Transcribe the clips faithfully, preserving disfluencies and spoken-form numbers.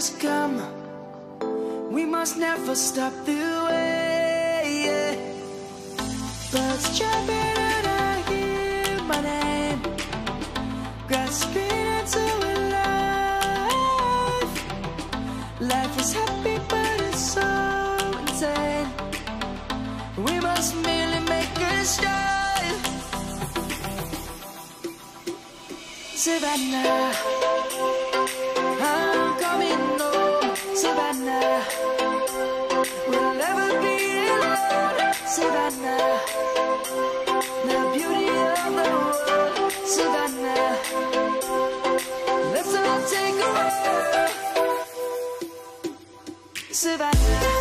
has come. We must never stop the way, yeah. Birds chirping and I hear my name, grasping into life. Life is happy but it's so insane. We must merely make a start. Savannah, I'm coming home. Savannah, we'll never be alone. Savannah, the beauty of the world. Savannah, let's all take a walk. Savannah.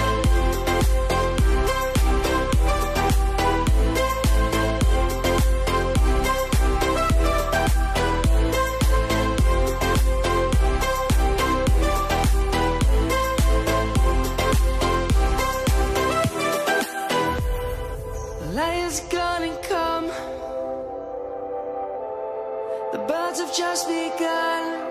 Just begun.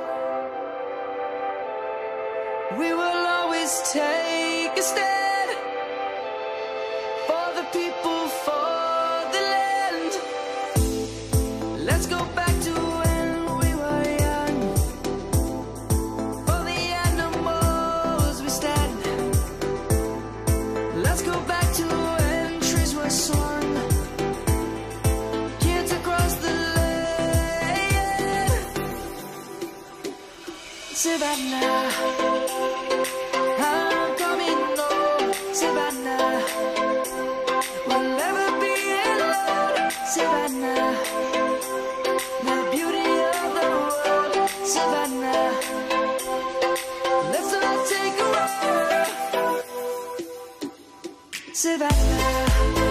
We will always take a stand for the people, for the land. Let's go back to when we were young. For the animals we stand. Let's go back to when trees were swung. Kids across the Savannah, I'm coming home. Savannah, we'll never be alone. Savannah, the beauty of the world. Savannah, let's all take a walk. Savannah.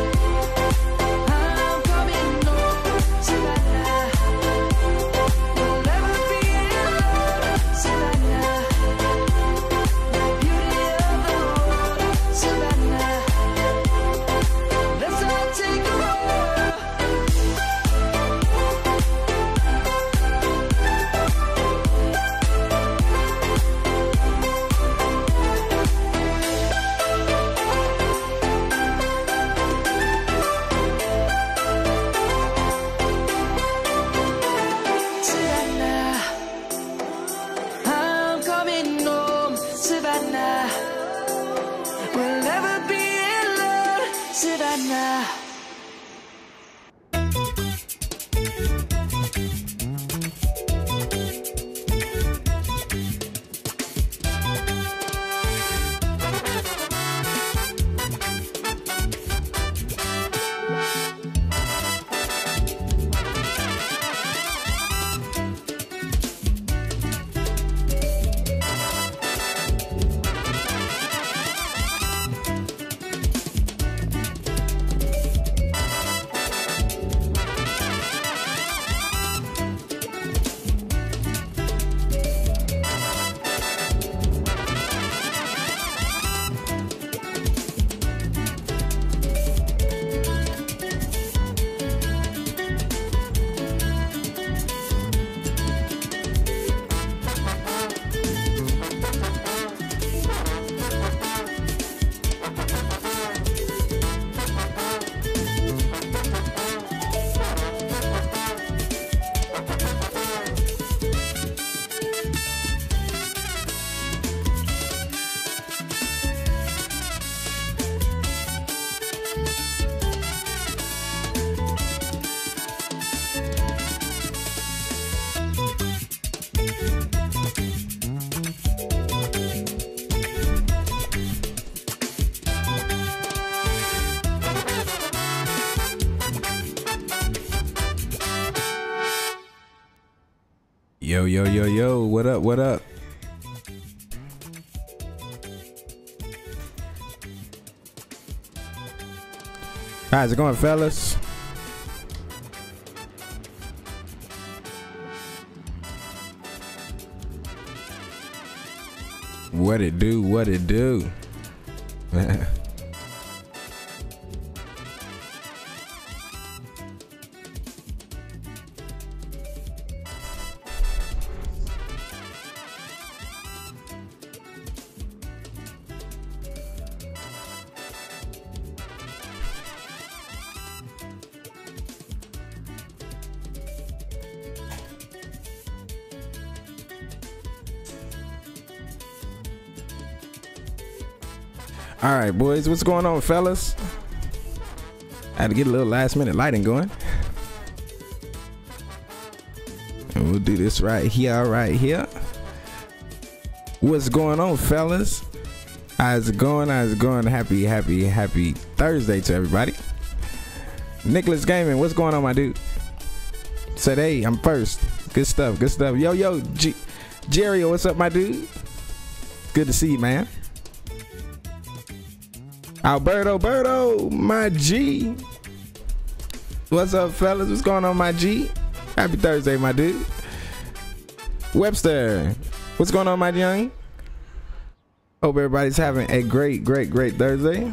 Yo, yo, yo, yo, what up, what up? How's it going, fellas? What it do, what it do? All right, boys, what's going on, fellas? I had to get a little last minute lighting going. And we'll do this right here, right here. What's going on, fellas? How's it going? How's it going? Happy, happy, happy Thursday to everybody. Nicholas Gaming, what's going on, my dude? Said, hey, I'm first. Good stuff, good stuff. Yo, yo, G Jerry, what's up, my dude? Good to see you, man. Alberto, Berto, my G. What's up, fellas? What's going on, my G? Happy Thursday, my dude. Webster, what's going on, my young? Hope everybody's having a great, great, great Thursday.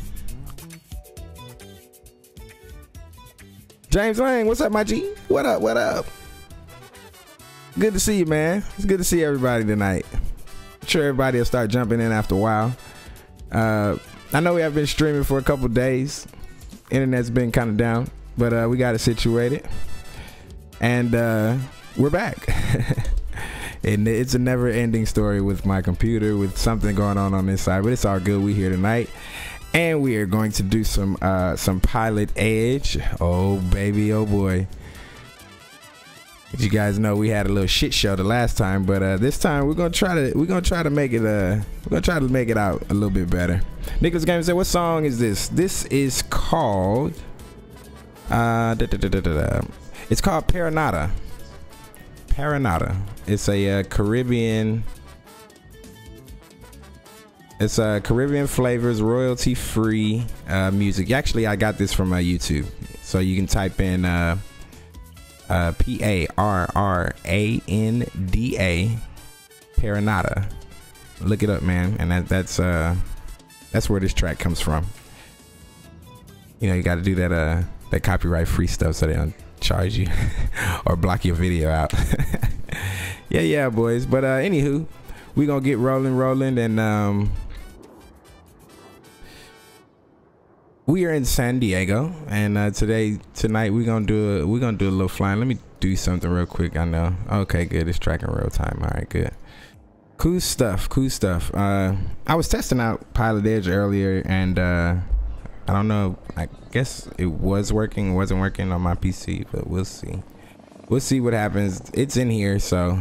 James Lang, what's up, my G? What up, what up? Good to see you, man. It's good to see everybody tonight. I'm sure everybody will start jumping in after a while. Uh, I know we have been streaming for a couple days. Internet's been kind of down, but uh, we got it situated. And uh, we're back. And it's a never-ending story with my computer, with something going on on this side, but it's all good. We're here tonight, and we are going to do some uh, some Pilot Edge. Oh baby, oh boy! As you guys know, we had a little shit show the last time, but uh, this time we're gonna try to we're gonna try to make it uh we're gonna try to make it out a little bit better. Nicholas Games said, "What song is this?" This is called uh da, da, da, da, da. It's called Carenado. Carenado. It's a uh, Caribbean. It's a uh, Caribbean flavors, royalty free uh, music. Actually, I got this from uh, YouTube, so you can type in uh, uh, P A R R A N D A, Carenado. Look it up, man, and that, that's uh, that's where this track comes from. You know, you got to do that uh, that copyright free stuff so they don't charge you or block your video out. yeah yeah boys, but uh anywho, we gonna get rolling rolling and um we are in San Diego, and uh today tonight we're gonna do a we're gonna do a little flying. Let me do something real quick. I know. Okay, good. It's tracking real time. All right, good. Cool stuff, cool stuff. uh I was testing out Pilot Edge earlier, and uh I don't know, I guess it was working, wasn't working on my P C, but we'll see. We'll see what happens. It's in here, so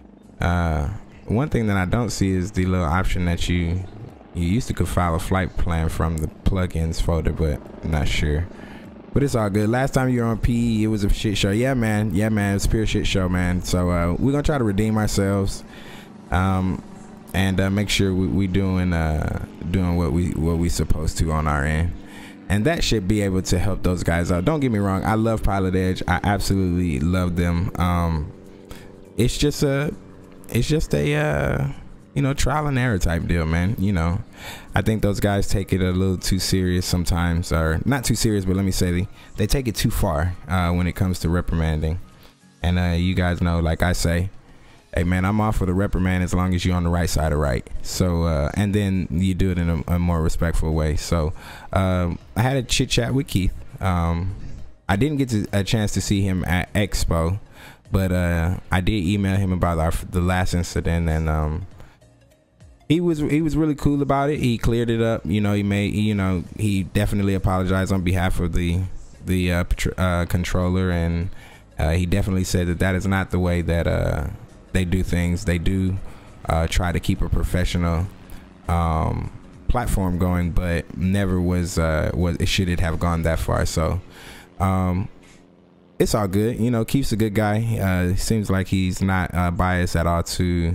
uh, one thing that I don't see is the little option that you you used to could file a flight plan from the plugins folder, but I'm not sure. But it's all good. Last time you were on P E, it was a shit show. Yeah, man. Yeah, man. It's a pure shit show, man. So uh, we're gonna try to redeem ourselves, um, and uh, make sure we, we doing uh, doing what we what we supposed to on our end. And that should be able to help those guys out. Don't get me wrong, I love Pilot Edge. I absolutely love them. Um, it's just a, it's just a, uh, you know, trial and error type deal, man. You know, I think those guys take it a little too serious sometimes, or not too serious, but let me say they, they take it too far uh, when it comes to reprimanding. And uh, you guys know, like I say, hey man, I'm off for the reprimand as long as you're on the right side of right. So uh, and then you do it in a, a more respectful way. So um, I had a chit chat with Keith. Um, I didn't get to, a chance to see him at Expo, but uh, I did email him about our, the last incident, and um, he was he was really cool about it. He cleared it up. You know, he made you know he definitely apologized on behalf of the the uh, uh, controller, and uh, he definitely said that that is not the way that. Uh, they do things. They do uh, try to keep a professional um, platform going, but never was uh, was it should it have gone that far. So um, it's all good. You know, Keith's a good guy. Uh, seems like he's not uh, biased at all to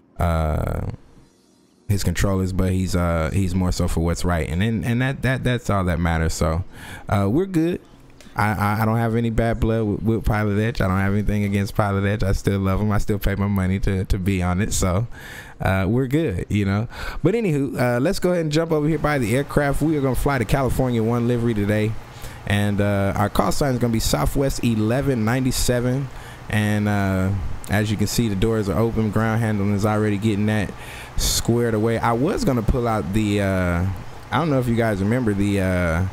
uh, his controllers, but he's uh, he's more so for what's right, and and, and that that that's all that matters. So uh, we're good. I, I don't have any bad blood with, with Pilot Edge. I don't have anything against Pilot Edge. I still love them. I still pay my money to, to be on it. So uh, we're good, you know. But anywho, uh, let's go ahead and jump over here by the aircraft. We are going to fly to California one livery today. And uh, our call sign is going to be Southwest eleven ninety-seven. And uh, as you can see, the doors are open. Ground handling is already getting that squared away. I was going to pull out the, uh, I don't know if you guys remember the, uh,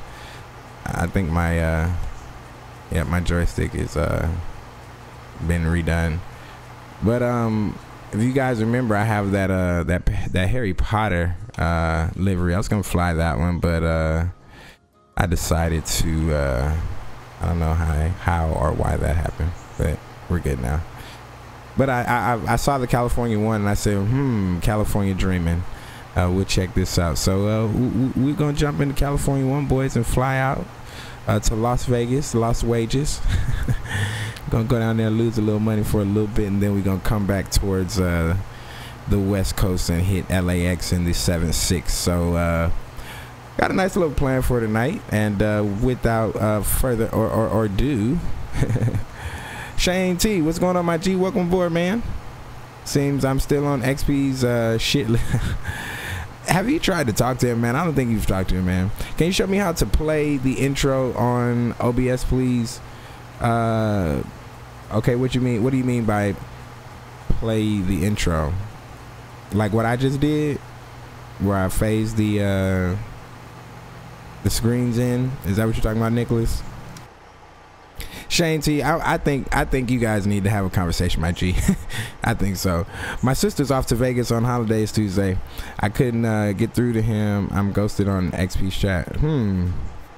I think my, uh, yeah, my joystick is uh been redone, but um if you guys remember, I have that uh that that Harry Potter uh livery. I was gonna fly that one, but uh I decided to uh I don't know how how or why that happened, but we're good now. But I I, I saw the California one and I said, hmm, California dreaming. Uh, we'll check this out. So uh, we, we're gonna jump into California one, boys, and fly out uh, to Las Vegas, Las Wages. Gonna go down there and lose a little money for a little bit, and then we're gonna come back towards uh, the West Coast and hit L A X in the seven six. So uh, got a nice little plan for tonight, and uh, without uh, further or, or, or ado, Shane T, what's going on, my G? Welcome aboard, man. Seems I'm still on X P's uh, shit list. Have you tried to talk to him, man? I don't think you've talked to him, man. Can you show me how to play the intro on O B S, please? Uh, okay, what you mean? What do you mean by play the intro? Like what I just did, where I phased the uh, the screens in? Is that what you're talking about, Nicholas? Shane T, I, I think I think you guys need to have a conversation, my G. I think so. My sister's off to Vegas on holidays Tuesday. I couldn't uh, get through to him. I'm ghosted on X P's chat. Hmm.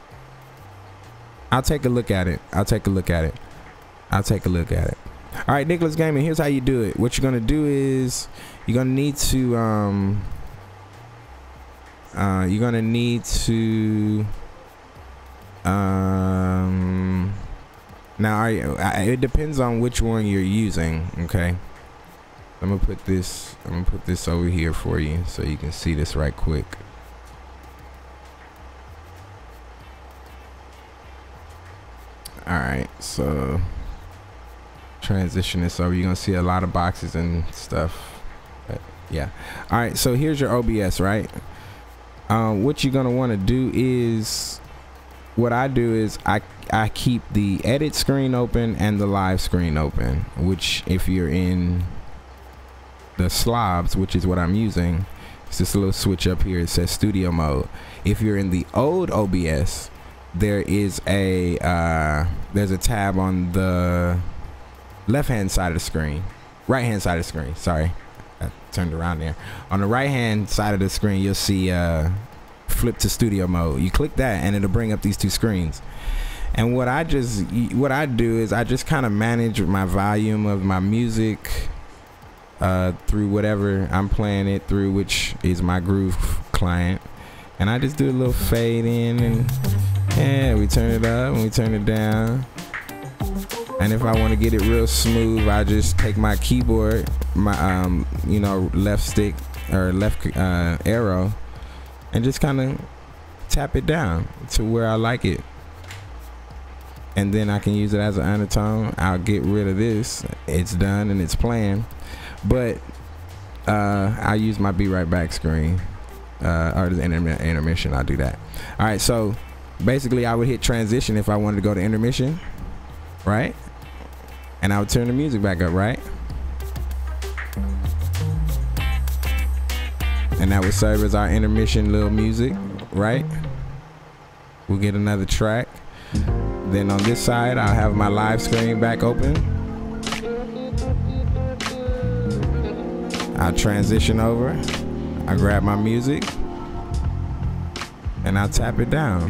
I'll take a look at it. I'll take a look at it. I'll take a look at it. All right, Nicholas Gaming, here's how you do it. What you're gonna do is you're gonna need to um uh you're gonna need to um now are you, I, it depends on which one you're using. Okay, I'm gonna put this I'm gonna put this over here for you so you can see this right quick. All right, so transition this over. You're gonna see a lot of boxes and stuff, but yeah. All right, so here's your O B S, right? Um, what you're gonna want to do is, what I do is I I keep the edit screen open and the live screen open, which if you're in the slobs, which is what I'm using, it's this little switch up here. It says studio mode. If you're in the old O B S, there is a uh, there's a tab on the left hand side of the screen, right hand side of the screen. Sorry, I turned around there. On the right hand side of the screen, you'll see uh, flip to studio mode. You click that, and it'll bring up these two screens. And what I just what I do is I just kind of manage my volume of my music uh, through whatever I'm playing it through, which is my Groove client. And I just do a little fade in, and yeah, we turn it up and we turn it down. And if I want to get it real smooth, I just take my keyboard, my um, you know, left stick or left uh, arrow, and just kind of tap it down to where I like it. And then I can use it as an undertone. I'll get rid of this. It's done and it's playing. But uh, I'll use my Be Right Back screen. Uh, or the intermi intermission, I'll do that. All right, so basically I would hit transition if I wanted to go to intermission, right? And I would turn the music back up, right? And that would serve as our intermission little music, right? We'll get another track. Then on this side, I'll have my live screen back open. I'll transition over. I grab my music and I'll tap it down.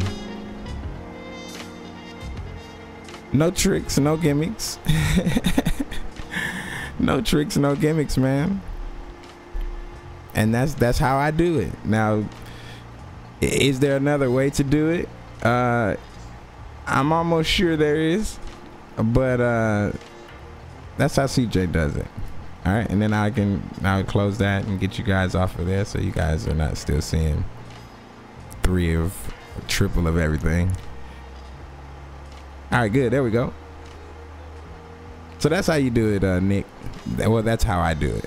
No tricks, no gimmicks. No tricks, no gimmicks, man. And that's that's how I do it. Now, is there another way to do it? Uh, I'm almost sure there is, but uh, that's how C J does it. All right, and then I can now close that and get you guys off of there, so you guys are not still seeing three of triple of everything. All right, good. There we go. So that's how you do it, uh, Nick. Well, that's how I do it.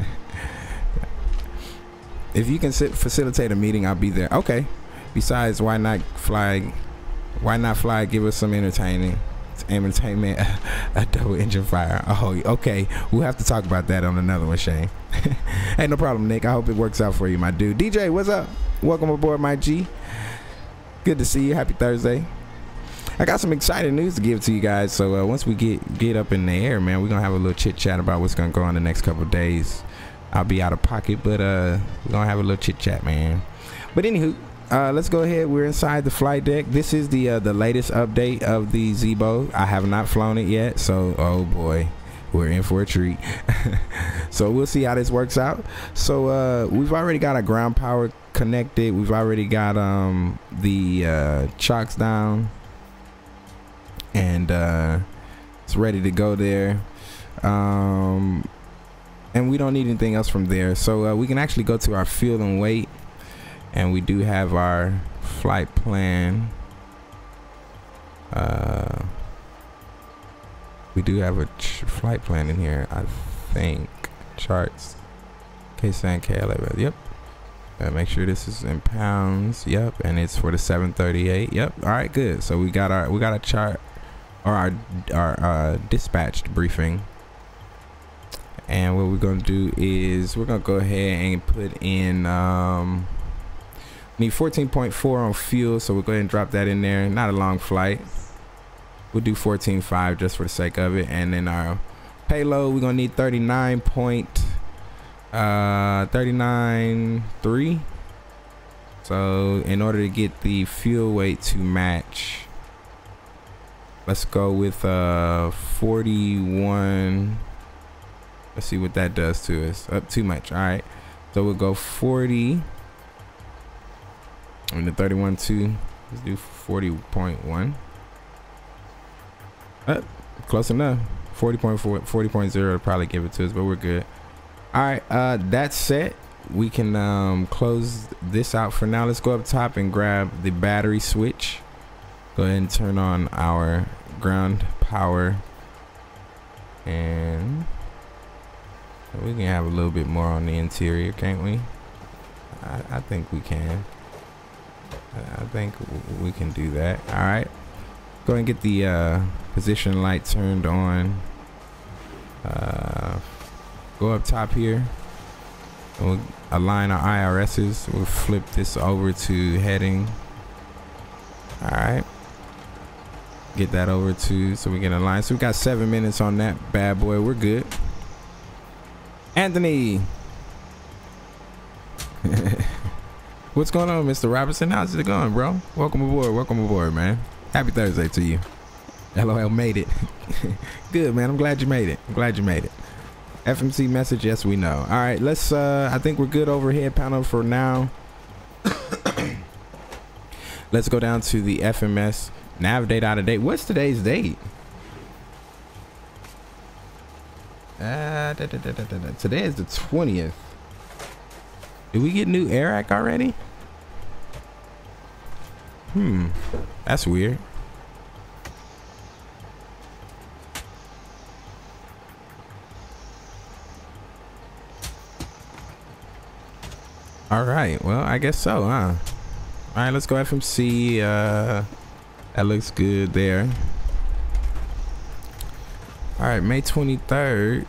If you can sit, facilitate a meeting, I'll be there. Okay. Besides, why not fly? Why not fly? Give us some entertaining. Entertainment, a double engine fire. Oh, okay. We'll have to talk about that on another one, Shane. Hey, no problem, Nick. I hope it works out for you, my dude. D J, what's up? Welcome aboard, my G. Good to see you. Happy Thursday. I got some exciting news to give to you guys. So uh, once we get get up in the air, man, we're gonna have a little chit chat about what's gonna go on the next couple of days. I'll be out of pocket, but uh, we're gonna have a little chit chat, man. But anywho, uh, let's go ahead. We're inside the flight deck. This is the uh, the latest update of the ZIBO. I have not flown it yet, so oh boy, we're in for a treat. So we'll see how this works out. So uh, we've already got our ground power connected. We've already got um, the uh, chocks down, and uh, it's ready to go there. Um, and we don't need anything else from there. So uh, we can actually go to our fuel and weight, and we do have our flight plan. Uh, we do have a ch flight plan in here, I think. Charts. K S A N K L A. Yep. Uh, make sure this is in pounds. Yep. And it's for the seven thirty-eight. Yep. All right. Good. So we got our we got a chart, or our our uh, dispatched briefing. And what we're gonna do is we're gonna go ahead and put in um, need fourteen point four on fuel, so we'll go ahead and drop that in there. Not a long flight. We'll do fourteen point five just for the sake of it, and then our payload we're gonna need thirty-nine point three. So in order to get the fuel weight to match, let's go with uh forty-one. Let's see what that does to us. Up too much. All right, so we'll go forty and the thirty-one two. Let's do forty point one. Uh, close enough. forty point four, forty point zero to probably give it to us, but we're good. All right, uh, that's set. We can um, close this out for now. Let's go up top and grab the battery switch. Go ahead and turn on our ground power, and we can have a little bit more on the interior, can't we? I, I think we can. I think we can do that. All right. Go ahead and get the uh, position light turned on. Uh, go up top here. We'll align our I R Ss. We'll flip this over to heading. All right. Get that over to so we can align. So we got seven minutes on that bad boy. We're good. Anthony. What's going on, Mister Robertson? How's it going, bro? Welcome aboard. Welcome aboard, man. Happy Thursday to you. L O L made it. Good, man. I'm glad you made it. I'm glad you made it. F M C message. Yes, we know. All right, let's uh I think we're good overhead panel for now. Let's go down to the F M S nav date out of date. What's today's date? Uh, da, da, da, da, da, da. Today is the twentieth. Did we get new A I R W O T H already? Hmm, that's weird. All right, well, I guess so, huh? All right, let's go F M C. Uh, that looks good there. All right, May twenty-third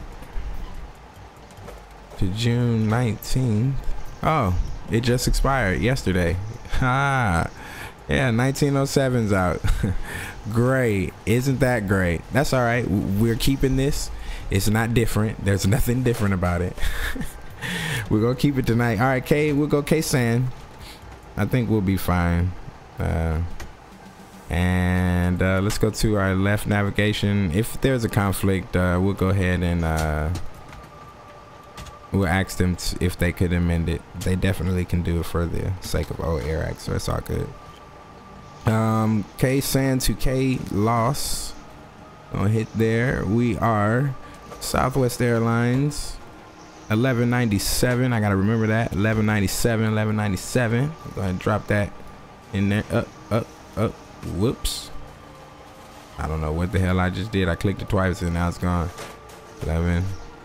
to June nineteenth. Oh, it just expired yesterday. Ah, yeah, nineteen oh seven's out. Great, isn't that great? That's all right. We're keeping this. It's not different. There's nothing different about it. We're gonna keep it tonight. All right, K, we'll go K S A N. I think we'll be fine. Uh, and uh, let's go to our left navigation. If there's a conflict, uh, we'll go ahead and uh, we'll ask them t if they could amend it. They definitely can do it for the sake of old A I R W O T H, so it's all good. Um, K S A N to K loss. Gonna hit there. We are Southwest Airlines. eleven ninety-seven. I gotta remember that. eleven ninety-seven. eleven ninety-seven. Go ahead and drop that in there. Up, up, up. Whoops. I don't know what the hell I just did. I clicked it twice and now it's gone. eleven.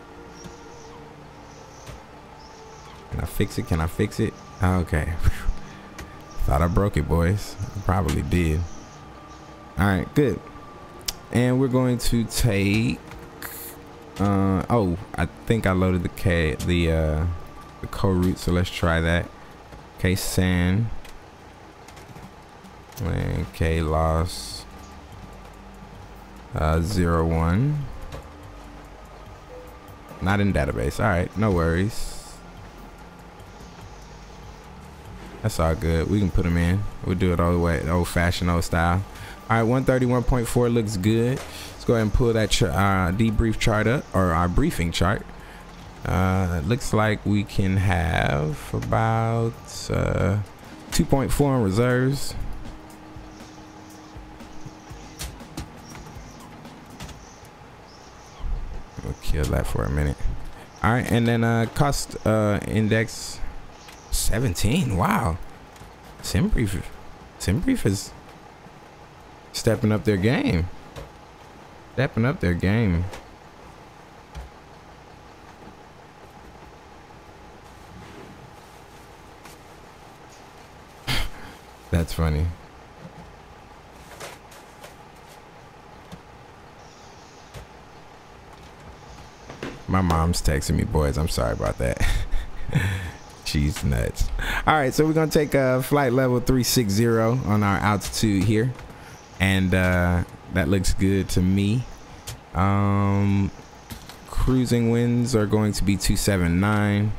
Can I fix it? Can I fix it? Okay. Thought I broke it, boys. I probably did. All right, good. And we're going to take. Uh, oh, I think I loaded the K, the uh, the co-route. So let's try that. K S A N and K loss. Uh, zero one. Not in database. All right, no worries. That's all good. We can put them in. We'll do it all the way, old-fashioned, old style. All right, one thirty-one point four looks good. Let's go ahead and pull that uh, debrief chart up, or our briefing chart. Uh, it looks like we can have about uh, two point four in reserves. We'll kill that for a minute. All right, and then uh, cost uh, index seventeen. Wow, Simbrief, Simbrief is stepping up their game. Stepping up their game. That's funny. My mom's texting me, boys. I'm sorry about that. She's nuts. All right, so we're gonna take a flight level three sixty on our altitude here, and uh, that looks good to me. Um, cruising winds are going to be two seventy-nine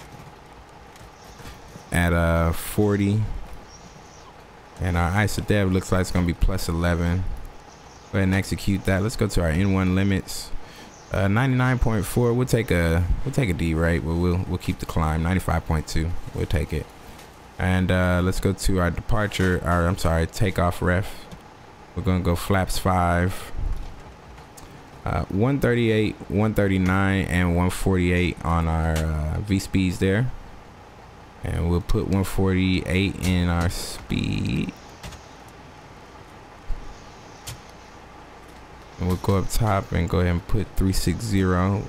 at uh forty, and our I S O dev looks like it's gonna be plus eleven. Go ahead and execute that. Let's go to our N one limits. Uh, ninety-nine point four. We'll take a we'll take a D rate, but we'll we'll keep the climb. ninety-five point two. We'll take it. And uh, let's go to our departure. Or I'm sorry, takeoff ref. We're gonna go flaps five. Uh, one thirty-eight, one thirty-nine, and one forty-eight on our uh, V speeds there. And we'll put one forty-eight in our speed. And we'll go up top and go ahead and put three sixty.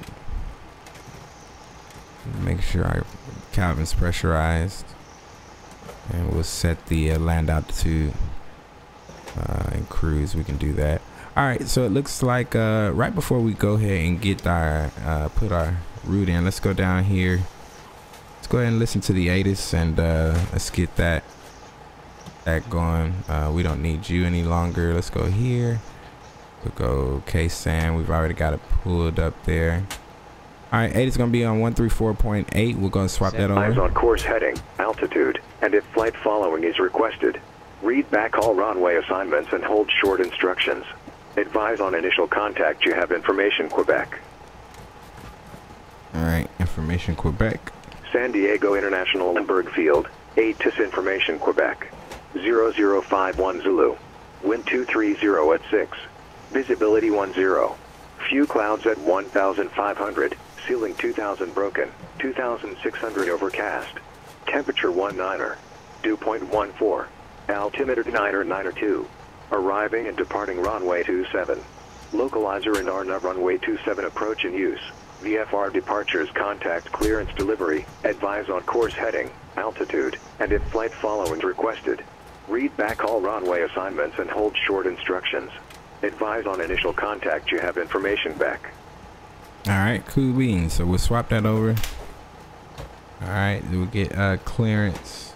Make sure our cabin's pressurized. And we'll set the uh, land altitude uh, and cruise. We can do that. All right, so it looks like uh, right before we go ahead and get our, uh, put our route in, let's go down here. Let's go ahead and listen to the A T I S and uh, let's get that, that going. Uh, we don't need you any longer. Let's go here. We'll go K-SAN. We've already got it pulled up there. All right, A T I S is going to be on one thirty-four point eight. We're going to swap that over. Eyes on course heading, altitude, and if flight following is requested, read back all runway assignments and hold short instructions. Advise on initial contact you have information Quebec. All right, information Quebec. San Diego International Lindbergh Field, A T I S information Quebec. zero zero five one Zulu. Wind two three zero at six. Visibility one zero. Few clouds at one thousand five hundred. Ceiling two thousand broken. two thousand six hundred overcast. Temperature one niner. Dew point one four. Altimeter niner niner two. Arriving and departing runway two seven. Localizer and R N A V runway two seven approach in use. V F R departures contact clearance delivery. Advise on course heading, altitude, and if flight following requested. Read back all runway assignments and hold short instructions. Advise on initial contact you have information back. All right, cool beans. So we'll swap that over. All right, we'll get uh, clearance.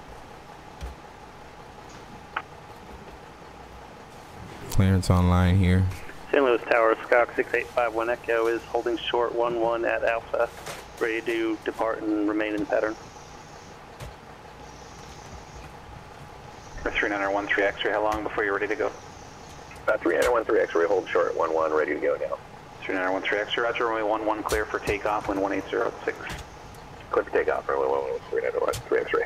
Clearance online here. Saint Louis Tower, Skyhawk six eight five one Echo is holding short one one at Alpha, ready to depart and remain in pattern. three nine one three X-ray, how long before you're ready to go? Uh, three nine one three X-ray, hold short one one, ready to go now. three nine one three X-ray, roger, runway one one clear for takeoff, wind one eight zero six. Clear for takeoff, runway one one three nine one three X-ray.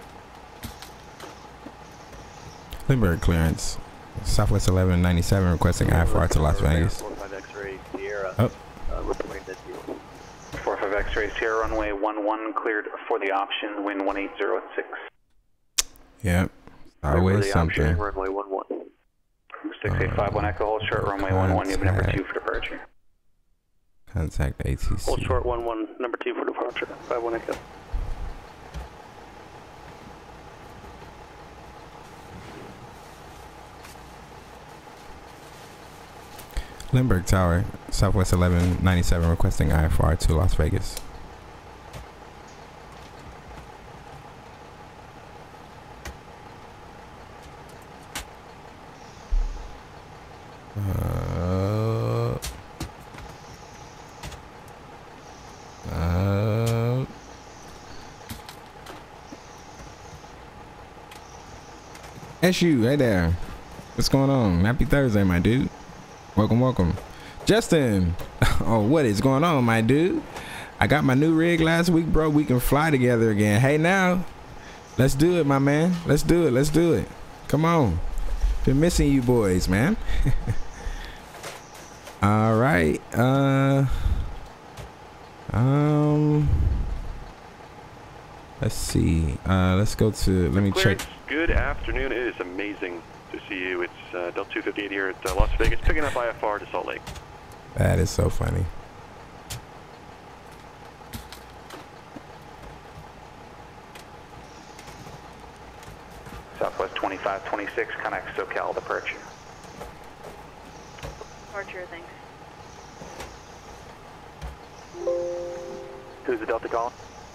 Lindbergh clearance. Southwest eleven ninety-seven requesting I F R to Las Vegas. Oh. four five X-ray, Sierra, runway one one cleared for the option, wind one eight zero six. Yep. Always something. Runway one one. six eight five one Echo, hold short, runway one one, you have number two for departure. Contact A T C. Hold short one one, number two for departure, five one Echo. Lindbergh Tower, Southwest eleven ninety-seven requesting I F R to Las Vegas. Uh, S U, hey there. What's going on? Happy Thursday, my dude. Welcome, welcome. Justin. Oh, what is going on, my dude? I got my new rig last week, bro. We can fly together again. Hey, now. Let's do it, my man. Let's do it. Let's do it. Come on. Been missing you boys, man. All right. Uh, um, let's see. Uh, let's go to, let me Clearance, check. good afternoon. It is amazing to see you. It's uh, Delta two fifty-eight here at uh, Las Vegas, picking up I F R to Salt Lake. That is so funny. Southwest twenty-five twenty-six, connect SoCal departure. Departure, thanks. Who's the Delta calling?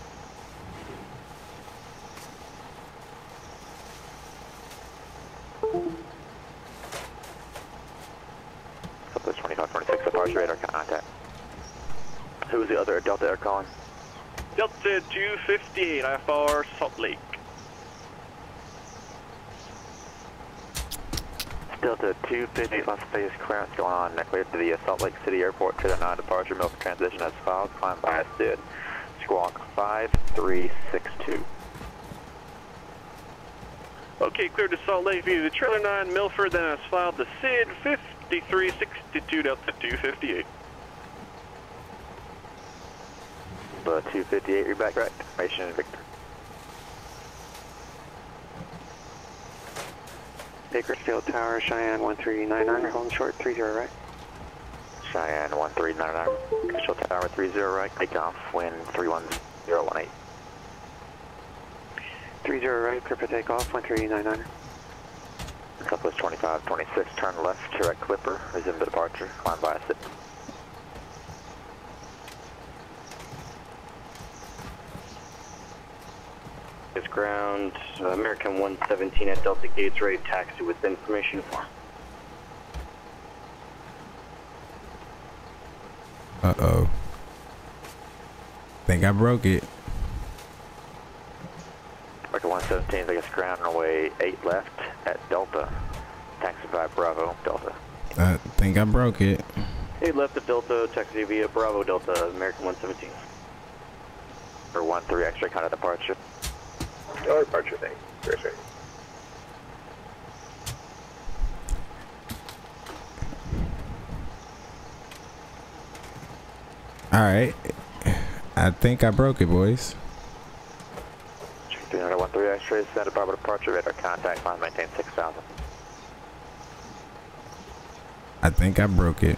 Southwest twenty-five twenty-six, departure radar contact. Who's the other Delta air calling? Delta two fifty-eight, I F R Salt Lake. Delta two fifty-eight, Las Vegas clearance going on. Cleared to the Salt Lake City Airport, clear to non-departure, milk transition as filed, climb by S I D. Squawk five three six two. Okay, cleared to Salt Lake via the trailer nine Milford, then as filed the S I D fifty-three sixty-two Delta two fifty-eight. The two fifty-eight, you're back, right? Information Victor. Bakersfield Tower, Cheyenne one three nine nine, holding short three zero right. Cheyenne one three nine nine, Bakersfield Tower three zero right, take off, wind three one zero one eight. three zero right, clear for takeoff, one three nine nine. Southwest twenty-five twenty-six, turn left, direct Clipper, resume the departure, climb by S I D. It's ground, uh, American one seventeen at Delta Gates, ready taxi with information form. Uh-oh. Think I broke it. American one seventeen, I guess ground runway eight left at Delta, taxi by Bravo, Delta. I think I broke it. eight left at Delta, taxi via Bravo Delta, American one seventeen. For one three X-ray kind of departure. Oh, departure thing. Great, great. All right. I think I broke it, boys. three zero one three X-ray, Santa Barbara departure, radar contact, line maintain six thousand. I think I broke it.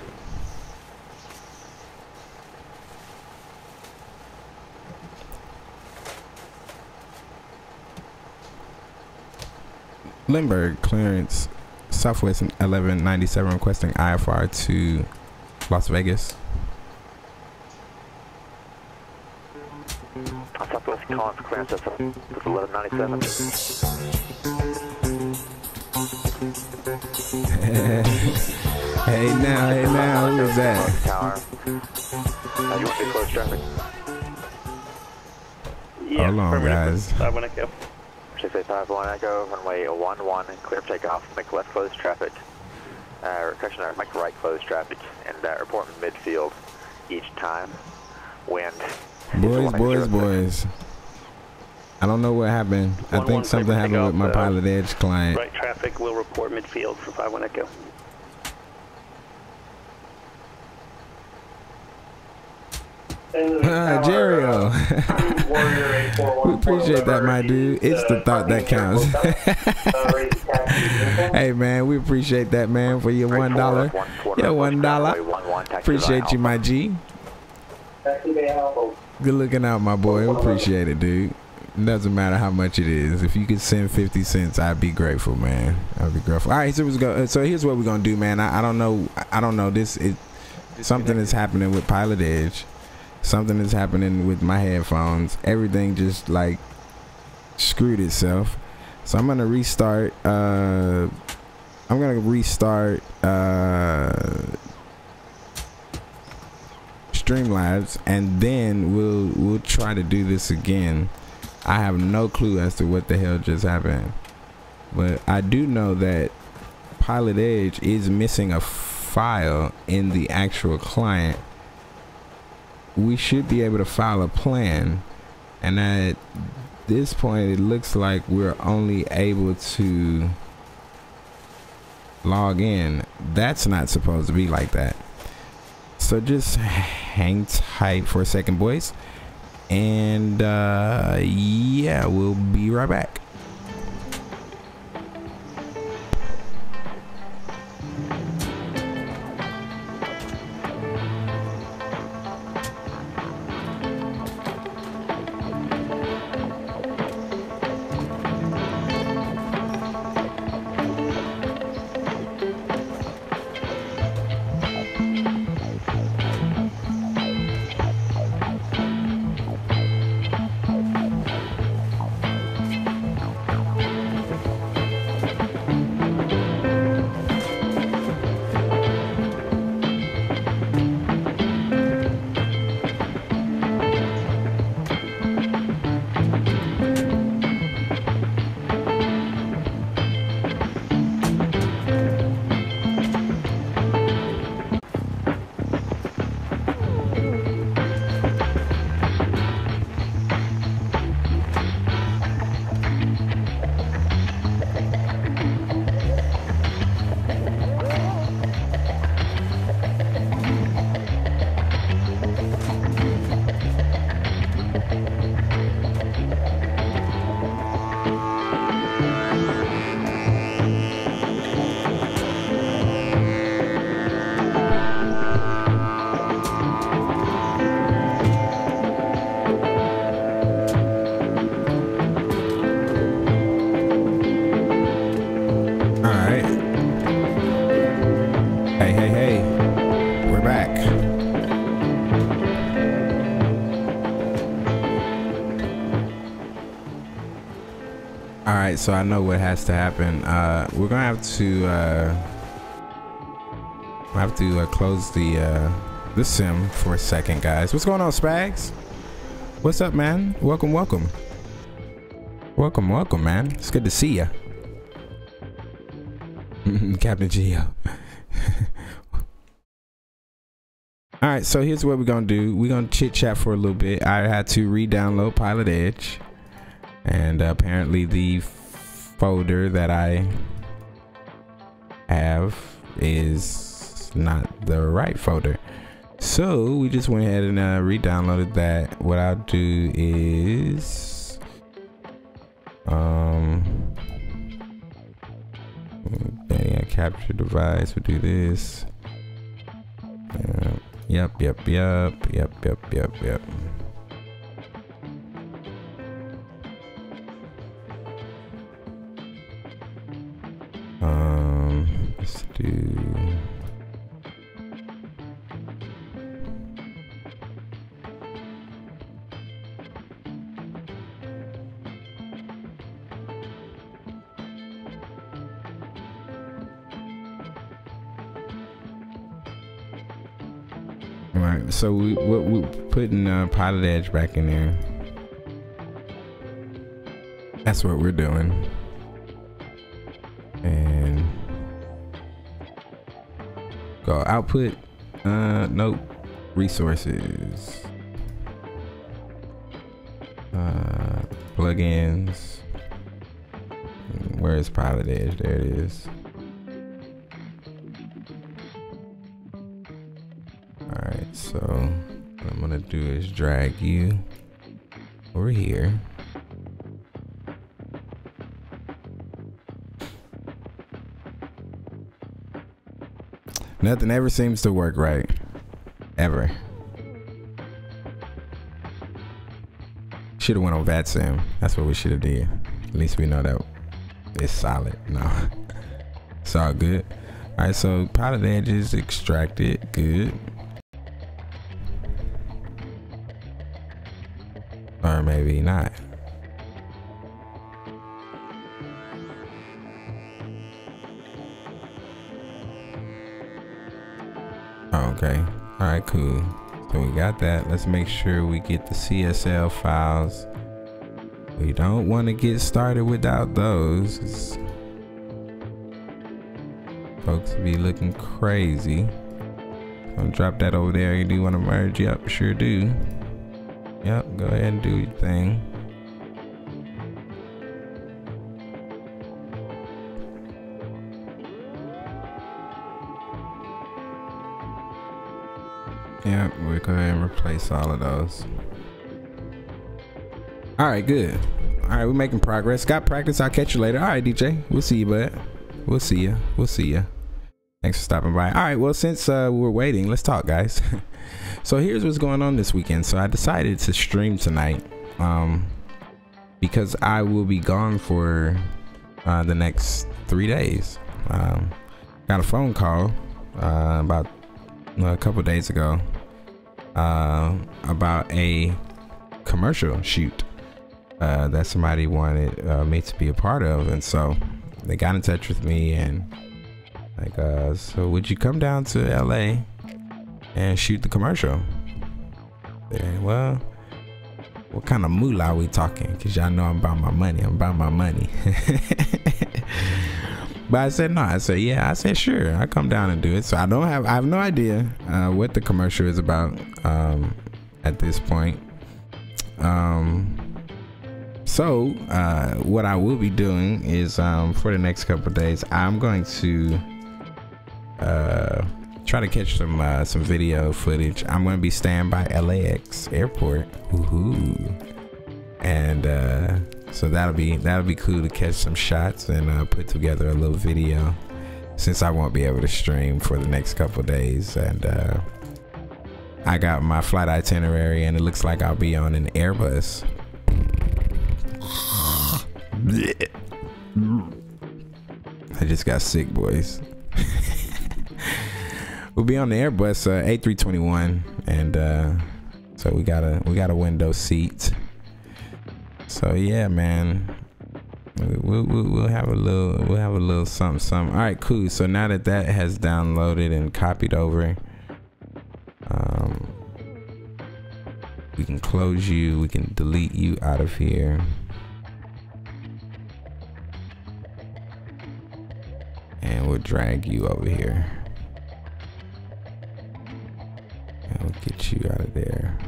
Lindbergh clearance, Southwest eleven ninety-seven requesting I F R to Las Vegas. Southwest Collins clearance at eleven ninety-seven. Hey now, hey now, who is that? Tower. Uh, you want to be close traffic? Yeah, Hold on, guys. five one Echo. six eight five one Echo, runway one one, clear for takeoff, make left close traffic. Uh, correction, uh, make right close traffic, and uh, report in midfield each time. Wind. Boys, boys, boys. I don't know what happened. I One, think one, something clear for happened with my takeoff, uh, Pilot Edge client. Right traffic will report midfield for five one Echo. Uh, Jerry-O. We appreciate that, my dude. It's the thought that counts. Hey, man, we appreciate that, man, for your one dollar. Your one dollar. Appreciate you, my G. Good looking out, my boy. We appreciate it, dude. It doesn't matter how much it is. If you could send fifty cents, I'd be grateful, man. I'd be grateful. All right, so let's go. So here's what we're gonna do, man. I, I don't know. I don't know. This it. Something is happening with Pilot Edge. Something is happening with my headphones. Everything just like screwed itself. So I'm gonna restart. Uh, I'm gonna restart uh, Streamlabs, and then we'll we'll try to do this again. I have no clue as to what the hell just happened, but I do know that Pilot Edge is missing a file in the actual client. We should be able to file a plan, and at this point it looks like we're only able to log in. That's not supposed to be like that. So just hang tight for a second, boys, and uh yeah, we'll be right back. Alright, so I know what has to happen. Uh, we're gonna have to uh, have to uh, close the uh, the sim for a second, guys. What's going on, Spags? What's up, man? Welcome, welcome, welcome, welcome, man. It's good to see ya, Captain Geo. All right, so here's what we're gonna do. We're gonna chit chat for a little bit. I had to re-download Pilot Edge, and uh, apparently the folder that I have is not the right folder. So we just went ahead and uh, re-downloaded that. What I'll do is, um, yeah, capture device. We'll do this. Uh, Yep, yep, yep, yep, yep, yep, yep. Um, let's do. Alright, so we we we putting uh, Pilot Edge back in there. That's what we're doing. And go output. Uh, nope. Resources. Uh, plugins. Where is Pilot Edge? There it is. Alright, so what I'm gonna do is drag you over here. Nothing ever seems to work right. Ever. Should have went on VATSIM. That's what we should have did. At least we know that it's solid. No. It's all good. Alright, so Pilot Edge is extracted. Good. Or maybe not. Okay. All right, cool. So we got that. Let's make sure we get the C S L files. We don't want to get started without those. Folks be looking crazy. Gonna drop that over there. You do want to merge? Yep, sure do. Yep, go ahead and do your thing. Yep, we'll go ahead and replace all of those. All right, good. All right, we're making progress. Got practice. I'll catch you later. All right, D J. We'll see you, bud. We'll see you. We'll see you. Thanks for stopping by. All right, well, since uh, we're waiting, let's talk, guys. So here's what's going on this weekend. So I decided to stream tonight um, because I will be gone for uh, the next three days. Um, got a phone call uh, about uh, a couple days ago uh, about a commercial shoot uh, that somebody wanted uh, me to be a part of, and so they got in touch with me and like, uh, so would you come down to L A and shoot the commercial? And, well, what kind of moolah are we talking? Cause y'all know I'm about my money. I'm about my money. But I said no. I said yeah. I said sure. I come down and do it. So I don't have. I have no idea uh, what the commercial is about um, at this point. Um, so uh, what I will be doing is um, for the next couple of days, I'm going to uh, try to catch some uh, some video footage. I'm going to be staying by L A X airport. Woohoo! And uh, so that'll be that'll be cool to catch some shots and uh, put together a little video, since I won't be able to stream for the next couple of days. And uh, I got my flight itinerary, and it looks like I'll be on an Airbus. I just got sick, boys. We'll be on the Airbus uh, A three twenty-one, and uh, so we got a we got a window seat. So yeah, man, we'll, we'll, we'll have a little we'll have a little something something. All right, cool. So now that that has downloaded and copied over, um, we can close you. We can delete you out of here. And we'll drag you over here. And we'll get you out of there.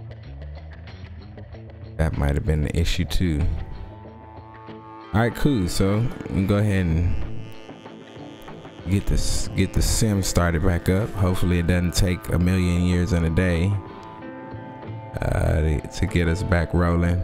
That might have been the issue too. All right, cool. So we can go ahead and get this get the sim started back up. Hopefully it doesn't take a million years and a day uh, to, to get us back rolling.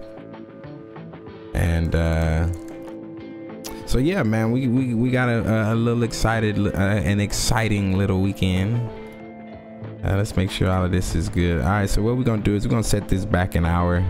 And uh, so yeah, man, we we, we got a, a little excited, uh, an exciting little weekend. Uh, let's make sure all of this is good. All right, so what we're gonna do is we're gonna set this back an hour.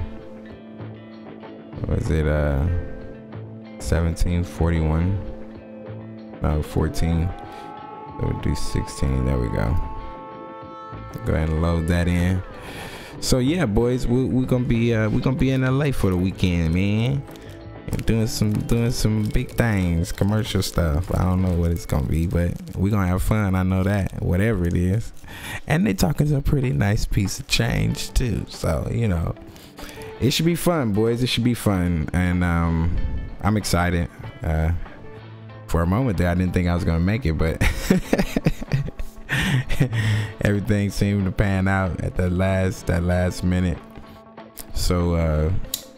Was it uh seventeen forty-one? No, fourteen. So we'll do sixteen. There we go. Go ahead and load that in. So yeah, boys, we, we're gonna be uh, we're gonna be in L A for the weekend, man. And doing some doing some big things, commercial stuff. I don't know what it's gonna be, but we're gonna have fun. I know that, whatever it is. And they're talking a pretty nice piece of change too. So you know, it should be fun, boys. It should be fun, and um, I'm excited. Uh, for a moment there, I didn't think I was gonna make it, but everything seemed to pan out at the last that last minute. So uh,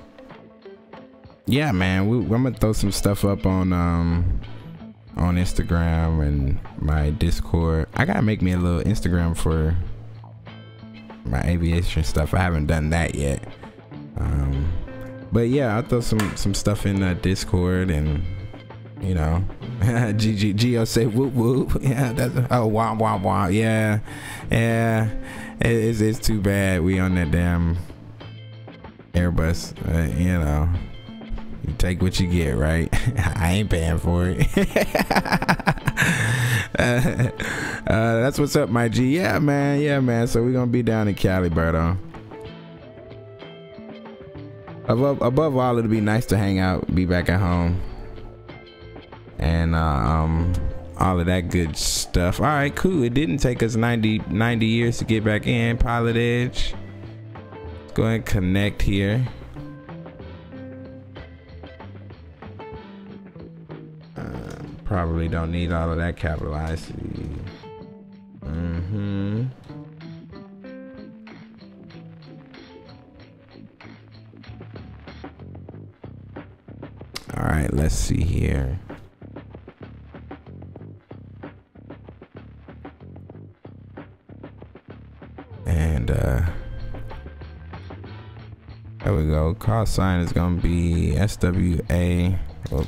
yeah, man, we, I'm gonna throw some stuff up on um, on Instagram and my Discord. I gotta make me a little Instagram for my aviation stuff. I haven't done that yet. Um, but yeah, I'll throw some some stuff in uh, Discord, and you know, G G Geo say whoop whoop. Yeah, that's oh wah wah wah. Yeah, yeah. It, it's it's too bad we on that damn Airbus. Uh, you know, you take what you get, right? I ain't paying for it. uh, uh, that's what's up, my G. Yeah, man. Yeah, man. So we're gonna be down in Cali, Berto. Above, above all, it'd be nice to hang out, be back at home, and uh, um, all of that good stuff. All right, cool. It didn't take us ninety, ninety years to get back in. Pilot Edge. Let's go ahead and connect here. Uh, probably don't need all of that capitalized. Mm-hmm. All right, let's see here. And uh there we go. Call sign is gonna be S W A. Oh.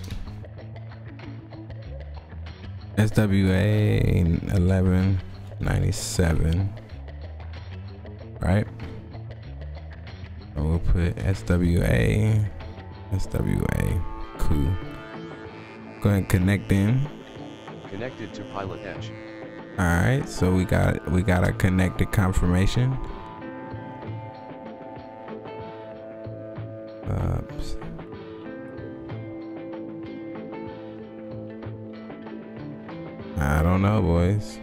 S W A eleven ninety-seven. Right? So we'll put S W A. S W A. Cool. Go ahead and connect in. Connected to pilot edge. All right, so we got we got a connected confirmation. Oops. I don't know, boys.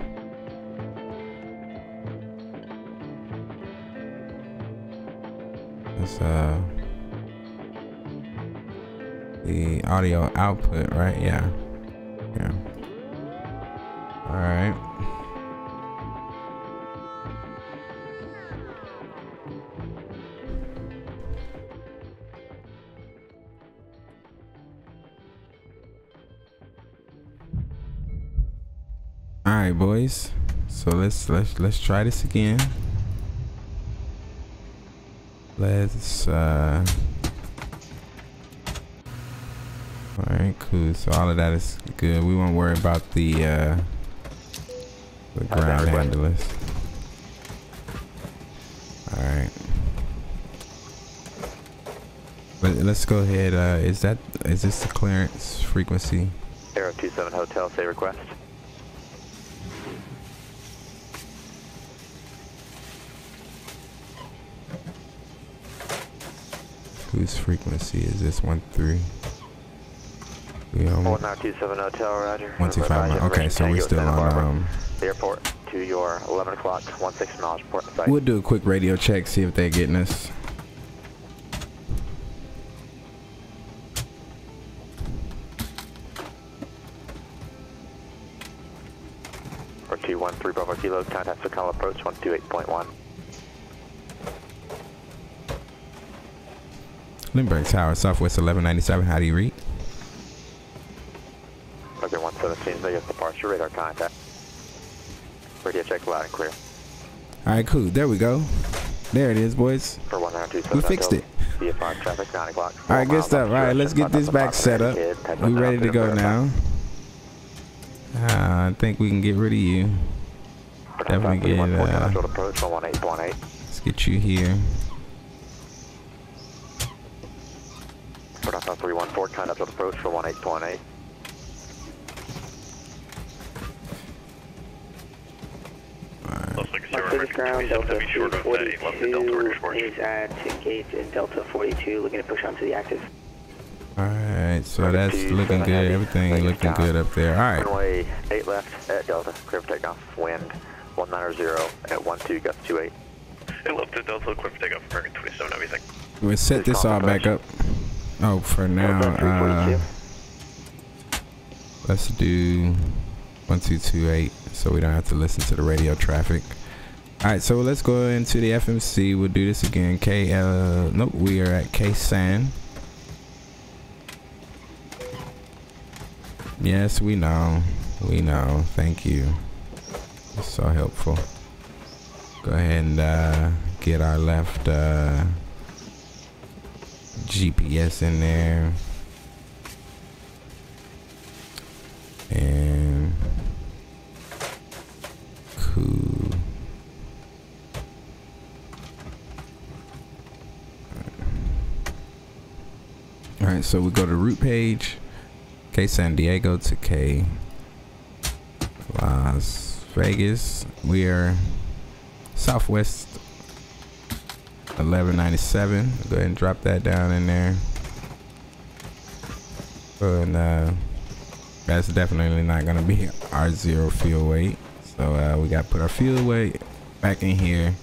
It's uh the audio output, right? Yeah. Yeah. All right. All right, boys. So let's let's let's try this again. Let's uh all right, cool. So all of that is good. We won't worry about the uh the ground handlers. All right. But let's go ahead. Uh is that is this the clearance frequency? Aero two seven Hotel, say request. Whose frequency is this? One three. We on one nine two seven Hotel, Roger. One two five. Okay, so we're still on um the airport to your eleven o'clock, one six miles port site. We'll do a quick radio check, see if they're getting us. Or two one three Bravo Kilo, contact Socal approach one two eight point one. Lindbergh Tower, Southwest eleven ninety-seven. How do you read? Okay, one seventeen, Vegas departure, radar contact. Radio check loud and clear. All right, cool. There we go. There it is, boys. For one nine two seven, we fixed it. V F I traffic, nine o'clock. All right, good stuff. All right, let's get this back set up. We ready to go now. Uh, I think we can get rid of you. Definitely get. Uh, approach one eight one eight. let's get you here. three one four, contact approach for one eight one eight. Marcus ground, Delta three forty-two is at gate Delta forty-two, looking to push onto the active. Alright, so that's looking good. Everything looking good up there. Alright. Runway eight left at Delta, clear for takeoff, wind one nine zero at one two, gust two eight. Hey, left at Delta, clear for takeoff, American twenty-seven, everything. We'll set this all back up. Oh, for now, uh, let's do one two two eight so we don't have to listen to the radio traffic. Alright, so let's go into the F M C. We'll do this again. K, uh, nope, we are at K S A N. Yes, we know. We know. Thank you. It's so helpful. Go ahead and uh, get our left uh, G P S in there. And cool. All right, so we go to route page. K San Diego to K Las Vegas. We are Southwest eleven ninety-seven. Go ahead and drop that down in there. And uh, that's definitely not gonna be our zero fuel weight. So uh, we got to put our fuel weight back in here.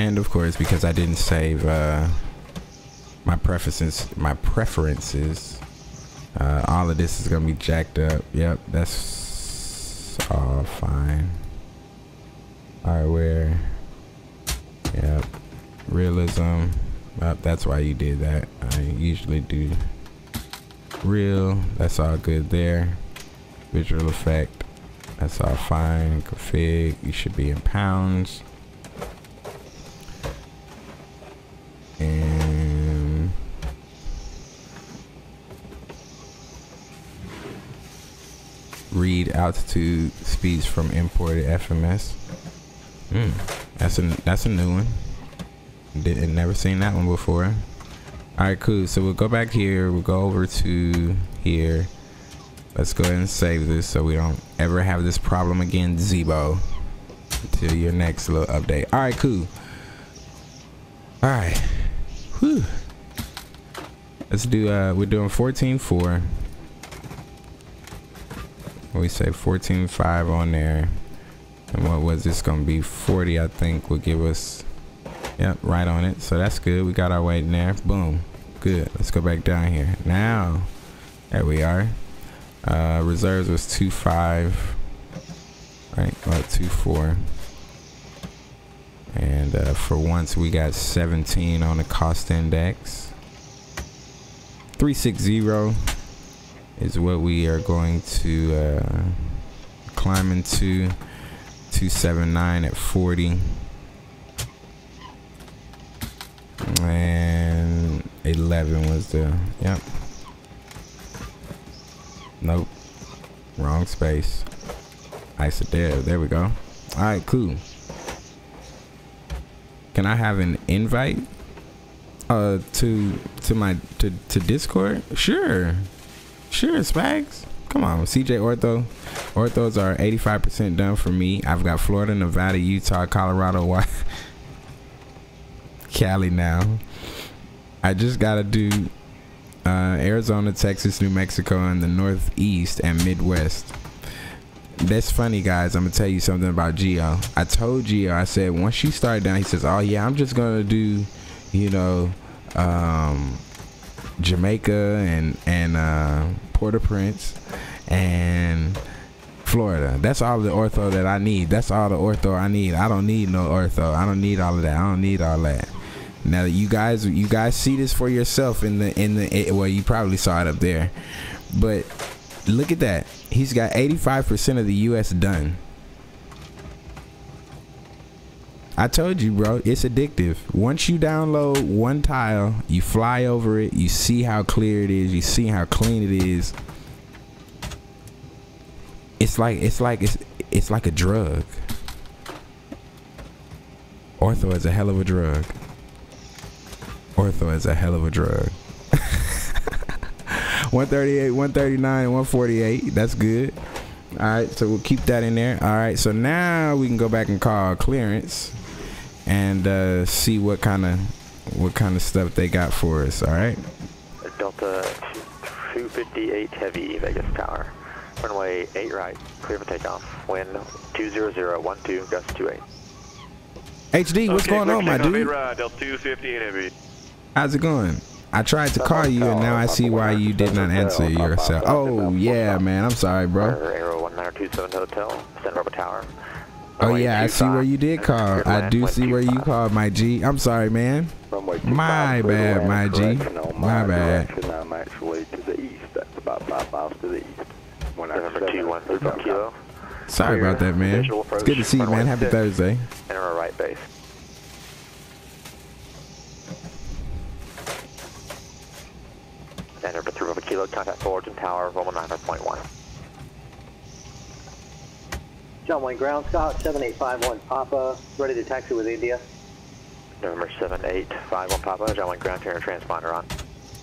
and of course, because I didn't save uh, my preferences, my preferences, uh, all of this is gonna be jacked up. Yep, that's all fine. All right, where? Yep, realism. Yep, that's why you did that. I usually do real. That's all good there. Visual effect. That's all fine. Config. You should be in pounds. And read altitude speeds from imported F M S. Hmm, that's a that's a new one. Didn't never seen that one before. All right, cool. So we'll go back here. We'll go over to here. Let's go ahead and save this so we don't ever have this problem again, Zibo. Until your next little update. All right, cool. All right. Whew. Let's do. Uh, we're doing fourteen four. We say fourteen five on there. And what was this gonna be? forty, I think, will give us. Yep, right on it. So that's good. We got our weight in there. Boom. Good. Let's go back down here. Now, there we are. Uh, reserves was two five. Right, well, two four. And uh, for once, we got seventeen on the cost index. three six zero is what we are going to uh, climb into. two seven nine at forty. And eleven was the, yep. Nope. Wrong space. Ice it there. There we go. All right, cool. Can I have an invite uh to to my to to Discord? Sure. Sure, Spags. Come on, C J Ortho. Orthos are eighty-five percent done for me. I've got Florida, Nevada, Utah, Colorado, Cali now. I just gotta do uh, Arizona, Texas, New Mexico, and the Northeast and Midwest. That's funny, guys. I'm gonna tell you something about Geo. I told Geo, I said, once you start down, he says, oh yeah, I'm just gonna do, you know, um, Jamaica and, and uh, Port-au-Prince and Florida. That's all the ortho that I need. That's all the ortho I need. I don't need no ortho. I don't need all of that. I don't need all that. Now you guys, you guys see this for yourself in the in the well, you probably saw it up there, but look at that. He's got eighty-five percent of the U S done. I told you, bro, it's addictive. Once you download one tile, you fly over it, you see how clear it is, you see how clean it is. It's like it's like it's it's like a drug. Ortho is a hell of a drug. Ortho is a hell of a drug. one thirty-eight, one thirty-nine, one forty-eight. That's good. All right, so we'll keep that in there. All right, so now we can go back and call clearance and uh, see what kind of what kind of stuff they got for us. All right. Delta two fifty-eight heavy, Vegas Tower. Runway eight right, clear for takeoff. Wind two zero zero one two, gust two eight. H D, what's okay, going on, my dude? Ride, Delta two fifty heavy. How's it going? I tried to call you and now I see why you did not answer yourself. Oh yeah, man, I'm sorry, bro. Aero one nine two seven Hotel, San Rubber Tower. Oh yeah, I see where you did call. I do see where you called, my G. I'm sorry, man. My bad, my G. My bad. I'm actually to the east. That's about five miles to the east. November two one three kilo. Sorry about that, man. It's good to see you, man. Happy Thursday. Enter right base. And over three over kilo, contact forward and tower, Roman nine point one. John Wayne Ground, Scott, seven eight five one Papa, ready to taxi with India. November seven eight five one Papa, John Wayne Ground, turn transponder on.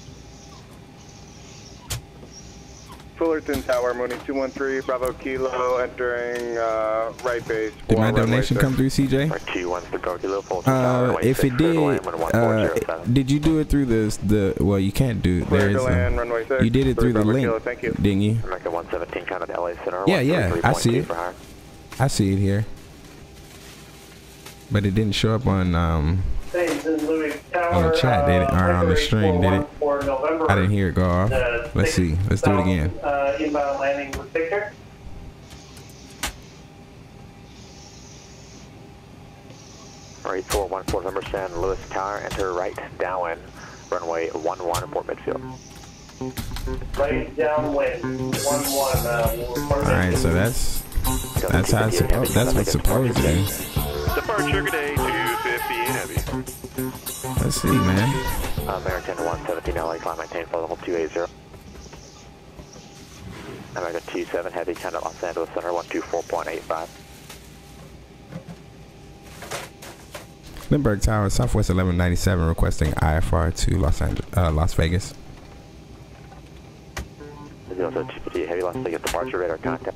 Fullerton Tower, Mooney two one three, Bravo Kilo, entering uh, right base. Did my donation come through, C J? two one three, Bravo Kilo, Fullerton Uh, Tower, if it did, uh, did you do it through the the? Well, you can't do it. There is land, a, runway six, you did it through the link, kilo, thank you. didn't you? America one seventeen, contact L A Center. Yeah, yeah, I see it. I see it here. but it didn't show up on um Thanks, Louis Tower, on the chat, did it? Or on the uh, stream, did it? for November, I didn't hear it go off. uh, Let's see. Let's do it again. Uh, inbound landing with Victor. eight four one four, November, San Luis Tower, enter right downwind, runway one one, report midfield. Right downwind, one one. Uh, All right, so that's that's how it's supposed. That's what's supposed to be. Departure today, two fifty and heavy. Let's see, man. Uh, American one seventeen L A, climb maintain for level two eighty. American two seven heavy, contact Los Angeles Center, one two four point eight five. Lindbergh Tower, Southwest eleven ninety-seven, requesting I F R to Los Angeles, uh, Las Vegas. zero two fifty-eight heavy, Las Vegas departure, radar contact.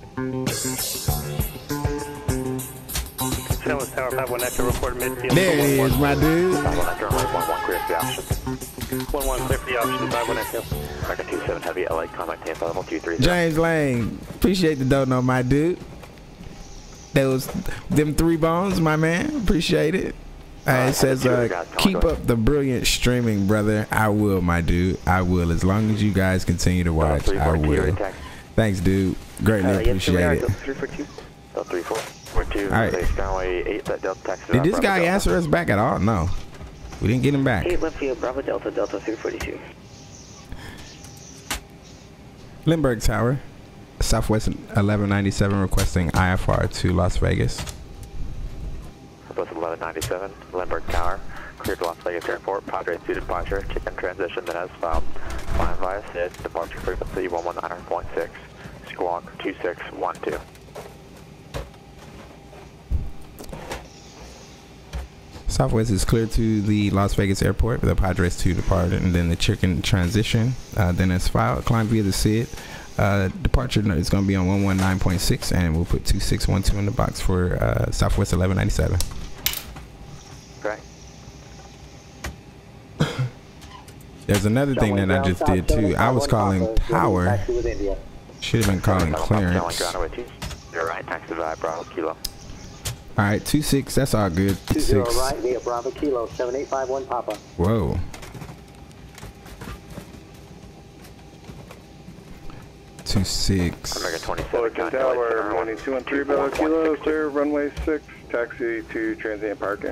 San Luis Tower, five one Echo, report midfield. There it is, my dude. five one Echo, runway one one, clear for the option. one one, clear for the option, five one Echo. American two seven heavy, L A, climb maintain for level two three zero. James Lane, appreciate the dono, my dude. Those them three bones, my man. Appreciate it. Uh, it says, uh, keep up the brilliant streaming, brother. I will, my dude. I will. As long as you guys continue to watch, I will. Thanks, dude. Greatly appreciate it. All right. Did this guy answer us back at all? No. We didn't get him back. Hey, left field, Bravo Delta, Delta three forty-two. Lindbergh Tower, Southwest eleven ninety-seven, requesting I F R to Las Vegas. Southwest eleven ninety-seven, Lindbergh Tower, cleared to Las Vegas Airport, Padres to departure, chicken transition that has filed. Flying via S I D, departure frequency one one nine point six, squawk two six one two. Southwest is clear to the Las Vegas Airport, the Padres to depart, and then the chicken transition. Uh, then it's filed, climb via the S I D. Uh, departure is going to be on one one nine point six, and we'll put two six one two in the box for uh, Southwest eleven ninety-seven. Right. There's another thing that I just did too. I was calling tower. Should have been calling clearance. You're right, taxi via Bravo Kilo. All right, two six. That's all good. Two zero right via Bravo Kilo, seven eight five one Papa. Whoa. Two six. American twenty-seven. Tower, morning two one three Bravo Kilo, clear runway six, taxi to transient parking.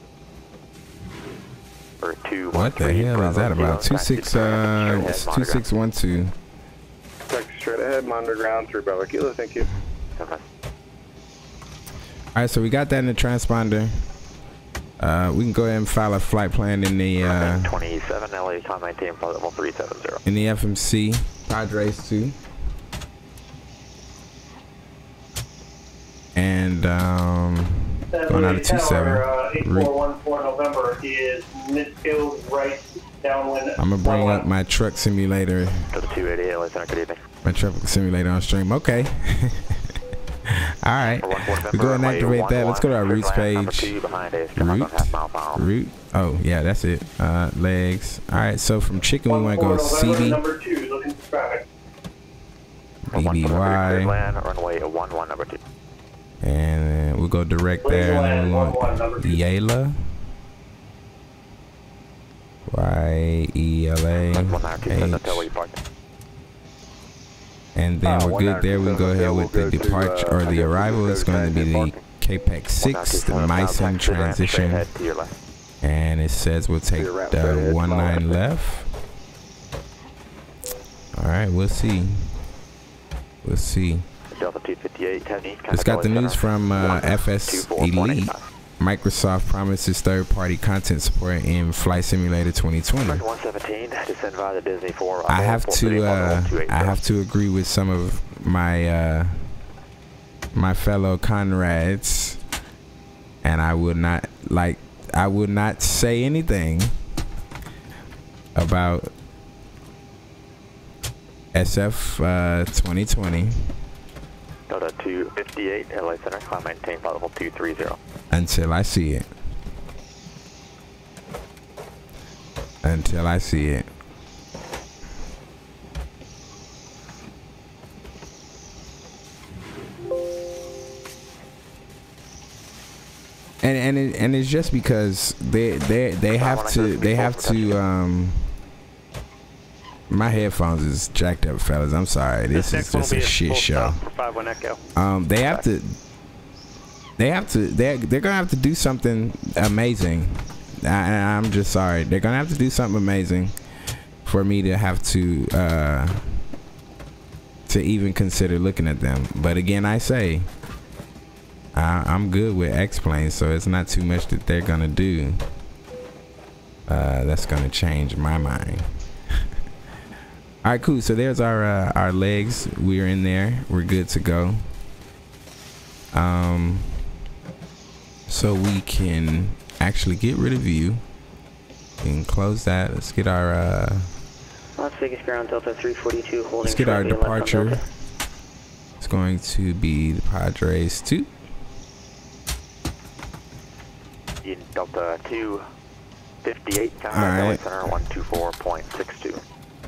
Or two. What the hell is that about? Two six. Uh, it's two six one two. Taxi straight ahead, monitor ground through Bravo Kilo. Thank you. Okay. All right, so we got that in the transponder. Uh, we can go ahead and file a flight plan in the uh, twenty-seven L A, climb maintain for level three seven zero. in the F M C Padres two. And um, going out of two seven. Uh, eight four one four November is midfield right downwind. I'm gonna bring up my truck simulator. To the two eighty L A Center, good evening. My truck simulator on stream. Okay. All right. We go and activate that. Let's go to our routes page. Route. Route. Oh yeah, that's it. Uh, legs. All right. So from chicken, we want to go C D. Number two, looking for traffic. B B Y. Runway one one number two. And then we'll go direct there, and then we want Yela. Y E L A H. And then we're good there. We can go ahead with the departure or the arrival. It's going to be the K P E X six, the Myson transition. And it says we'll take the one nine left. All right, we'll see. We'll see. It's got the news from uh, F S Elite. Microsoft promises third-party content support in Flight Simulator twenty twenty. I have to, uh, I have to agree with some of my uh, my fellow Conrads, and I would not like, I would not say anything about S F uh, twenty twenty. Delta two fifty-eight, L A Center, climb maintain for level two three zero. Until I see it. Until I see it. And and it, and it's just because they they they have to they have to um. My headphones is jacked up, fellas. I'm sorry. This is just a shit show. five one Echo. Um, they have to. They have to. They they're gonna have to do something amazing. I, I'm just sorry. They're gonna have to do something amazing for me to have to uh, to even consider looking at them. But again, I say I, I'm good with X-planes, so it's not too much that they're gonna do uh, that's gonna change my mind. All right, cool. So there's our uh, our legs. We're in there. We're good to go. Um, so we can actually get rid of you and close that. Let's get our uh, Las Vegas ground Delta three forty-two holding. Let's get our departure. It's going to be the Padres two. In Delta two fifty-eight, All right. center one two four point six two.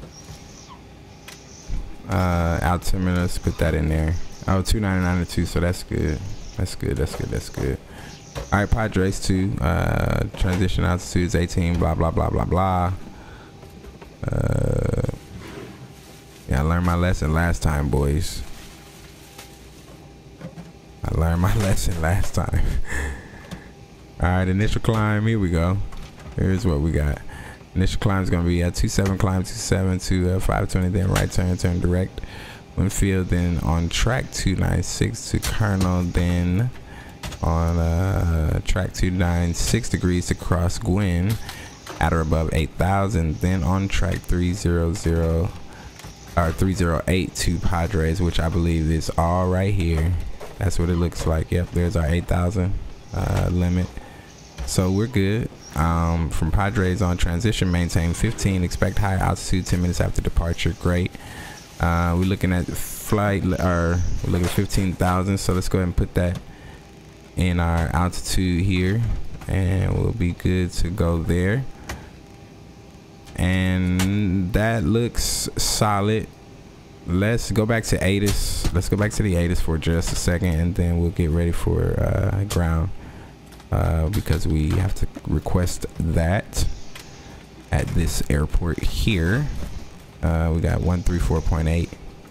Uh, altimeter, let's put that in there. Oh, two ninety-nine to two, so that's good. That's good, that's good, that's good. All right, Padres two, uh, transition altitude is eighteen, blah, blah, blah, blah, blah. Uh, yeah, I learned my lesson last time, boys. I learned my lesson last time. All right, initial climb, here we go. Here's what we got. Initial climb is going to be at two seven, climb two seven to uh, five twenty, then right turn, turn direct. Winfield, then on track two ninety-six to Colonel, then on uh, track two ninety-six degrees to cross Gwynn at or above eight thousand, then on track three hundred or three oh eight to Padres, which I believe is all right here. That's what it looks like. Yep, there's our eight thousand uh, limit. So we're good. Um, from Padres on transition, maintain fifteen, expect high altitude ten minutes after departure. Great. Uh, we're looking at flight, or we're looking at fifteen thousand, so let's go ahead and put that in our altitude here, and we'll be good to go there. And that looks solid. Let's go back to A T I S. Let's go back to the A T I S for just a second, and then we'll get ready for uh, ground. Uh, because we have to request that at this airport here. Uh, we got one three four point eight.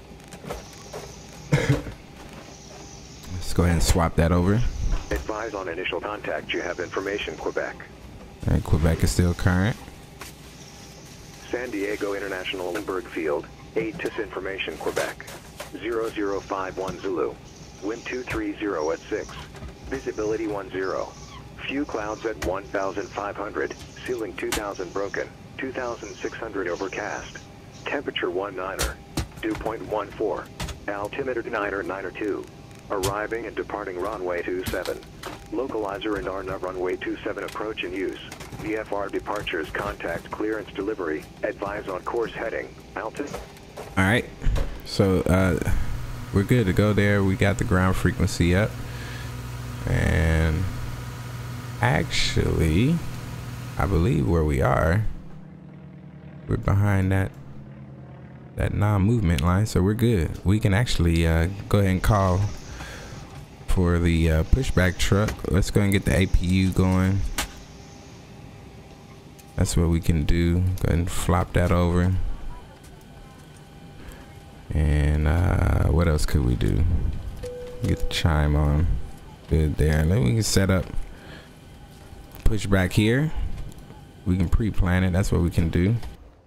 Let's go ahead and swap that over. Advise on initial contact. You have information, Quebec. All right, Quebec is still current. San Diego International Lindbergh Field. A T I S information, Quebec. zero zero five one Zulu. Wind two three zero at six. Visibility one zero. Few clouds at one thousand five hundred, ceiling two thousand broken, two thousand six hundred overcast. Temperature one niner, dew point one four, altimeter niner niner two. Arriving and departing runway two seven. Localizer and R N A V runway two seven approach in use. V F R departures, contact clearance delivery. Advise on course heading. Altitude. All right, so uh, we're good to go there. We got the ground frequency up, and actually, I believe where we are, we're behind that that non-movement line, so we're good. We can actually uh, go ahead and call for the uh, pushback truck. Let's go and get the A P U going. That's what we can do. Go ahead and flop that over. And uh, what else could we do? Get the chime on. Good there. And then we can set up pushback here. We can pre-plan it. That's what we can do.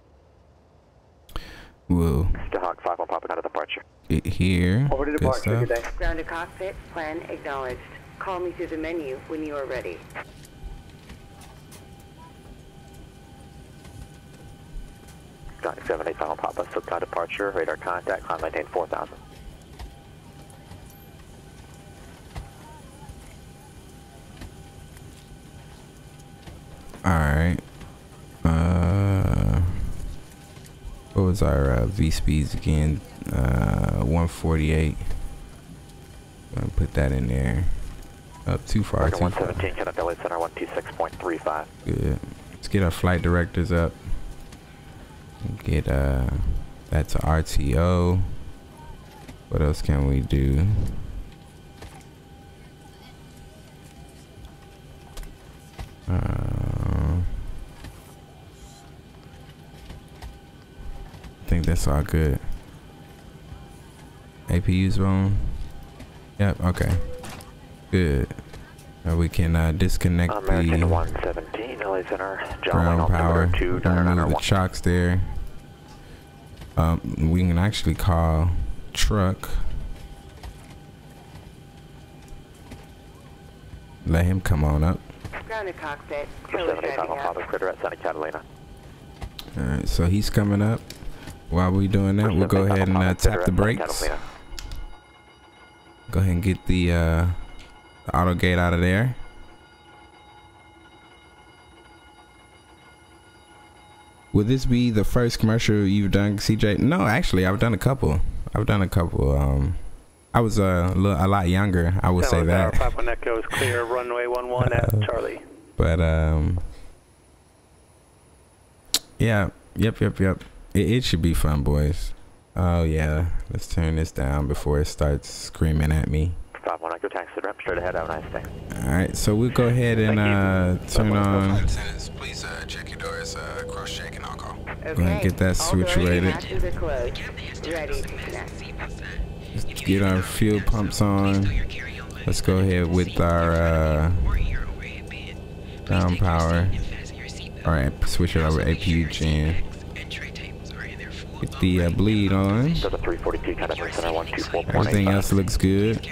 We'll Hawk five one popping out of departure. get here. Over to Good departure. Good day. Ground to cockpit, plan acknowledged. Call me through the menu when you are ready. Sonic seven eight final pop up, subcon departure, radar contact, climb maintain four thousand. Alright. Uh, what was our uh, V speeds again? Uh, one forty-eight. Gonna put that in there. Up too far. Too one far. seventeen, Carenado Delay Center one two six point three five. Good. Let's get our flight directors up. Get uh that to R T O. What else can we do? That's all good. A P U's on. Yep. Okay. Good. Now we can uh, disconnect American the one seventeen, L A Center, ground power. Remove the chocks there. Um, we can actually call truck. Let him come on up. Grounded cockpit. seventy-five on Papa Critter at Santa Catalina. All right, so he's coming up. While we doing that, we'll go ahead and uh, tap the brakes. Go ahead and get the, uh, the auto gate out of there. Would this be the first commercial you've done, C J? No, actually, I've done a couple. I've done a couple. Um, I was uh, a, little, a lot younger, I would say that. five one Echo is clear, runway one one at Charlie. But, um, yeah, yep, yep, yep. It, it should be fun, boys. Oh, yeah. Let's turn this down before it starts screaming at me. five one Echo, taxi the ramp straight ahead. Have a nice day. All right, so we'll go ahead and uh, turn on. Please uh, check your doors, uh, cross check and I'll call. Okay. Go ahead and get that situated. Ready to connect. Let's get our fuel pumps on. Let's go ahead with our uh, ground power. All right, switch it over A P U gen. Get the uh, bleed on. Everything else looks good.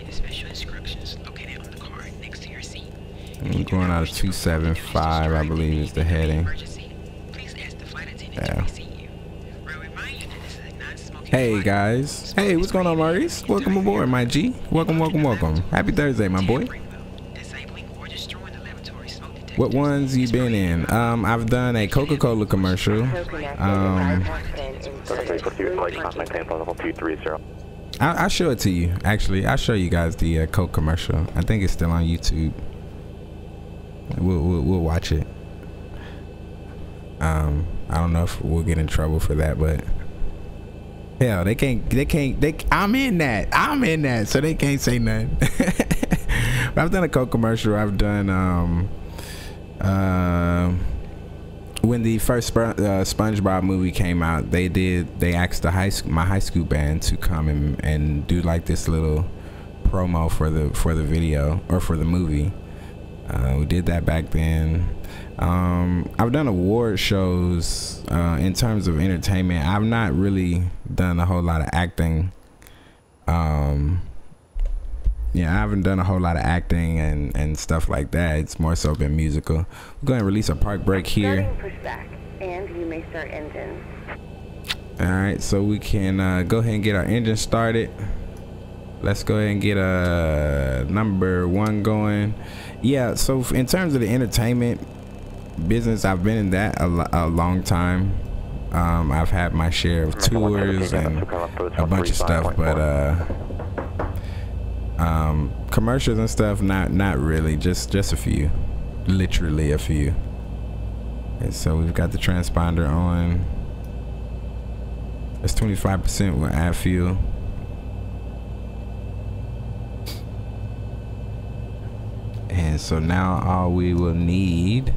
I'm going out of two seven five, I believe is the heading. Yeah. Hey guys. Hey, what's going on, Maurice? Welcome aboard, my G. Welcome, welcome, welcome. Happy Thursday, my boy. What ones you been in? Um, I've done a Coca-Cola commercial. Um, I'll, I'll show it to you. Actually, I'll show you guys the uh, Coke commercial. I think it's still on YouTube. We'll, we'll, we'll watch it. Um, I don't know if we'll get in trouble for that, but hell, they can't. They can't. They. I'm in that. I'm in that, so they can't say nothing. But I've done a Coke commercial. I've done. Um, uh, when the first Sp uh, SpongeBob movie came out, they did. They asked the high school, my high school band, to come and and do like this little promo for the for the video or for the movie. Uh, we did that back then. Um, I've done award shows uh, in terms of entertainment. I've not really done a whole lot of acting. Um, yeah, I haven't done a whole lot of acting and, and stuff like that. It's more so been musical. We're going to release a park brake here. Pushback, and you may start engine. All right, so we can uh, go ahead and get our engine started. Let's go ahead and get a number one going. Yeah, so in terms of the entertainment business, I've been in that a, a long time. Um, I've had my share of tours and a bunch of stuff, but uh, um, commercials and stuff, not not really, just just a few, literally a few. And so we've got the transponder on. That's twenty-five percent. We'll add fuel. And so now all we will need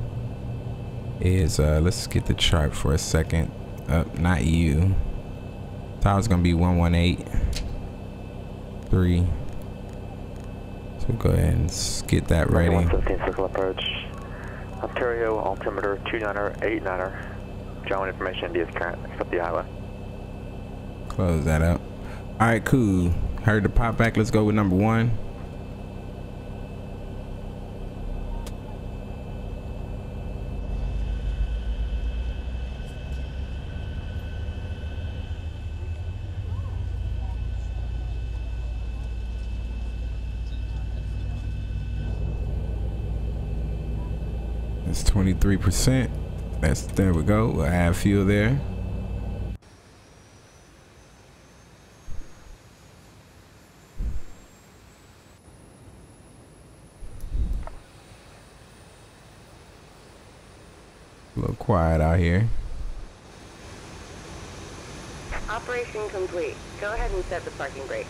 is uh let's get the chart for a second. Up, uh, not you. Tower's gonna be one one eight three. So go ahead and get that ready. one fifteen circle approach. Ontario altimeter two niner eight niner. John information D is current. Accept the highway. Close that up. All right, cool. Heard the pop back. Let's go with number one. It's twenty-three percent. That's, there we go. We'll add fuel there. A little quiet out here. Operation complete. Go ahead and set the parking brake.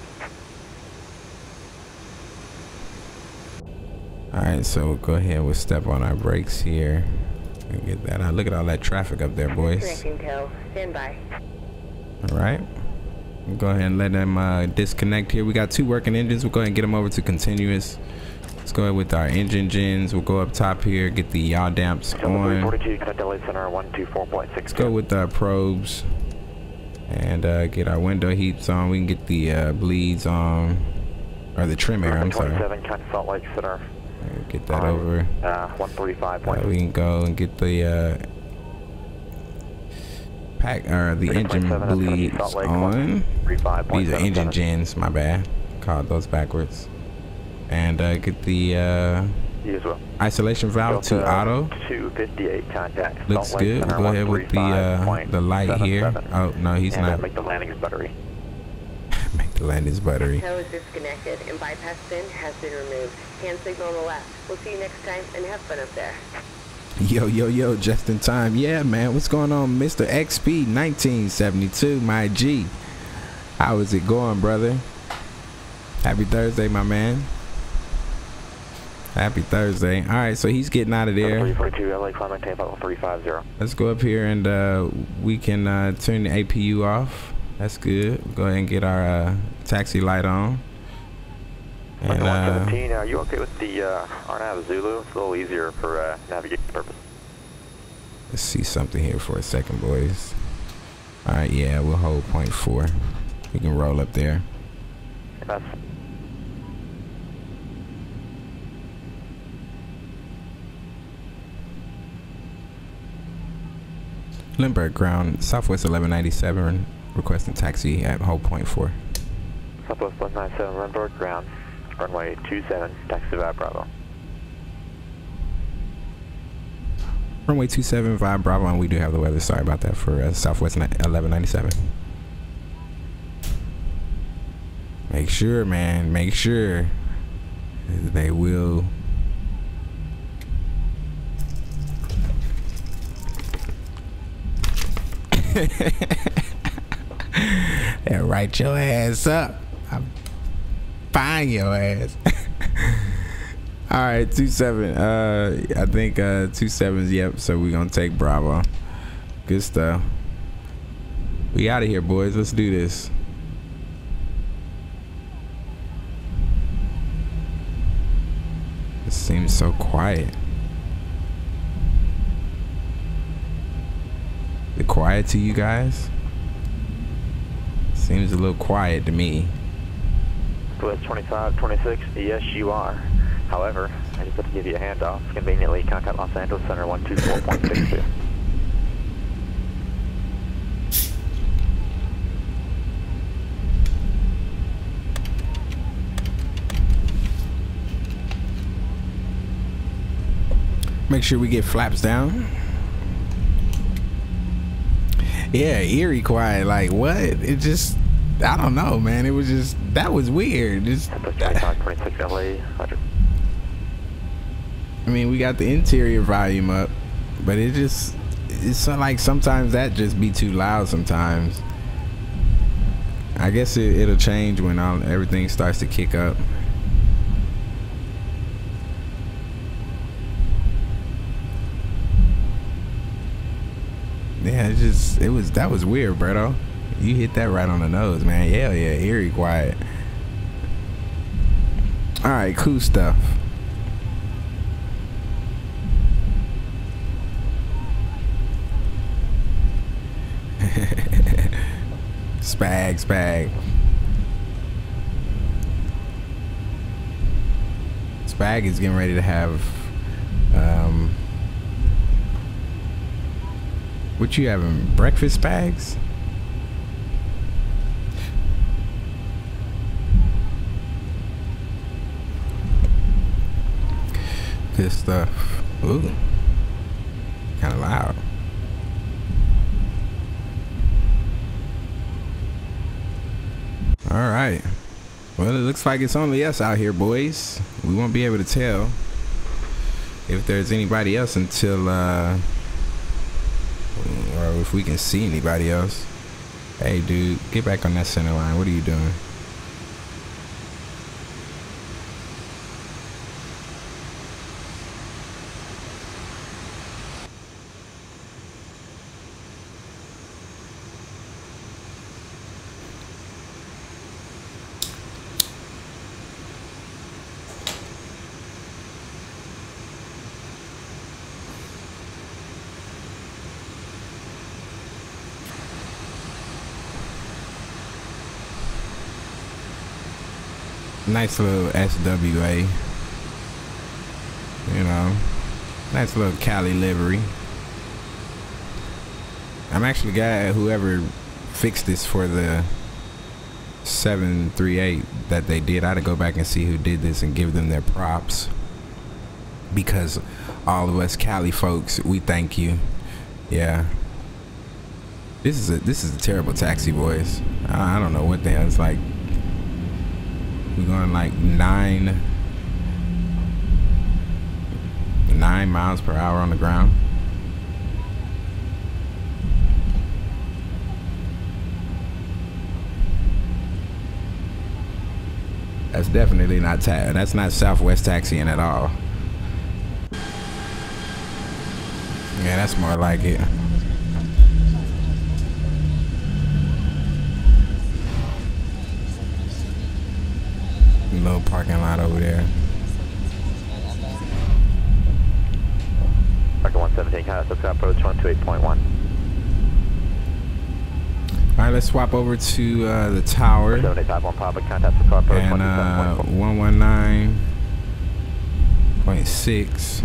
Alright, so we'll go ahead and we'll step on our brakes here and get that out. Look at all that traffic up there, boys. Connecting tail. Stand by. All right. We'll go ahead and let them uh, disconnect here. We got two working engines. We'll go ahead and get them over to continuous. Let's go ahead with our engine gens. We'll go up top here, get the yaw damps on. Let's go with our probes and uh, get our window heats on. We can get the uh, bleeds on, or the trim air, I'm sorry. Salt Lake Center. Get that over. Uh, one thirty-five. Uh, we can go and get the uh, pack or the engine bleeds on. These are engine gens, my bad. Called those backwards. And uh, get the uh, well. isolation valve to uh, auto. two fifty-eight contact. Looks Salt good. We'll go ahead with the uh, the light here. Oh no, he's and, not. Uh, make the landings buttery. Make the landings buttery. Tow is disconnected and bypass pin has been removed. Hand signal on the left. We'll see you next time and have fun up there. Yo, yo, yo, just in time. Yeah, man. What's going on, Mister X P nineteen seventy-two, my G? How is it going, brother? Happy Thursday, my man. Happy Thursday. All right, so he's getting out of there. Let's go up here and uh, we can uh, turn the A P U off. That's good. Go ahead and get our uh, taxi light on. And, uh, one seventeen, are you okay with the uh, R NAV Zulu? It's a little easier for uh, navigation purposes. Let's see something here for a second, boys. All right, yeah, we'll hold point four. We can roll up there. That's Lindbergh ground, Southwest eleven ninety-seven, requesting taxi at hold point four. Southwest eleven ninety-seven, Lindbergh ground, runway two seven, taxi to Vibe Bravo. Runway two seven, Vibe Bravo, and we do have the weather. Sorry about that for uh, Southwest eleven ninety-seven. Make sure, man, make sure they will. Yeah, write your ass up. I'll find your ass. All right, two seven. Uh, I think uh, two sevens. Yep. So we're gonna take Bravo. Good stuff. We out of here, boys. Let's do this. It seems so quiet. Is it quiet to you guys? Seems a little quiet to me. West twenty-five twenty-six, yes you are. However, I just have to give you a handoff. Conveniently, contact Los Angeles Center one two four point six two. Make sure we get flaps down. Yeah, eerie quiet. Like what? It just, I don't know, man. It was just, that was weird. Just, twenty-five twenty-six L A, Roger. I mean, we got the interior volume up, but it just, it's like sometimes that just be too loud sometimes. I guess it, it'll change when all, everything starts to kick up. Yeah, it just, it was, that was weird, Berto. You hit that right on the nose, man. Yeah, yeah, eerie quiet. All right, cool stuff. Spag, spag. Spag is getting ready to have, um, what you having? Breakfast bags? Good stuff. Ooh. Kind of loud. All right. Well, it looks like it's only us out here, boys. We won't be able to tell if there's anybody else until, uh, or if we can see anybody else. Hey, dude, get back on that center line. What are you doing? Nice little S W A. You know, nice little Cali livery. I'm actually glad whoever fixed this for the seven three eight that they did. I had to go back and see who did this and give them their props, because all of us Cali folks, we thank you. Yeah, this is a this is a terrible taxi, boys. I, I don't know what the hell it's like. We're going like nine nine miles per hour on the ground. That's definitely not ta that's not Southwest taxiing at all. Yeah, that's more like it. Little parking lot over there. Parking one seventeen, contact approach one two eight point one. All right, let's swap over to uh, the tower. seven eight five one Papa, contact for car approach and uh, one one nine point six.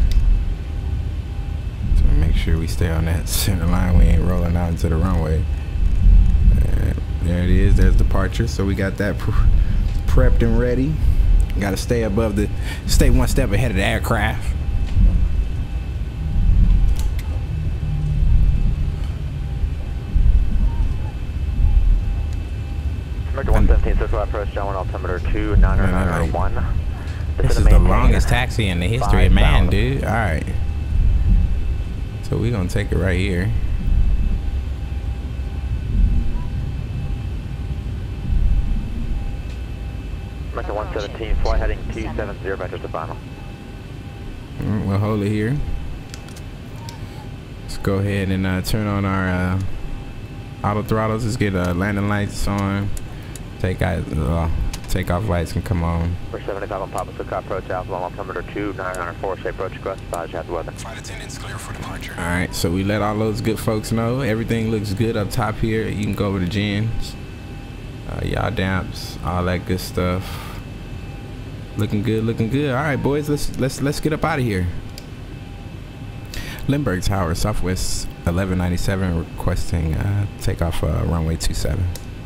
So make sure we stay on that center line. We ain't rolling out into the runway. And there it is. There's departure. So we got that pre prepped and ready. Got to stay above the, stay one step ahead of the aircraft. one seventeen, circle approach, John one, altimeter two nine nine one. This is the longest taxi in the history of man, dude. All right. So we're going to take it right here. American one seventeen, fly heading two seven zero, ventures to final. Mm, we'll hold it here. Let's go ahead and uh, turn on our uh, auto throttles. Let's get uh, landing lights on. Take out, uh, takeoff lights can come on. For seven eight five on Papa, Silk approach, Alpha one, altimeter two nine nine four, shape approach request, advise you have the weather. Flight attendants clear for departure. All right, so we let all those good folks know everything looks good up top here. You can go over to Jen's, uh, yaw damps, all that good stuff. Looking good, looking good. All right, boys, let's let's let's get up out of here. Lindbergh Tower, Southwest eleven ninety-seven, requesting uh, takeoff uh, runway two seven.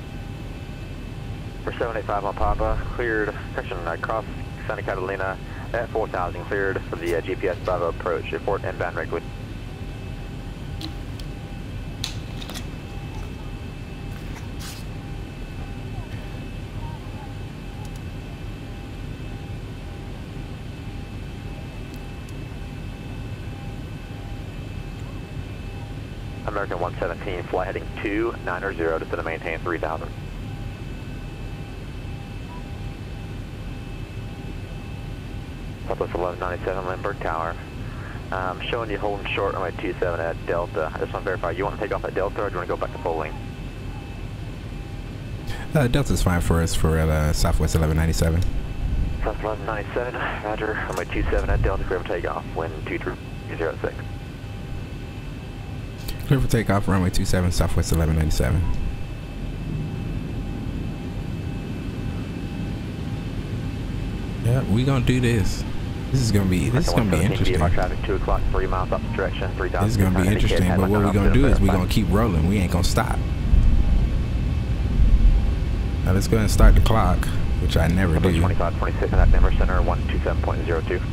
For seven eight five on Papa, cleared section across Santa Catalina at four thousand, cleared for the uh, G P S Bravo approach, report inbound regularly. American one seventeen, fly heading two nine zero, to maintain three thousand. Southwest eleven ninety-seven, Lindbergh Tower. Um, showing you holding short runway two seven at Delta. I just want to verify, you want to take off at Delta or do you want to go back to full length? Uh, Delta's fine for us for uh, Southwest eleven ninety-seven. Southwest eleven ninety-seven, roger. Runway two seven at Delta, clear for takeoff. Wind two three zero six. Clear for takeoff, runway two seven, Southwest eleven ninety-seven. Yeah, we gonna do this. This is gonna be this is gonna be interesting. Traffic two o'clock, three miles up the direction, three thousand. This is gonna be interesting, but what we're gonna do is we're gonna keep rolling. We ain't gonna stop. Now let's go ahead and start the clock, which I never do. twenty-five twenty-six on that number, center one two seven point zero two.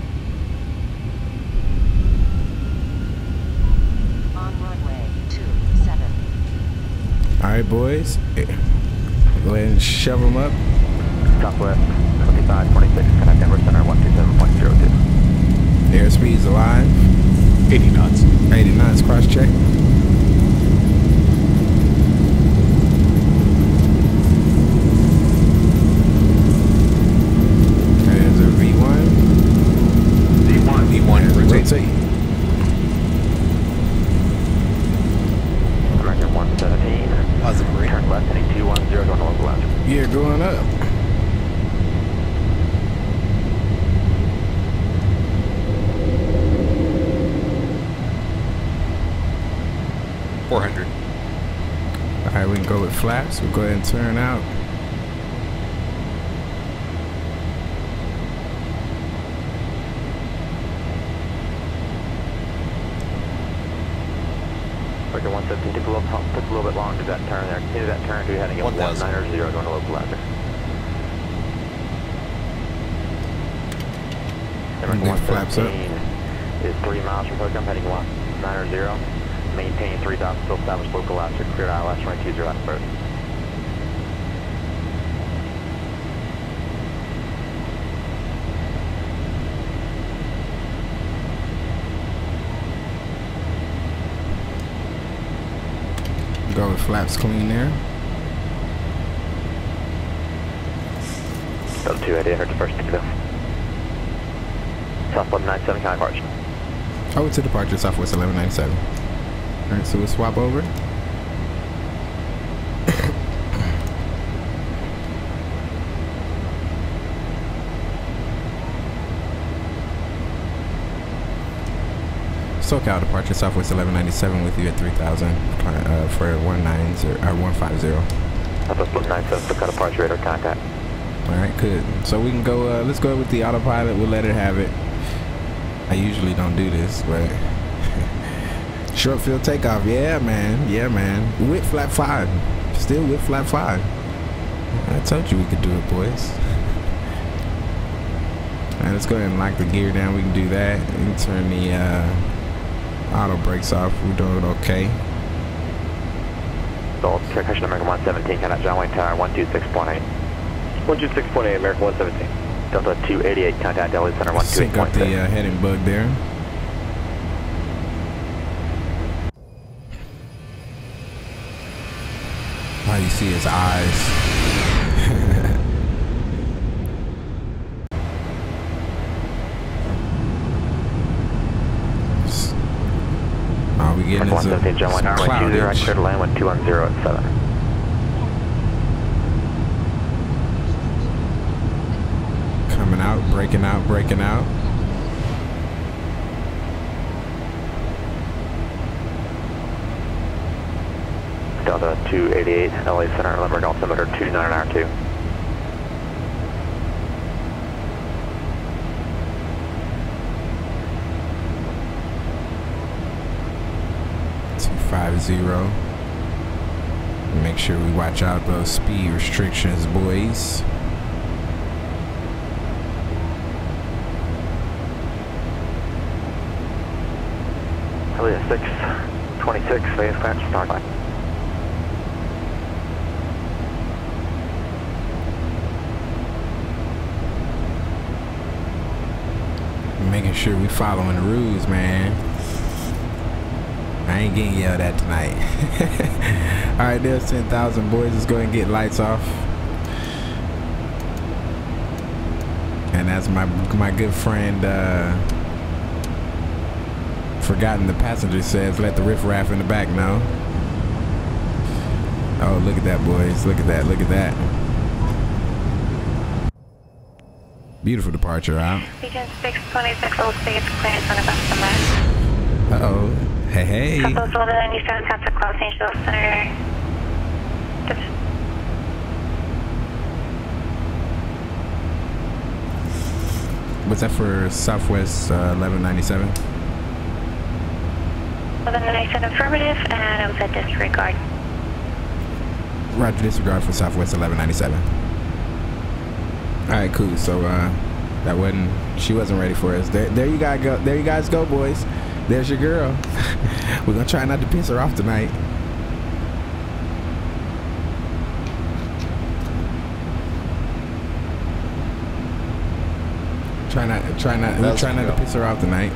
On runway two seven. All right, boys. Go ahead and shove them up. Southwest twenty-five twenty-six, connect number center one two seven point zero two. Airspeed's alive. eighty knots. eighty knots, cross check. There's a V one. V one. V one, rotate. Rotate. American one seventeen. Positive rate. Turn left, heading two one zero, going to local lounge. Yeah, going up. four hundred. All right, we can go with flaps. We'll go ahead and turn out. seventeen took a little, took a little bit long to that turn there. Continue that turn, do heading at one nine zero going to localizer. Number one seventeen is three miles from Hookham, heading one nine zero. Maintain three dots, still establish localizer, clear I L S runway two zero left approach. Go with flaps clean there. Delta two eighty, I heard the first ticket though. South eleven ninety-seven, kind of departure. Over to departure, Southwest eleven ninety-seven. Alright, so we'll swap over. SoCal departure, Southwest eleven ninety-seven with you at three thousand uh, for one nine zero or one five zero. Southwest eleven ninety-seven, SoCal departure, radar contact. Alright, good. So we can go, uh, let's go with the autopilot. We'll let it have it. I usually don't do this, but short field takeoff. Yeah, man. Yeah, man. With flat five. Still with flat five. I told you we could do it, boys. Alright, let's go ahead and lock the gear down. We can do that. We can turn the uh, auto brakes off. We're doing okay. Adult, concussion American one seventeen, contact John Wayne Tower one two six point eight. one two six point eight, American one seventeen. Delta two eighty-eight, contact Delhi Center one two eight point six. Sync up the uh, heading bug there. All you see is eyes. All we getting is a cloudage. I cleared land one two one zero at seven. Coming out, breaking out, breaking out. Delta two eighty-eight, L A Center, Limerick altimeter two nine R two. two five zero. Make sure we watch out those speed restrictions, boys. six twenty-six, phase clearance, start line. Making sure we following the rules, man. I ain't getting yelled at tonight. Alright, there's ten thousand, boys. Let's go ahead and get lights off. And as my my good friend uh Forgotten the passenger says, let the riffraff in the back know. Oh, look at that, boys. Look at that. Look at that. Beautiful departure out. Region six twenty-six, Old States, clearance on Augusta West. Uh-oh. Hey, hey. Southwest eleven ninety-seven, contact Los Angeles Center. What's that for Southwest uh, eleven ninety-seven? eleven ninety-seven affirmative, and I was at disregard. Roger, disregard for Southwest eleven ninety-seven. Alright, cool. So uh that wasn't she wasn't ready for us. There there you guys go there you guys go, boys. There's your girl. We're gonna try not to piss her off tonight. Try not try not we're trying not to piss her off tonight.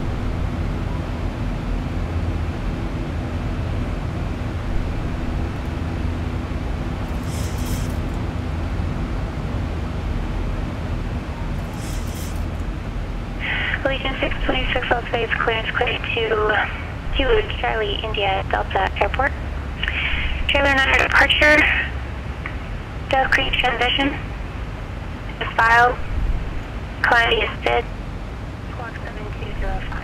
Legion six twenty-six, Las Vegas, clearance clear to Kilo Charlie, India, Delta Airport. Trailer nine departure, Dove Creek transition, file, quantity is dead, clock seven two zero five.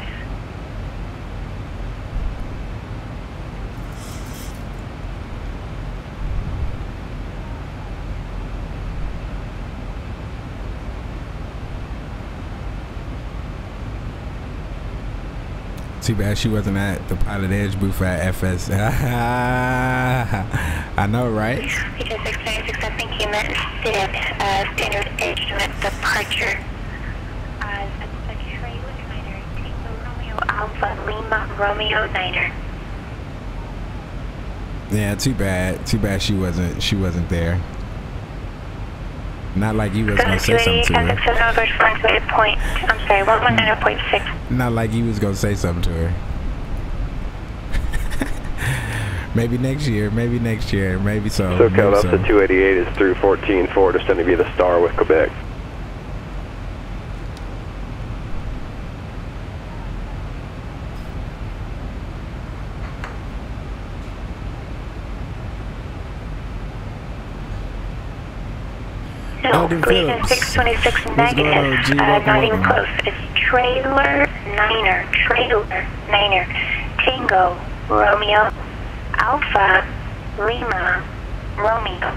Too bad she wasn't at the Pilot Edge booth at F S. I know, right? P J six ninety-six, I think you meant SID, uh, standard instrument departure. Uh, that's a trailer niner, Tango Romeo Alpha Lima Romeo niner. Yeah, too bad. Too bad she wasn't. She wasn't there. Not like you was gonna say something to her. Point, I'm sorry, one one nine point six. Not like you was gonna say something to her. Maybe next year. Maybe next year. Maybe so. So, Cal, maybe up to two eighty-eight is through fourteen four, descending via the Star with Quebec. No, Legion six twenty-six negative, uh, not even close. It's trailer niner, trailer niner, Tango, Romeo, Alpha, Lima, Romeo.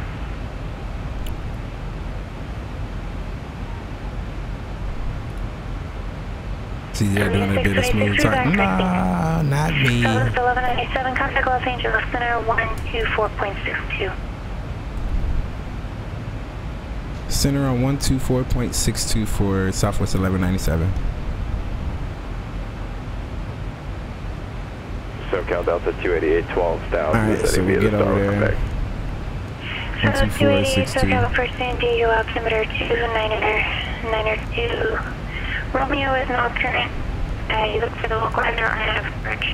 See, they're doing a bit of smooth talk. Nah, not me. eleven ninety-seven, contact Los Angeles Center one two four point six two. Center on one two four point six two for Southwest eleven ninety-seven. SoCal Delta two eighty-eight, twelve thousand. Alright, so we get over there. one two four six two. SoCal first San Diego altimeter two niner niner two. Romeo is not current. Uh, you look for the localizer on average.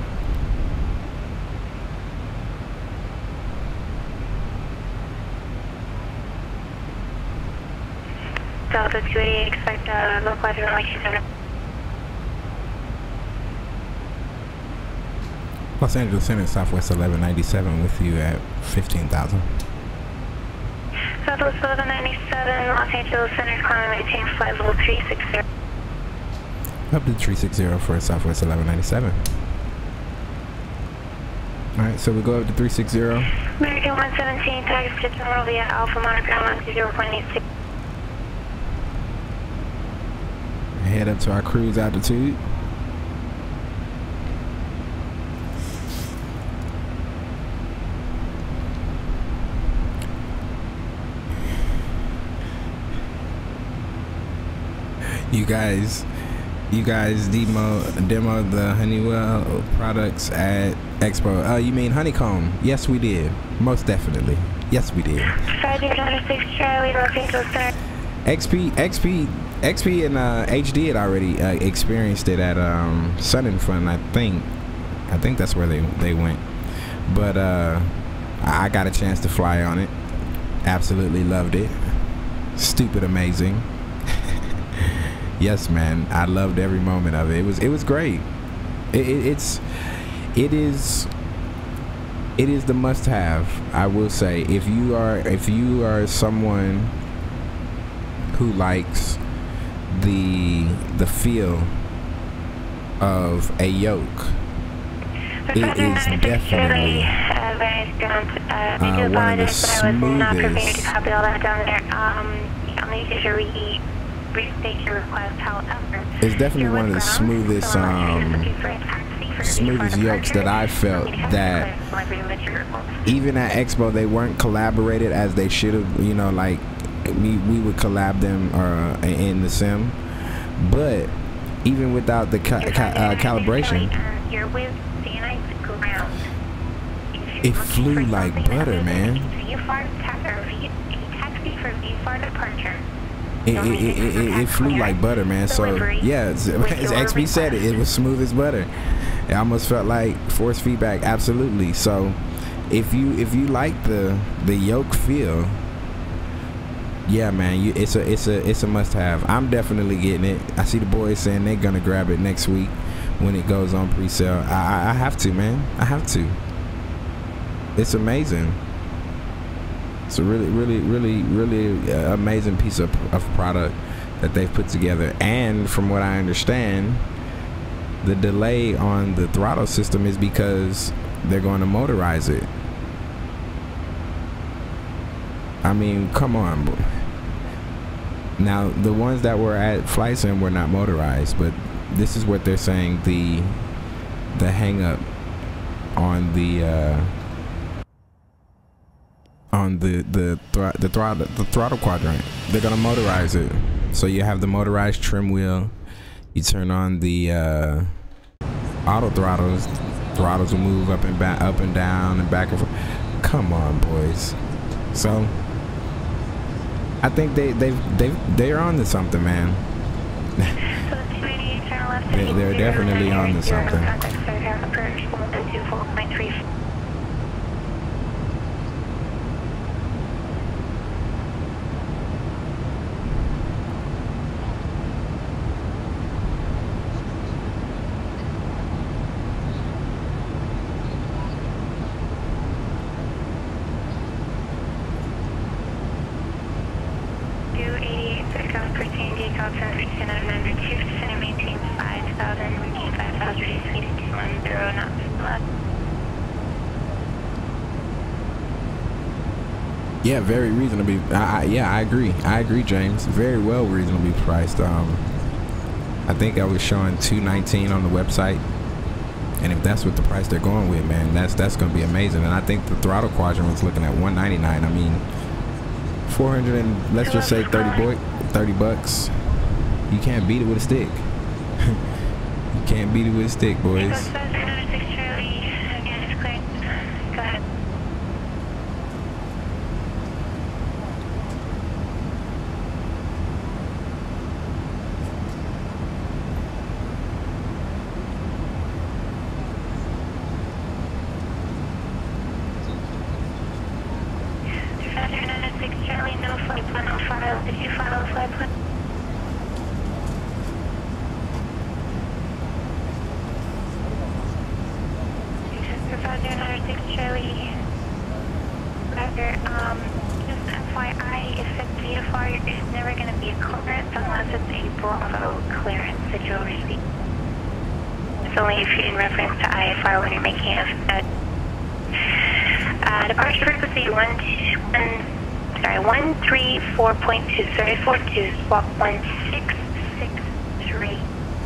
Delta two eighty-eight, expect uh, localizer on two seven. Los Angeles Center, Southwest eleven ninety-seven with you at fifteen thousand. Southwest eleven ninety-seven, Los Angeles Center, climb and maintain flight level three six zero. Up to three six zero for Southwest eleven ninety-seven. Alright, so we go up to three six zero. American one seventeen, taxi to terminal via Alpha Monogram one two zero point eight six. Head up to our cruise altitude. You guys, you guys demo demo the Honeywell products at Expo. Oh, you mean Honeycomb? Yes, we did. Most definitely. Yes, we did. five zero six Charlie, Los Angeles Center. X P, X P, X P and uh, H D had already uh, experienced it at um, Sun and Fun. I think, I think that's where they they went. But uh, I got a chance to fly on it. Absolutely loved it. Stupid amazing. Yes, man, I loved every moment of it. It was it was great. It, it, it's it is it is the must-have. I will say, if you are if you are someone who likes the the feel of a yoke, it is definitely uh, one of the smoothest. It's definitely one of the smoothest um, smoothest yokes that I felt. That even at Expo they weren't collaborated as they should have. You know, like we we would collab them uh, in the sim, but even without the ca ca uh, calibration, it flew like butter, man. It, it, it, it, it flew like butter, man. So yeah, as X B said, it, it was smooth as butter. It almost felt like force feedback. Absolutely. So if you if you like the the yoke feel, yeah, man, you, it's a it's a it's a must-have. I'm definitely getting it. I see the boys saying they're gonna grab it next week when it goes on pre-sale. I, I have to, man. I have to. It's amazing. It's a really, really, really, really uh, amazing piece of, of product that they've put together. And from what I understand, the delay on the throttle system is because they're going to motorize it. I mean, come on. Now, the ones that were at Flight Sim were not motorized, but this is what they're saying. The the hang up on the uh, on the the thr the throttle the throttle quadrant. They're gonna motorize it, so you have the motorized trim wheel. You turn on the uh, auto throttles. Throttles will move up and back, up and down, and back and forth. Come on, boys. So I think they they they they're on to something, man. they, they're definitely on to something. Yeah, very reasonably. I, I, yeah, I agree. I agree, James. Very well reasonably priced. Um, I think I was showing two nineteen on the website, and if that's what the price they're going with, man, that's that's gonna be amazing. And I think the throttle quadrant was looking at one ninety-nine. I mean, four hundred and let's just say thirty boy, thirty bucks. You can't beat it with a stick. You can't beat it with a stick, boys. four point two, sorry, four two, swap one six six three.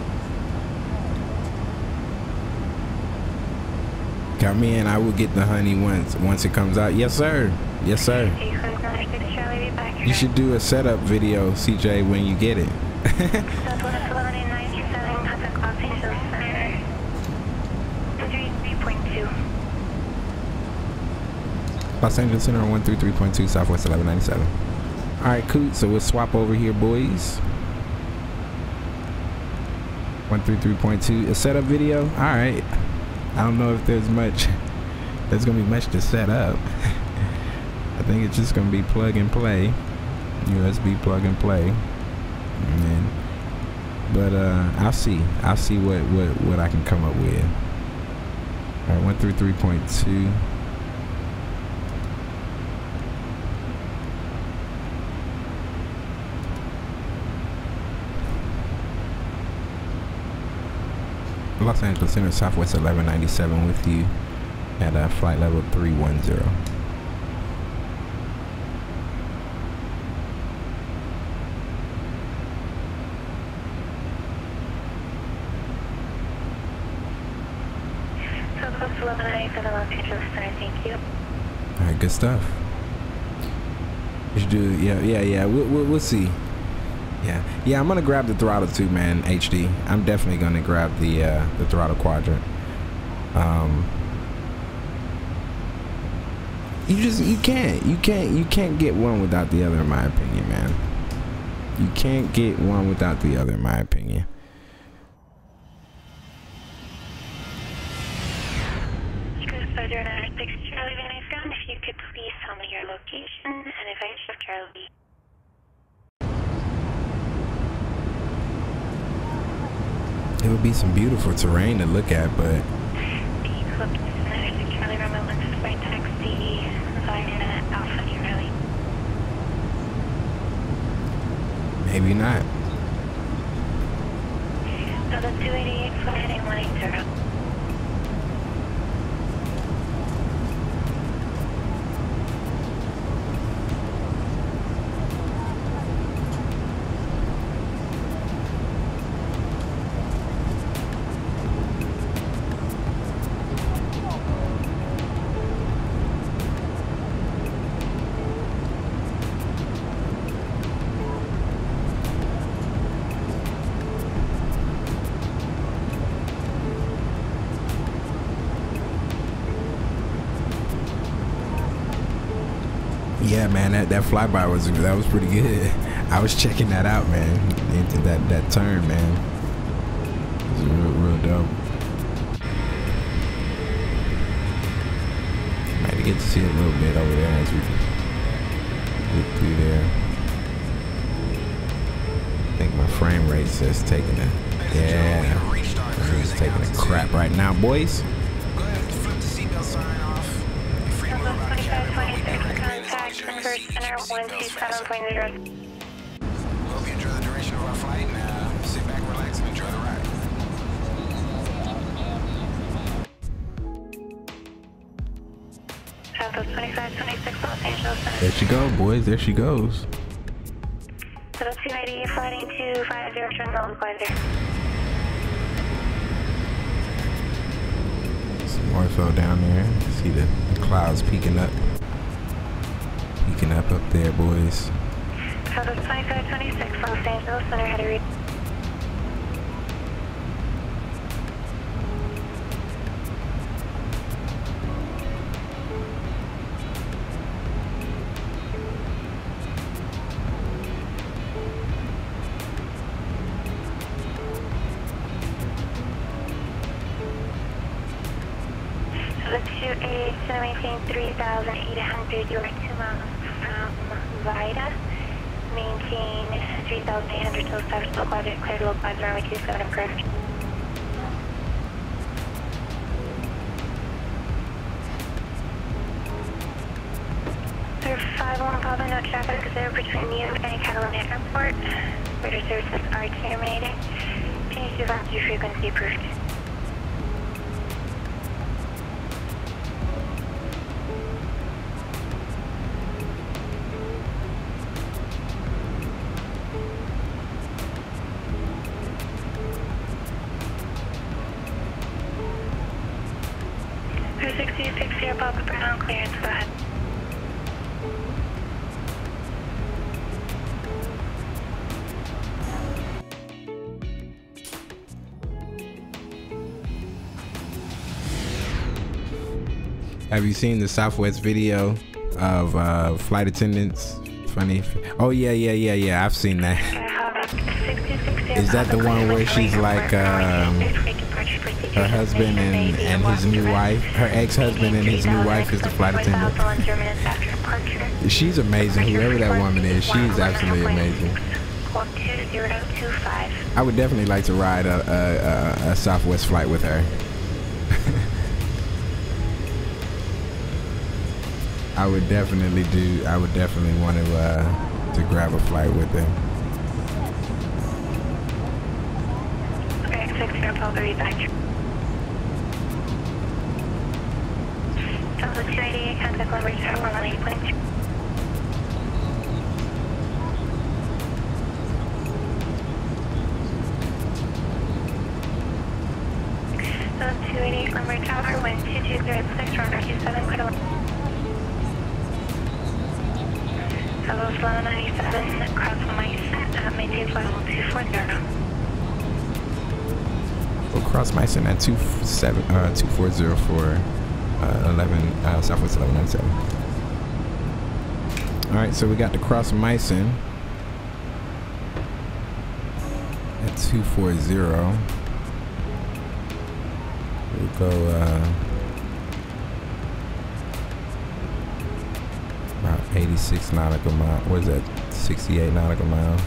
Come in, I will get the honey once once it comes out. Yes, sir. Yes, sir. You should do a setup video, C J, when you get it. Los Angeles Center on one three three point two, Southwest eleven ninety-seven. All right, cool. So we'll swap over here, boys. one three three point two, a setup video. All right. I don't know if there's much. There's gonna be much to set up. I think it's just gonna be plug and play, U S B plug and play. And then, but uh, I'll see. I'll see what what what I can come up with. All right, one three three point two. Los Angeles Center, Southwest eleven ninety-seven with you at uh, flight level three one zero. Southwest eleven ninety-seven, Los Angeles Center, thank you. All right, good stuff. You should do, yeah, yeah, yeah. We'll, we'll, we'll see. Yeah, yeah, I'm gonna grab the throttle too, man. H D. I'm definitely gonna grab the uh, the throttle quadrant. Um, you just you can't you can't you can't get one without the other, in my opinion, man. You can't get one without the other, in my opinion. If you could please tell me your location and advise of Charlie. It would be some beautiful terrain to look at, but Charlie Romeo one six by taxi via Alpha Charlie. maybe not. Delta two eighty-eight, flight heading one eighty. Yeah, man, that, that flyby was that was pretty good. I was checking that out, man. Into that that turn, man. It was real, real dope. Might get to see a little bit over there as we get through there. I think my frame rate says taking a yeah. It's taking a crap right now, boys. Go ahead and flip the seatbelt sign off. You're free to move around the cabin. Contact Converse Center one two seven point zero. Hope you enjoy the duration of our flight and uh, sit back, relax, and enjoy the ride. Southwest twenty-five twenty-six Los Angeles Center. There she go, boys. There she goes. Level two eighty, flighting two five zero, turn on quieter. Some more flow down there. See the, the clouds peeking up. Peeking up up there, boys. Southwest twenty-five twenty-six Los Angeles Center, head to read. two eighty, to maintain three thousand eight hundred, you are two miles from Vida. Maintain three thousand eight hundred till service low quadrant, cleared low quadrant, runway two seven approach. Sir five one Papa, no traffic observed between you and Carenado Airport. Radar services are terminated. Change to latitude frequency approved. six two six zero Papa Brown, clearance, go ahead. Have you seen the Southwest video of uh, flight attendants? Funny. Oh yeah, yeah, yeah, yeah. I've seen that. Is that the one where she's like um, her husband and, and his new wife, her ex-husband and his new wife is the flight attendant? She's amazing. Whoever that woman is, she's absolutely amazing. I would definitely like to ride a, a, a, a Southwest flight with her. I would definitely do. I would definitely want to uh, to grab a flight with her. Okay, six zero Papa, read back. Delta two eighty, contact number zero one eight point two. Delta two eighty, number tower, wind two two zero six, runway two seven, clear to land. Level eleven ninety-seven, cross Mason, uh, maintain level two forty. We'll cross Mason at two seven uh two four zero for uh, eleven uh, Southwest eleven ninety-seven. All right, so we got to cross Mason at two four zero. We'll go uh, about eighty-six nautical miles. What is that? sixty-eight nautical miles.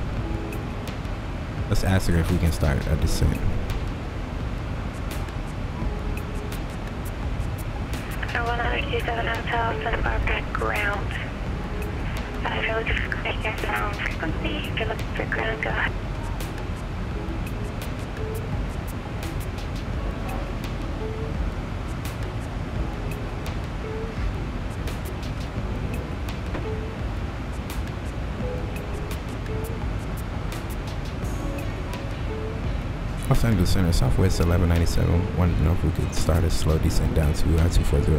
Let's ask her if we can start a descent. one two seven Hotel, Santa Barbara ground. Uh, if you're looking for connecting ground frequency, if you're looking for ground, go ahead. Los Angeles Center, Southwest eleven ninety-seven. Wanted to know if we could start a slow descent down to uh, two forty.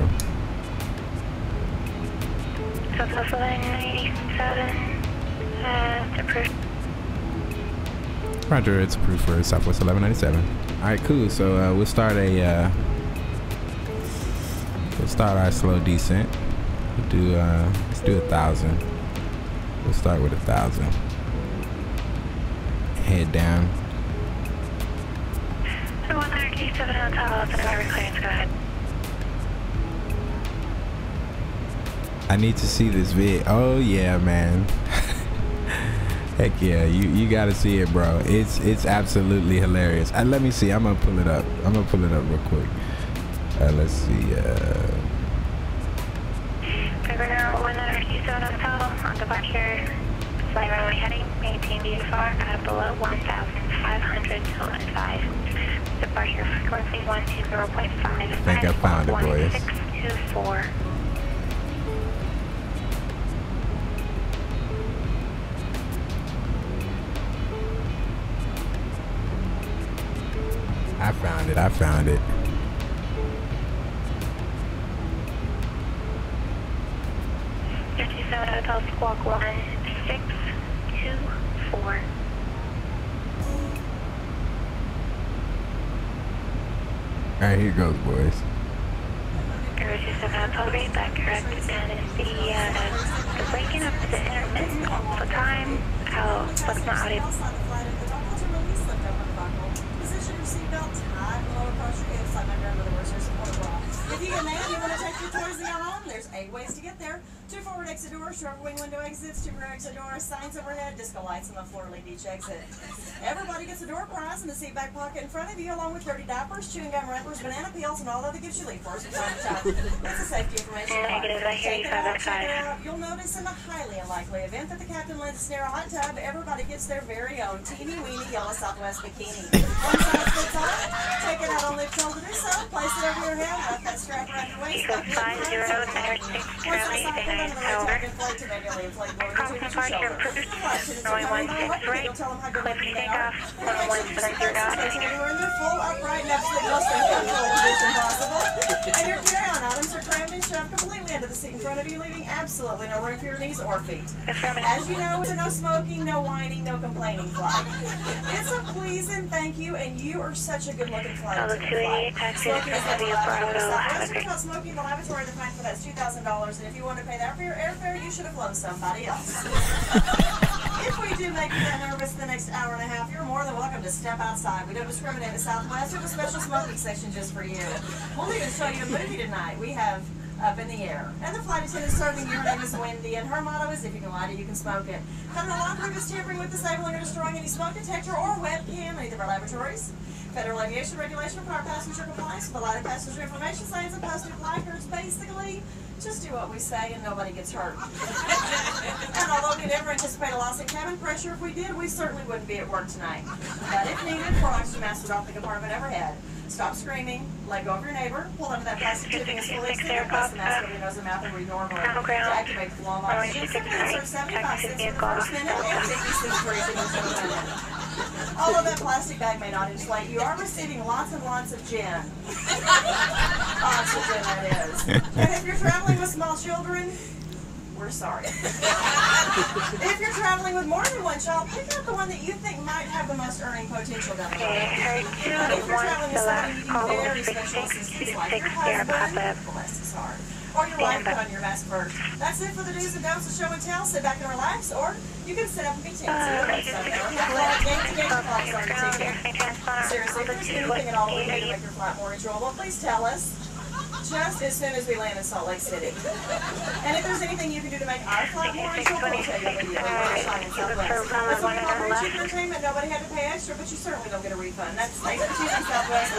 Southwest eleven ninety-seven, uh, it's approved. Roger, it's approved for Southwest eleven ninety-seven. All right, cool. So uh, we'll start a uh, we'll start our slow descent. We'll do uh, let's do a thousand. We'll start with a thousand. Head down. one thirty-seven Hotel, the driver clearance, go ahead. I need to see this vid. Oh yeah, man. Heck yeah, you you gotta see it, bro. It's it's absolutely hilarious. Uh, let me see. I'm gonna pull it up. I'm gonna pull it up real quick. Uh, let's see. Uh, Carenado, one thirty-seven Hotel, on departure. Flight runway heading, maintain V F R at below one thousand five hundred five. Departure frequency one two zero point five. I think I found it, boys. six two four. I found it. I found it. thirty-seven Hotel Squawk one six two four. Alright, here goes, boys. thirty-seven Hotel, read that correct. And is the, uh, the breaking up, is it intermittent all the time? How, what's my audio? Position your seatbelt tight, lower approach your hips, like my grandmother wears her support bra. If you get mad and you want to take your toys and go home, there's eight ways to get there. Two forward exit doors, short wing window exits, two rear exit doors, signs overhead, disco lights on the floor lead each exit. Everybody gets a door prize in the seat back pocket in front of you, along with dirty diapers, chewing gum wrappers, banana peels, and all other gifts you leave for us from time to time. It's a safety information card. Negative, I hear Check you, it out, five check it five. out. You'll notice in the highly unlikely event that the captain lends a snare a hot tub, everybody gets their very own teeny weeny yellow Southwest bikini. One size fits all. Take it out on lip told to do so. Place it over your head. Wrap that strap around your waist. Eagle five zero nine six Charlie eight nine, over. Crossing departure approved. Runway one six right. Clip takeoff. one one seven zero dot. You're in their full upright and absolute most uncomfortable position possible. And your carry-on items are crammed and shoved completely into the seat in front of you, leaving absolutely no room for your knees or feet. As you know, it's a no smoking, no whining, no complaining flight. It's a please and thank you, and you are such a good-looking flight. two eighty-eight taxi to W Bravo. Have a great Not smoking, the lavatory, the fine for that's two thousand dollars, and if you want to pay that for your airfare, you should have flown somebody else. If we do make you that nervous the next hour and a half, you're more than welcome to step outside. We don't discriminate at Southwest. We have a special smoking section just for you. We'll even show you a movie tonight. We have Up in the Air. And the flight attendant serving you, her name is Wendy, and her motto is, if you can light it, you can smoke it. Federal law prohibits tampering with, disabling, or destroying any smoke detector or webcam in either of our laboratories. Federal aviation regulation for our passenger compliance with the lighted passenger information signs and posted placards. Basically, just do what we say and nobody gets hurt. And although we never anticipate a loss in cabin pressure, if we did, we certainly wouldn't be at work tonight. But if needed, four oxygen masks off the compartment overhead. Stop screaming, let go of your neighbor, pull under that plastic tubing as fully extended, place the mask over your nose and mouth and breathe normally. To activate the flow of oxygen, simply insert seventy-five cents for the first minute and fifty-six for each additional minute. Although that plastic bag may not insulate, you are receiving lots and lots of gin. Oxygen, that is. And if you're traveling with small children, we're sorry. If you're traveling with more than one child, pick out the one that you think might have the most earning potential down the road. But if you're traveling with somebody needing very special assistance, like your husband, bless his heart, or your wife, put on your mask first. That's it for the do's and don'ts of show and tell. Sit back and relax, or you can sit up and be teensy. Seriously, if there's anything at all we can do to make your flight more enjoyable, please tell us. Just as soon as we land in Salt Lake City. And if there's anything you can do to make our flight more enjoyable, we'll tell you immediately. We're flying in Southwest. That's why we offer cheap entertainment. Nobody had to pay extra, but you certainly don't get a refund. That's thanks for choosing Southwest.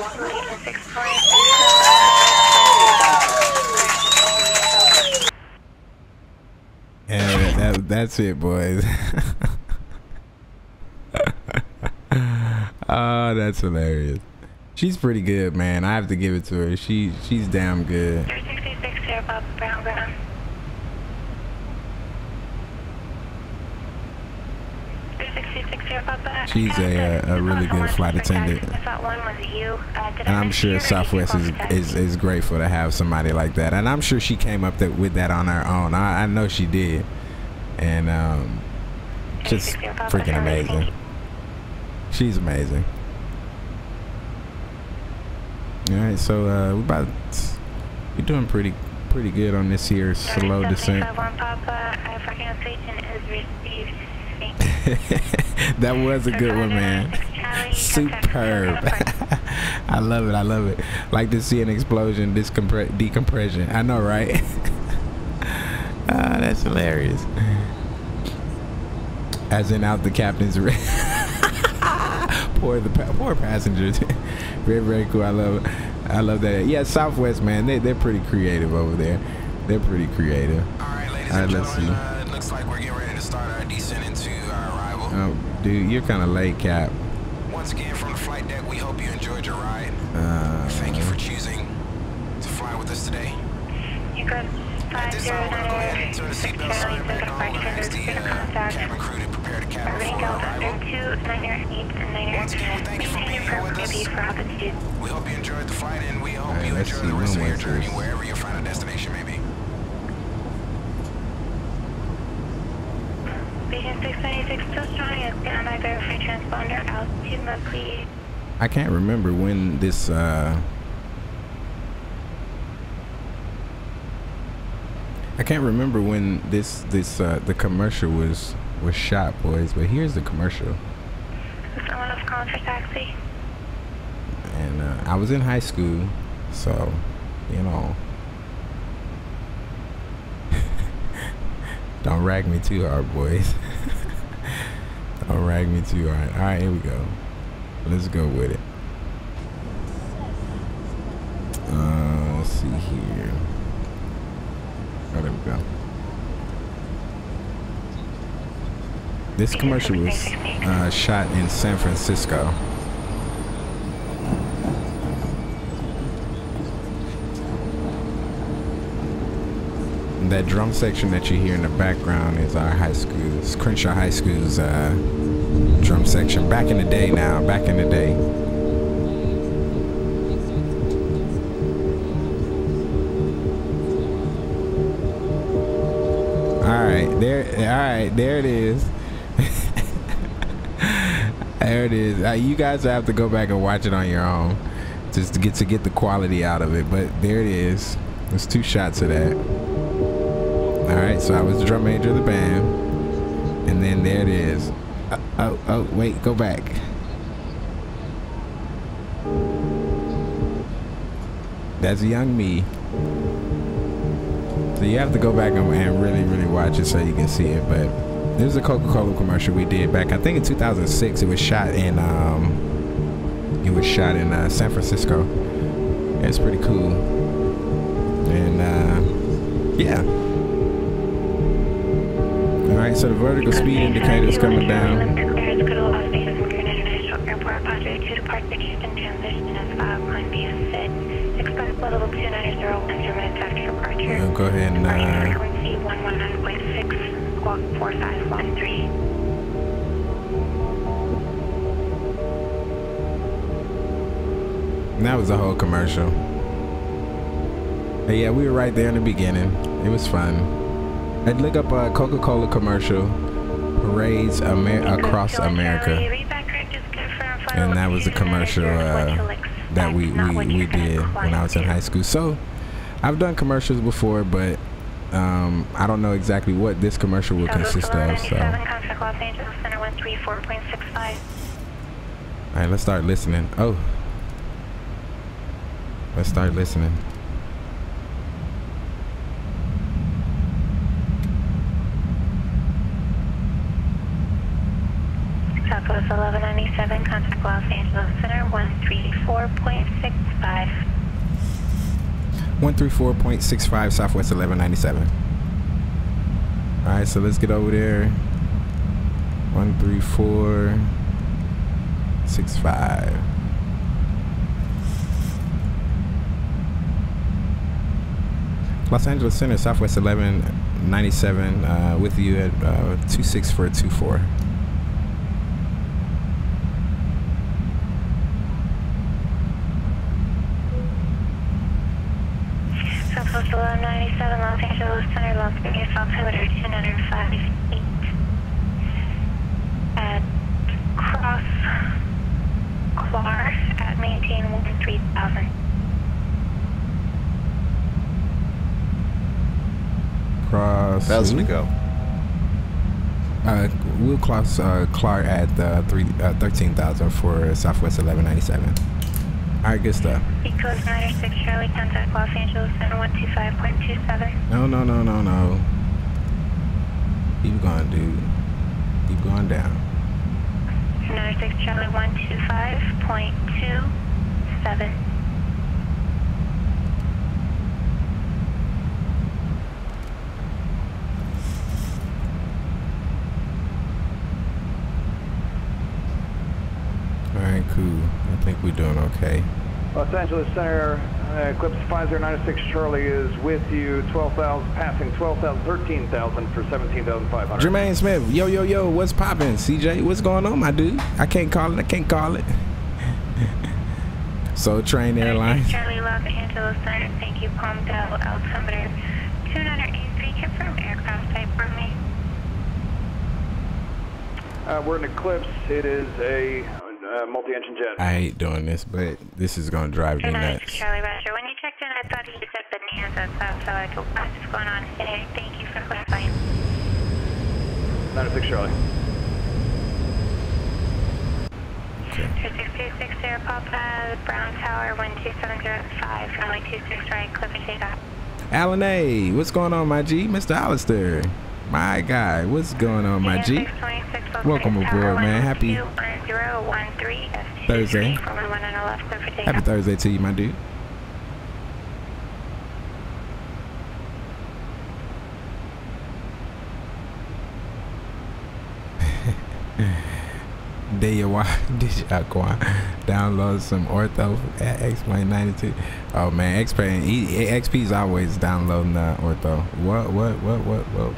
And that, that's it, boys. Oh, that's hilarious. She's pretty good, man. I have to give it to her. She she's damn good. three sixty-six here, Bob Brown ground. three sixty-six here, Bob. She's a a really good flight attendant. I thought one was you. Uh, did and I I'm miss sure you, or did you Southwest call is, me back? is is grateful to have somebody like that. And I'm sure she came up that, with that on her own. I, I know she did. And um, just freaking amazing. She's amazing. All right, so uh, we about we're doing pretty pretty good on this here slow descent. That was a good one, man. Superb. I love it. I love it. Like to see an explosion, discompre decompression. I know, right? Ah, that's hilarious. As in out the captain's ring. Poor the pa poor passengers. Very, very cool. I love it. I love that. Yeah, Southwest, man. They they're pretty creative over there. They're pretty creative. All right, ladies All right, and let's gentlemen. see. Uh, it looks like we're getting ready to start our descent into our arrival. Oh, dude, you're kind of late, Cap. Once again, from the flight deck, we hope you enjoyed your ride. Uh, Thank you for choosing to fly with us today. You got At this time, we're going to go ahead and turn the seatbelt sign back on and ask the uh, cabin crew to prepare the cabin for our arrival. Once again, we thank you for being here with us. We hope you enjoyed the flight, and we hope right, you let's enjoy see, the rest of when your was journey, this? wherever your final destination may be. six ninety-six, still strong as standby verify transponder, altitude mode please. I can't remember when this uh I can't remember when this this uh the commercial was was shot, boys, but here's the commercial. Someone else calling for taxi. And uh, I was in high school, so you know. Don't rag me too hard, boys. Don't rag me too hard. All right, here we go. Let's go with it. Uh, let's see here. Oh, there we go. This commercial was uh, shot in San Francisco. That drum section that you hear in the background is our high school's, Crenshaw High School's uh, drum section. Back in the day now, back in the day. Alright, there, alright, there it is. There it is. Uh, you guys have to go back and watch it on your own just to get to get the quality out of it, but there it is. There's two shots of that. Alright, so I was the drum major of the band, and then there it is. Uh, oh, oh, wait, go back. That's young me. So you have to go back and, and really, really watch it so you can see it. But there's a Coca-Cola commercial we did back, I think in two thousand six. It was shot in, um, it was shot in uh, San Francisco. It's pretty cool. And uh, yeah. Alright, so the vertical speed indicator is coming down. We'll go ahead and uh, and that was the whole commercial. But yeah, we were right there in the beginning. It was fun. I'd look up a Coca-Cola commercial, parades Amer across America, and that was the commercial uh, that we, we, we did when I was in high school. So I've done commercials before, but um, I don't know exactly what this commercial will consist of. So alright, let's start listening. Oh, let's start listening. Southwest eleven ninety-seven, contact Los Angeles Center, one three four point six five. one three four point six five, Southwest eleven ninety-seven. Alright, so let's get over there. one three four six five. Los Angeles Center, Southwest eleven ninety-seven, uh, with you at uh, two six four two four. Southwest eleven ninety-seven, Los Angeles Center, Las Vegas, altimeter two nine five eight. At cross Clar at maintain one three thousand. cross. Thousand to go. Uh, we'll cross uh, Clark at uh, three uh, thirteen thousand for Southwest eleven ninety-seven. All right, good stuff. Eco's nine six Charlie, contact Los Angeles seven one two five point two seven. No, no, no, no, no. Keep going, dude. Keep going down. nine six Charlie one two five point two seven. All right, cool. I think we're doing okay. Los Angeles Center, uh, Eclipse five zero nine six Charlie is with you, twelve thousand, passing twelve thousand, thirteen thousand for seventeen thousand five hundred. Jermaine Smith, yo, yo, yo, what's poppin'? C J, what's going on, my dude? I can't call it, I can't call it. Soul Train Airlines. Charlie, Los Angeles Center, thank you, Palmdale, altimeter two nine eight three, confirm aircraft type for me. Uh, we're in Eclipse, it is a uh, multi-engine jet. I hate doing this, but this is gonna drive me nuts. Charlie Roger, when you checked in, I thought you said Bonanza, so, so I could watch what's going on today. Thank you for clarifying. nine six Charlie. two six two six zero Papa, Brown Tower, one two seven zero five, runway two six right, clip and take off. Alan A, what's going on, my G? Mister Alistair, my guy, what's going on, my G? Welcome aboard, man. Happy Thursday. Happy Thursday to you, my dude. Download some ortho at X P ninety-two. Oh man, X P X P's always downloading the ortho. What what what what what?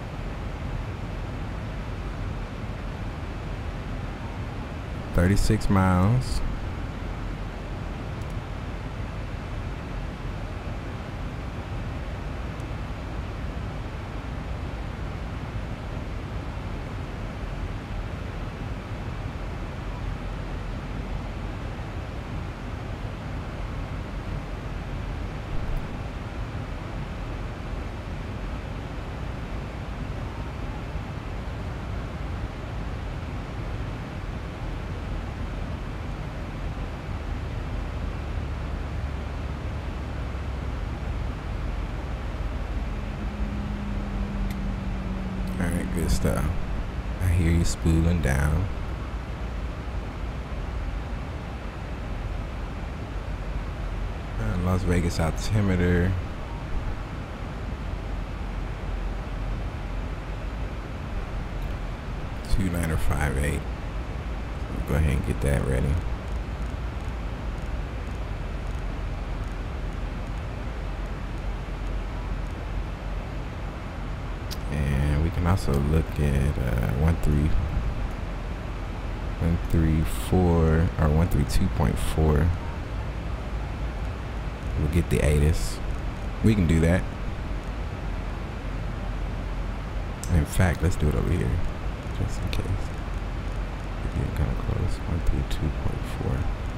thirty-six miles. Good stuff. I hear you spooling down. Uh, Las Vegas altimeter. two nine five eight. So go ahead and get that ready. And also look at uh, one three one three four or one three two point four. We'll get the A T I S. We can do that. In fact, let's do it over here, just in case. We're getting kind of close. one three two point four.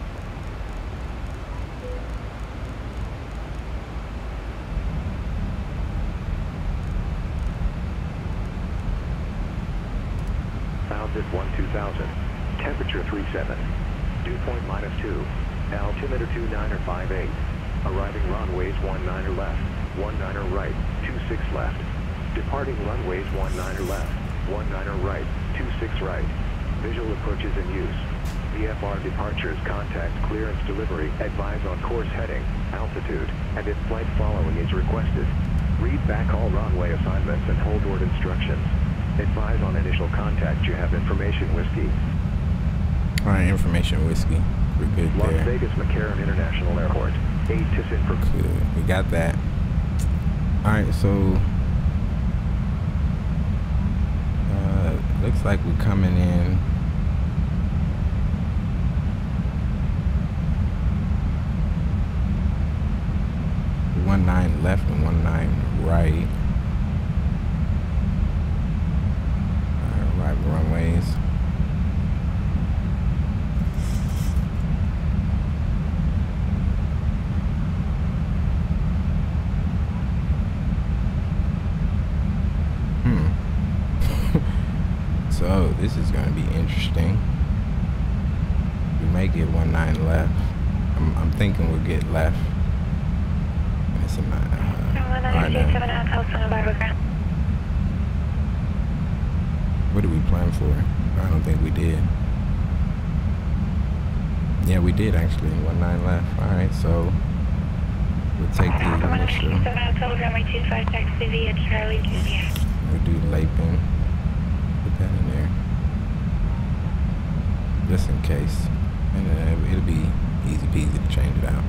Founded one two thousand. Temperature three seven. Dew point minus two. Altimeter two niner five eight. Arriving runways one niner left. one niner right. two six left. Departing runways one niner left. one niner right. two six right. Visual approaches in use. V F R departures, contact, clearance, delivery, advise on course heading, altitude, and if flight following is requested. Read back all runway assignments and hold board instructions. Advise on initial contact. You have information whiskey. All right, information whiskey. We're good Las there. Vegas McCarran International Airport. eight to sit for. Good. We got that. All right, so uh, looks like we're coming in. One nine left and one nine right. Right runways. be interesting. We may get one nine left. I'm, I'm thinking we'll get left. It's a nine. Uh, right now. What did we plan for? I don't think we did. Yeah, we did actually. One nine left. All right, so we'll take the initial. We'll do Lapin. Put that in there, just in case, and uh, it'll be easy peasy to change it out.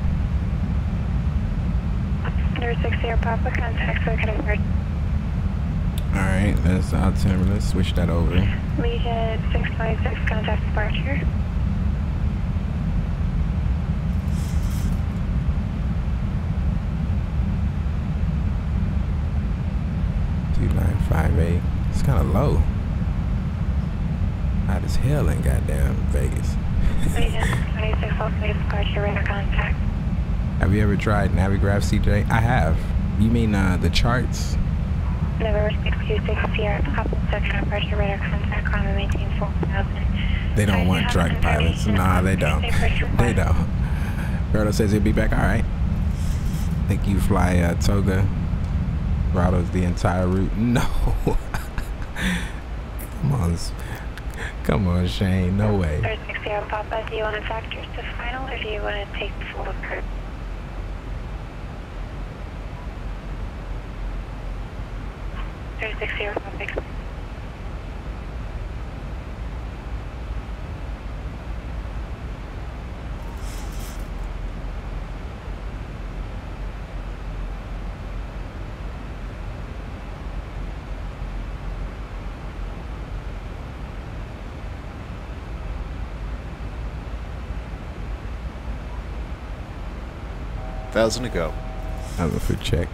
Number six zero Papa, contact for Carenado. Alright, that's our timber. Let's switch that over. Legion six twenty-six, contact departure. two nine five eight. It's kind of low. Hot as hell in goddamn Vegas. Legion twenty-six, also departure, radar contact. Have you ever tried Navigraph, C J? I have. You mean uh, the charts? November six two six Sierra, Papa, section pressure, radar contact, climb and maintain four thousand. They don't want truck pilots. Nah, they don't. They don't. Gerdo says he'll be back. All right. I think you fly uh, Toga. Throttles the entire route. No. Come on. Come on, Shane. No way. thirty-six Sierra, Papa, do you want to factor to final or do you want to take the full approach? thirty-six Sierra, Papa. Thousand to go. I'm a for check.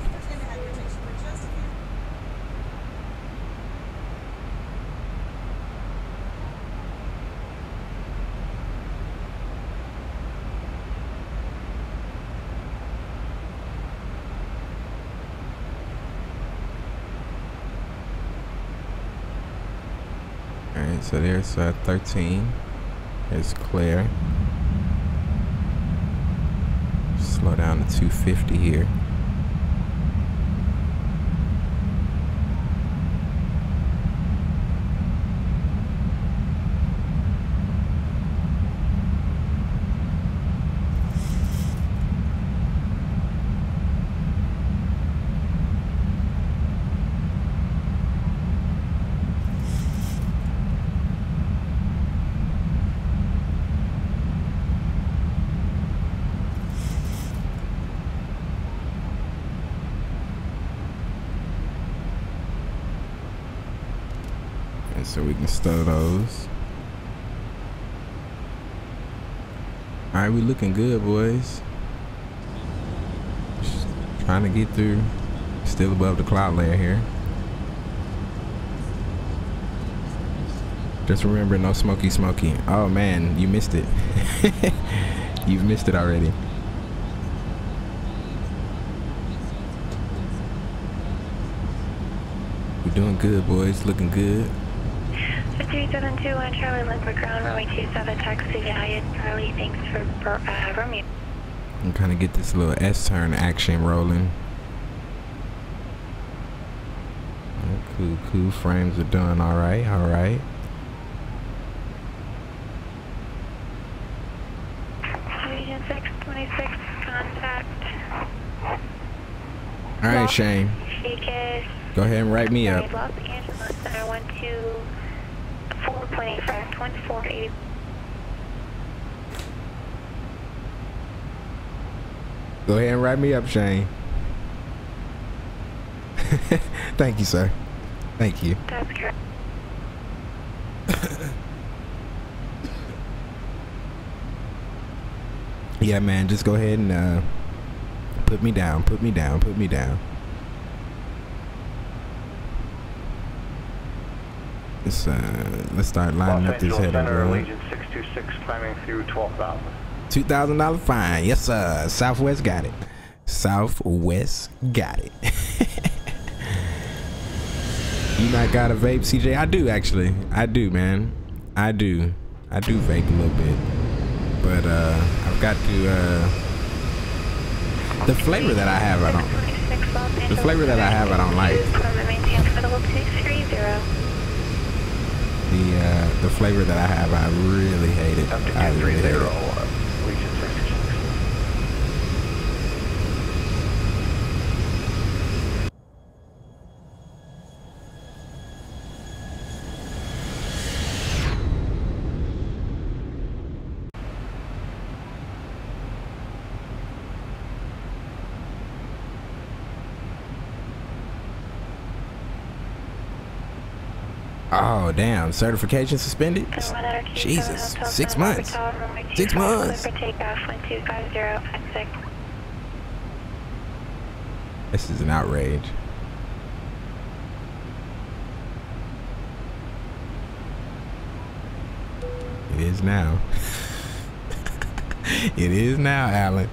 Alright, so there's uh, thirteen. There's Claire. Slow down to two fifty here. So we can stow those. All right, we looking good, boys. Just trying to get through. Still above the cloud layer here. Just remember, no smoky smoky. Oh man, you missed it. You've missed it already. We're doing good, boys. Looking good. three seven two one Charlie, Liquid ground, runway two seven, taxi Hyatt, Charlie, thanks for uh, Romeo. I'm kind of get this little S-turn action rolling. Oh, cool, cool. Frames are doing all right, all right. Region six twenty-six, contact. All right, Shane. Go ahead and write me up. Los Angeles, Center one two. four point eight five, twenty-four eighty. Go ahead and write me up, Shane. Thank you, sir. Thank you. That's correct. Yeah, man, just go ahead and uh, put me down, put me down, put me down. Let's, uh, let's start lining up this head Center, Legion six two six climbing through twelve thousand. two thousand dollar fine. Yes, sir. Southwest got it. Southwest got it. You not got a vape, C J? I do, actually. I do, man. I do. I do vape a little bit. But uh, I've got to, uh, the flavor that I have, I don't, the flavor that I have, I don't like. The, uh, the flavor that I have, I really hate it. I really hate it. Oh damn! Certification suspended. Jesus, six months. Six months. This is an outrage. It is now. It is now, Alan.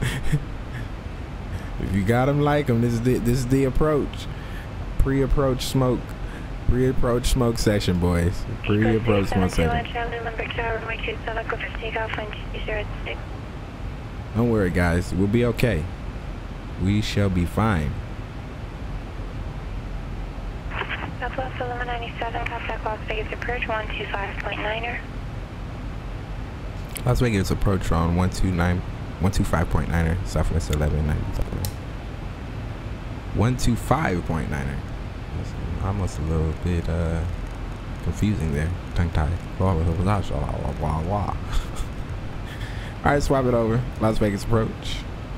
If you got them, like them. This is the this is the approach. Pre-approach smoke. Pre-approach smoke session, boys. Pre-approach smoke session. Don't worry, guys. We'll be okay. We shall be fine. Southwest eleven ninety-seven, contact Las Vegas approach one two five point niner. Las Vegas approach on one two nine, one two five point niner, Southwest eleven ninety-seven. one two five point niner. Almost a little bit uh, confusing there. Tongue tied. Alright, swap it over. Las Vegas approach.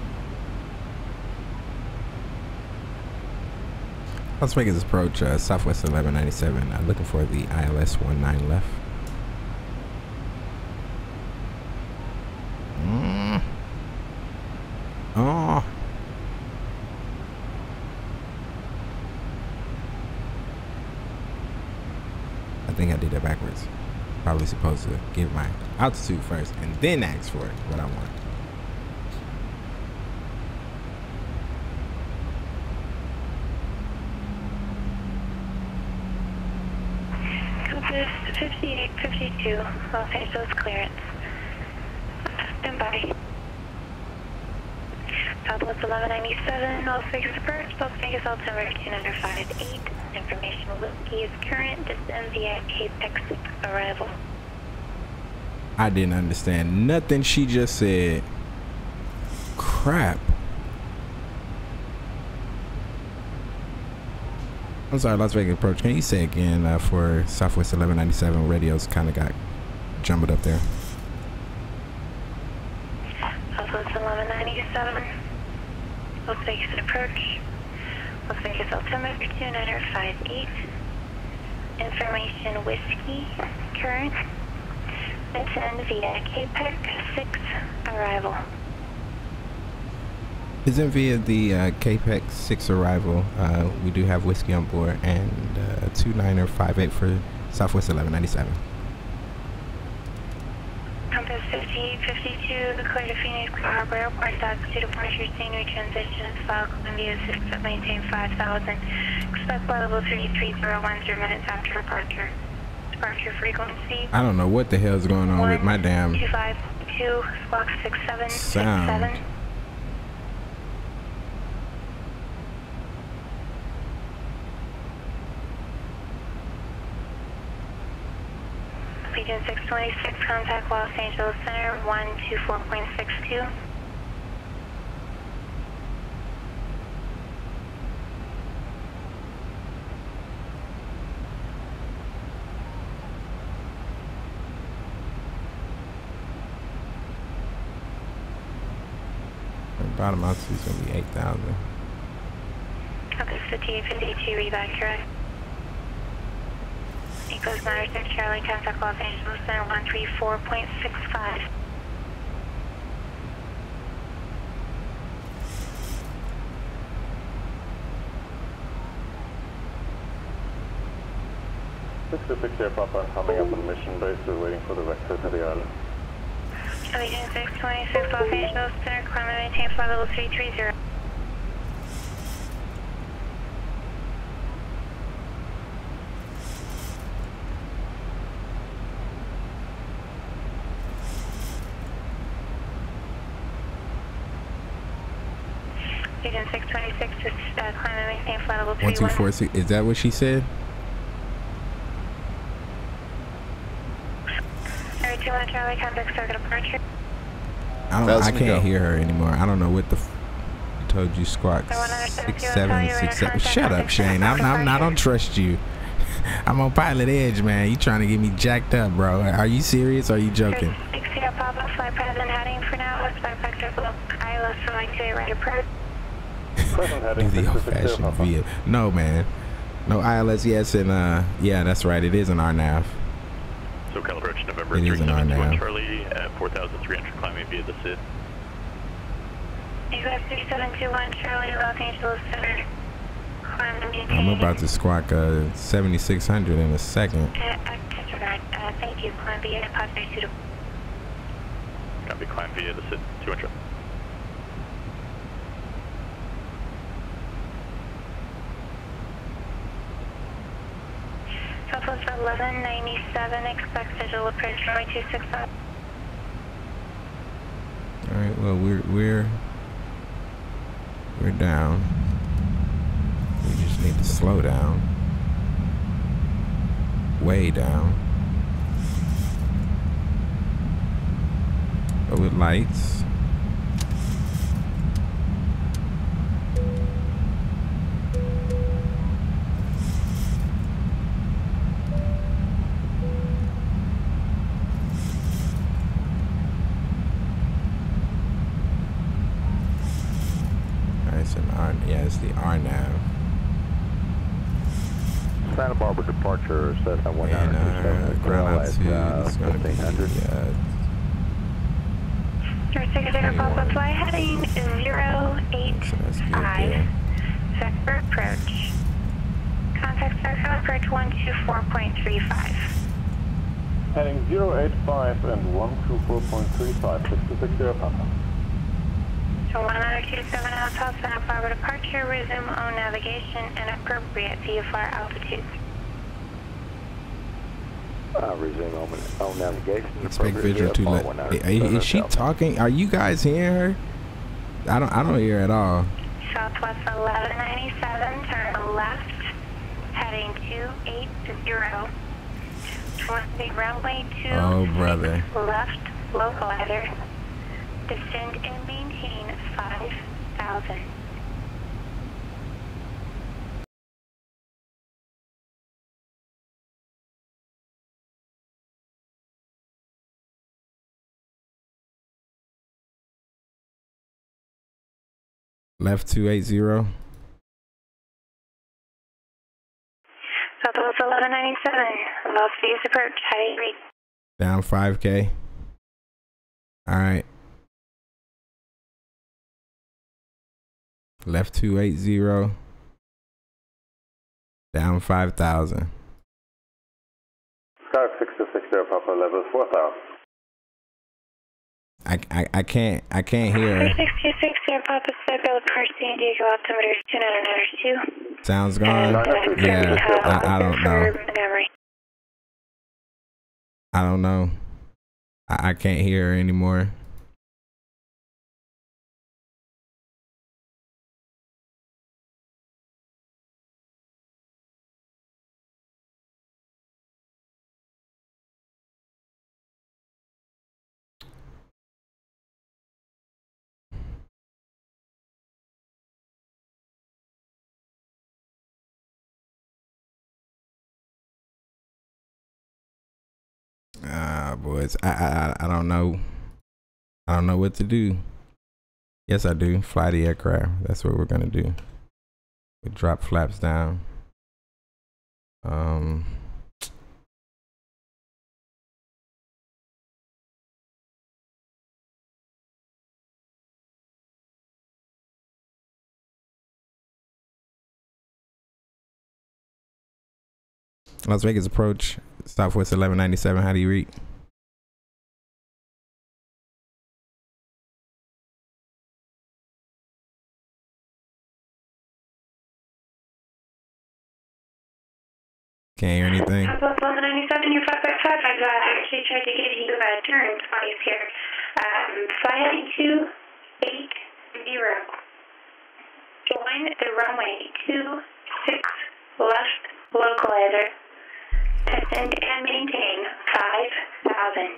Las Vegas approach, uh, Southwest eleven ninety-seven. Uh, looking for the I L S nineteen left. Mm. Oh. I think I did that backwards. Probably supposed to give my altitude first and then ask for it, what I want. Compass fifty-eight fifty-two, Los Angeles clearance. Stand by. Southwest eleven ninety-seven, Las Vegas approach, Las Vegas altimeter two nine five eight. Information whiskey is current, descend via Apex arrival. I didn't understand nothing she just said. Crap. I'm sorry, Las Vegas approach. Can you say again uh, for Southwest eleven ninety-seven? Radios kind of got jumbled up there. Southwest eleven ninety-seven, Las Vegas approach. Las Vegas altimeter two nine five eight. Information whiskey current. Attend via Apex six arrival. Is in via the uh, Apex six arrival. Uh, we do have whiskey on board and uh, two nine five eight for Southwest eleven ninety-seven. Compass fifty-eight fifty-two, the clear to Phoenix Harbor Airport, that's to departure, scenery transition, file Columbia six, maintain five thousand. Expect flight level three three zero one zero minutes after departure. Departure frequency. I don't know what the hell's going on one, with my damn two five two, squawk six seven six sound. seven. Region six twenty-six, contact Los Angeles Center one two four point six two. Bottom altitude is gonna be eight thousand. Compass fifty-eight fifty-two, read back correct. Echoes nine six Charlie, contact Los Angeles Center one three four point six five. six oh six Air Papa coming up on mission base. We're waiting for the vector to the island. Region six twenty-six, Los Angeles Center, climb and maintain flight level three three zero. Agent six twenty-six, just uh, climb and maintain flight level One two four six. Is that what she said? Area two one Charlie, contact circuit departure. I don't. I can't hear her anymore. I don't know what the. F I told you, Squawk. Six seven six seven. Shut up, Shane. I'm, I'm not. I don't trust you. I'm on Pilot Edge, man. You trying to get me jacked up, bro? Are you serious? Or are you joking? six zero Papa, flight present heading for now. Let's fly back to below. I L S from like two right approach. Do the old-fashioned via. No, man. No I L S. Yes, and uh, yeah, that's right. It is an R N A V. So calibration November It three is an seven two R N A V. Charlie at four thousand three hundred climbing via the S I D. U S three seven two one Charlie, Los Angeles Center. Climb and maintain. I'm about to squawk uh seventy-six hundred in a second. Uh, uh, disregard. Uh, thank you. Climb via deposit suitable. Copy, climb via the S I D two hundred. Southwest eleven ninety-seven, expect visual approach runway two six five. All right. Well, we're we're we're down. We just need to slow down. Way down. But with lights. It's an R, yeah, it's the R N A V. Santa Barbara departure set at one and uh, ground altitude is going to be uh, six zero Papa, fly heading zero eight five. Vector approach. Contact circle approach one two four point three five. Heading zero eight five and one two four point three five, six two six zero Papa. So one nine two seven Alpha, Santa Barbara departure, resume own navigation and appropriate V F R altitudes. Uh, resume on, on navigation. Expect visual to let. Is she talking? Are you guys hearing her? I don't. I don't hear at all. Southwest eleven ninety-seven, turn left, heading two eight zero. twenty runway two. Oh, brother. Left, localizer. Descend and maintain five thousand. Left two eight zero. Southwest eleven ninety-seven, Las Vegas approach, high rate. Down five K. All right. Left two eight zero. Down five thousand. Sky six two six zero Papa, level four thousand. I, I, I can't I can't hear her. six two six zero Papa, Circle approach, San Diego altimeter two nine nine two. Sounds gone. Yeah, I, I don't know. I don't know. I, I can't hear her anymore. Ah, boys, I, I I don't know. I don't know what to do. Yes, I do. Fly the aircraft. That's what we're gonna do. We drop flaps down. Um. Las Vegas approach, Southwest eleven ninety-seven. How do you read? Can't hear anything. Southwest eleven ninety-seven, your five five five. I've uh, actually tried to give you a turn twice here. Um, fly heading two eight zero. runway two six left localizer. Descend and maintain five thousand.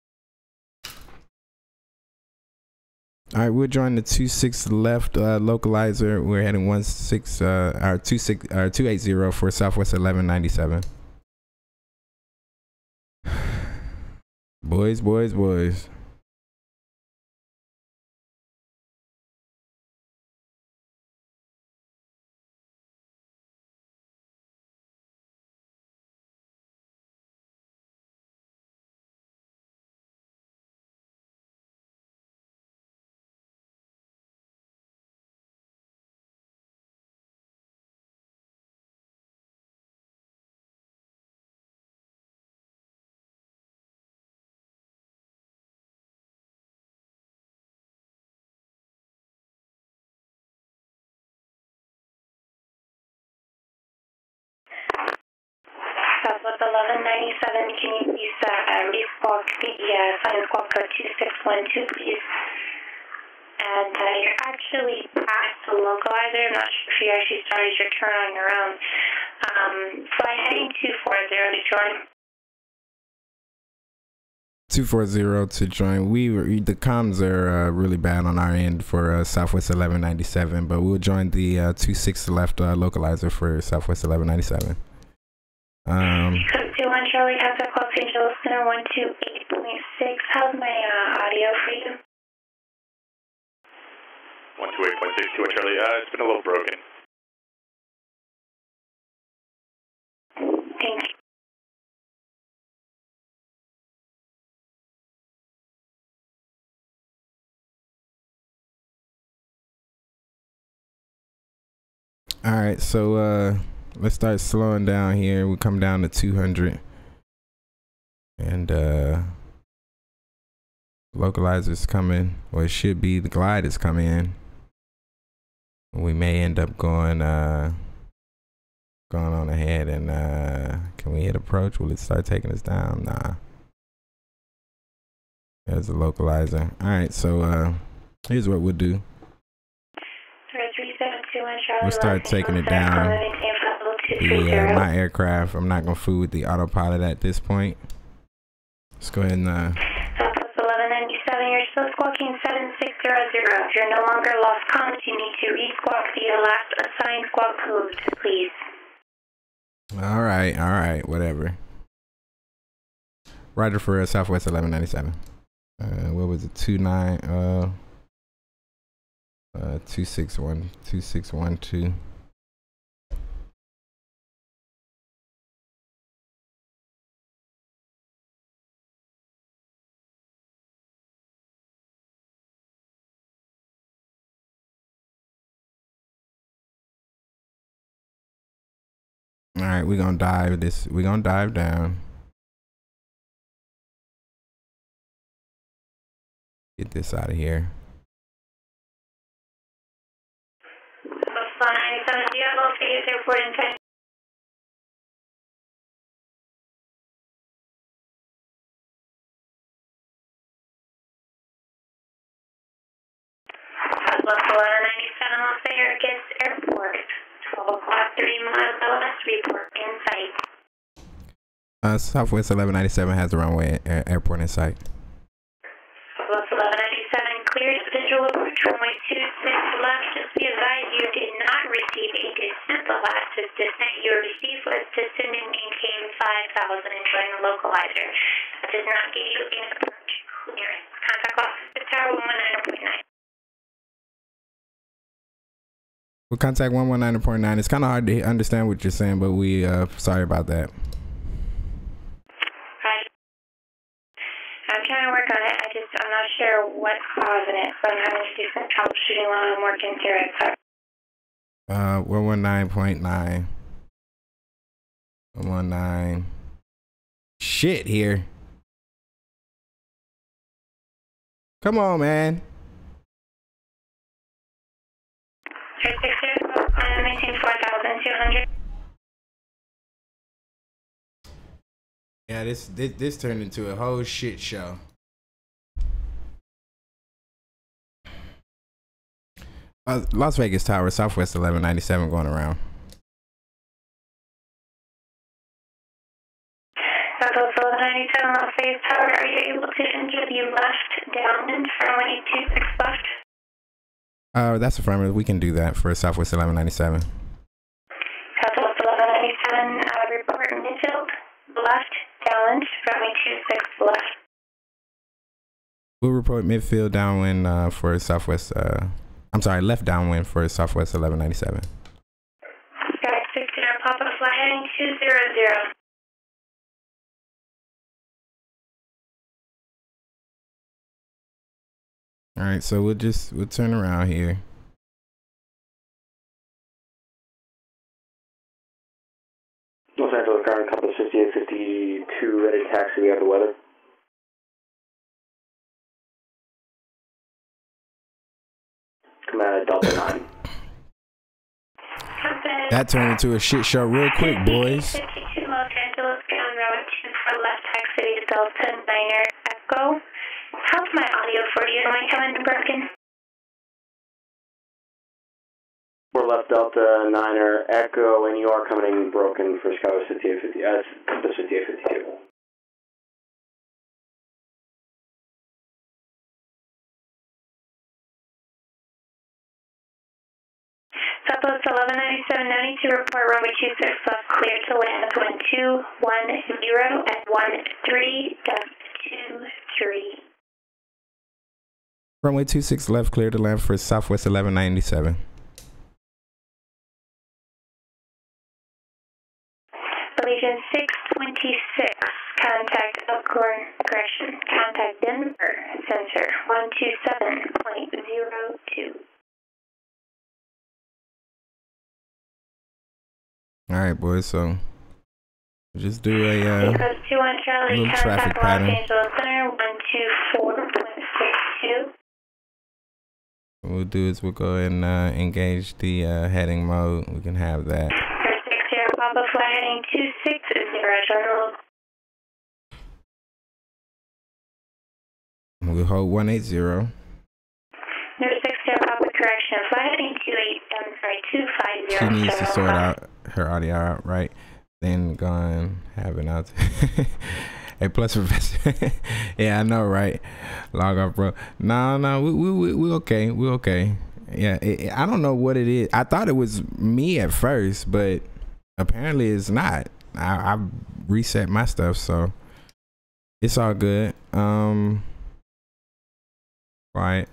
All right, we're joining the two six left uh, localizer. We're heading one six uh our two six uh two eight zero for Southwest eleven ninety-seven. Boys, boys, boys. Southwest eleven ninety-seven, can you please uh, re-squawk the uh, sign squawk code two six one two, please? And uh, you're actually past the localizer. I'm not sure if you actually started your turn on your own. Um, fly heading two four zero to join. two four zero to join. We were, the comms are uh, really bad on our end for uh, Southwest eleven ninety-seven, but we'll join the uh, two six left uh, localizer for Southwest eleven ninety-seven. Um, two one Charlie, contact Los Angeles Center one two eight point six. How's my uh, audio for you? one two eight point six, two one Charlie. Uh, it's been a little broken. Thank you. all right, so uh, let's start slowing down here. We come down to two hundred, and uh, localizer's coming. Well, it should be. The glide is coming in. We may end up going uh, going on ahead, and uh, can we hit approach? Will it start taking us down? Nah. There's the localizer. All right, so uh, here's what we'll do. We'll start taking it down. The, uh, my aircraft, I'm not gonna fool with the autopilot at this point. Let's go ahead and uh Southwest eleven ninety-seven, you're still squawking seven six zero zero. If you're no longer lost comms, you need to re-squawk the last assigned squawk code, please. all right, all right, whatever. Roger for uh, Southwest eleven ninety-seven. Uh what was it? Two nine uh uh two six one two six one two. All right, we're gonna dive this. We're gonna dive down. Get this out of here. Fine, so do you have Los Angeles Airport in time? Southwest eleven ninety-seven, Los Angeles Airport. twelve o'clock, three miles west, report in sight. Uh, Southwest eleven ninety-seven has the runway air airport in sight. Southwest eleven ninety-seven clears visual approach runway two six left. Just be advised you did not receive a descent. The last descent you received was descend and maintain five thousand and join the localizer. That does not get you an approach clearance. Contact officer tower one one nine point nine. We'll contact one one nine point nine. It's kind of hard to understand what you're saying, but we uh sorry about that. I'm trying to work on it. I just, I'm not sure what's causing it, so I'm having to do some troubleshooting while I'm working through it. So. Uh, one one nine point nine. one one nine. Shit here. Come on, man. three six zero, and maintain four thousand two hundred. Yeah, this, this this turned into a whole shit show. Uh, Las Vegas Tower, Southwest eleven ninety-seven going around. Southwest eleven ninety-seven, Las Vegas Tower, are you able to enter the left downwind for runway two six left? Uh, that's affirmative. We can do that for Southwest eleven ninety-seven. Southwest eleven ninety-seven, uh, report midfield, left downwind, runway two six left. We'll report midfield downwind uh, for Southwest, uh, I'm sorry, left downwind for Southwest eleven ninety-seven. Sky six zero, Papa, fly heading two zero zero. All right, so we'll just, we'll turn around here. Los Angeles, current compass fifty-eight fifty-two, ready to taxi, we have the weather. Command Delta nine. That turned into a shit show real quick, boys. fifty-two Los Angeles, ground runway two for left taxi to Delta niner Echo. How's my audio for you? Am I coming in broken? We're left Delta niner Echo, and you are coming in broken for Skywest fifty-eight fifty, uh, compass fifty-eight fifty-two. Southwest eleven ninety-seven, no need to report runway two six left, clear to land, wind two one zero at one three two three. Runway two six left, clear to land for Southwest eleven ninety-seven. Allegiance six twenty-six, contact Elkhorn, correction, contact Denver, sensor one two seven point zero two. All right, boys, so just do a uh, two one Charlie, little traffic contact Los pattern. Angeles Center one two four point six two. What we'll do is we'll go ahead and uh, engage the uh, heading mode. We can have that. six zero Papa, fly heading two six zero, General. We'll hold one eight zero. six zero Papa, correction, fly heading two eight, I'm sorry, two five zero. She needs to sort out her audio out, right? Then go and have it out. Hey, plus professor. Yeah, I know, right? Log off, bro. No, no, we we we, we okay. We okay. Yeah, it, it, I don't know what it is. I thought it was me at first, but apparently it's not. I, I reset my stuff, so it's all good. Um, right.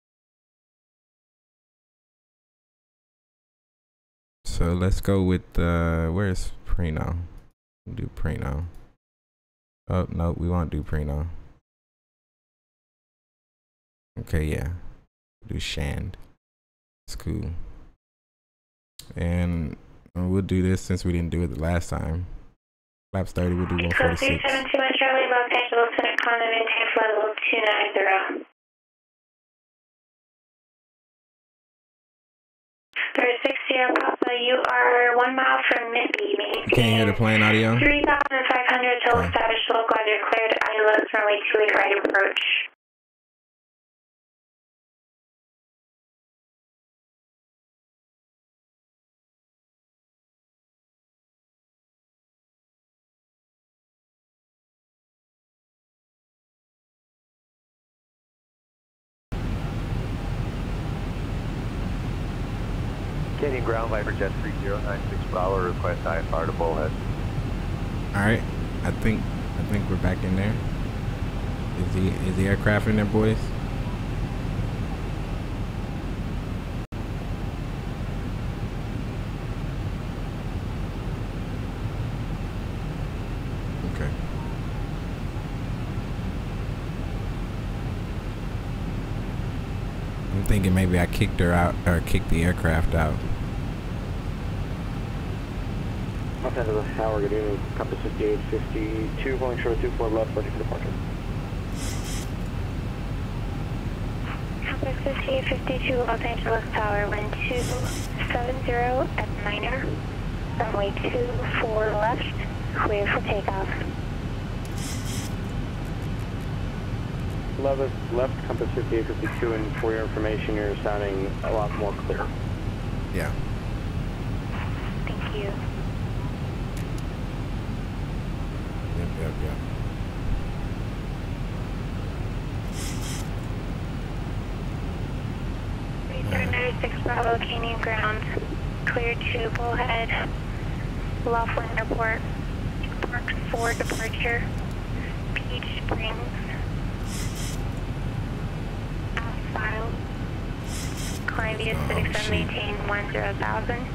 So let's go with uh, where's Preno? We'll do Preno. Oh no, we won't do Preno. Okay, yeah, do Shand. It's cool. And we'll do this since we didn't do it the last time. Flaps thirty, we'll do one forty-six. three seven two one Charlie, Los Angeles, Center, Condom, maintain flight level two nine zero. six zero Papa, you are one mile from Mippy. You can't hear the plane audio? three thousand five hundred total Okay. status, local weather cleared, I L S runway two eight right approach. Canadian ground Viper Jet three zero nine six Bravo, request I F R to Bullhead. All right, I think I think we're back in there. Is the is the aircraft in there, boys? Okay. I'm thinking maybe I kicked her out or kicked the aircraft out. Los Angeles Tower, good evening. Compass fifty-eight fifty-two, going short of two four left, ready for departure. Compass fifty-eight fifty-two, Los Angeles Tower, wind two seven zero at niner. Runway two four left, clear for takeoff. left, left compass fifty-eight fifty-two, and for your information, you're sounding a lot more clear. Yeah. Thank you. Yep, yep, yep. three ninety-six Bravo, Canyon ground, clear to Bullhead, Laughlin Airport, Park four departure, Peach Springs, file, climb via six and maintain one zero thousand,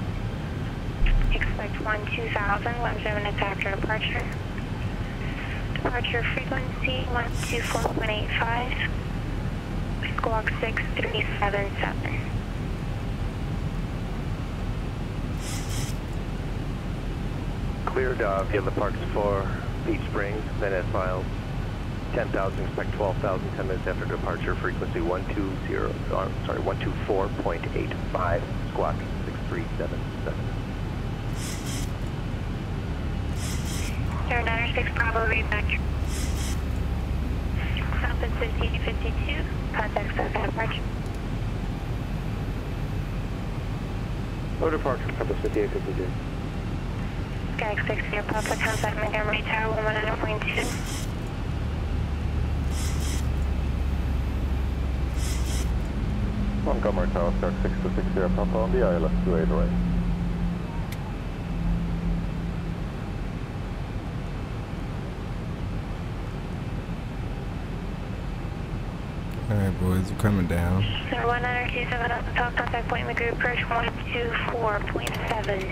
expect one two thousand, one seven is after departure, departure frequency one two four point eight five, squawk six three seven seven. Cleared uh, via the Parks for Beach Springs, then at files ten thousand, expect twelve thousand, ten minutes after departure, frequency one two zero, uh, sorry, one two four point eight five, squawk six three seven seven. zero nine six Bravo, read back. Southwest fifty-eight fifty-two, contact second departure. No departure, compass fifty-eight fifty-two. Sky six zero, Papa, contact Montgomery Tower, one one nine point two. Montgomery Tower, Sky six two six zero, Papa on the I L S two eight right. Alright, boys, we're coming down. Sir, one nine two seven, top contact point in the group, approach one two four point seven.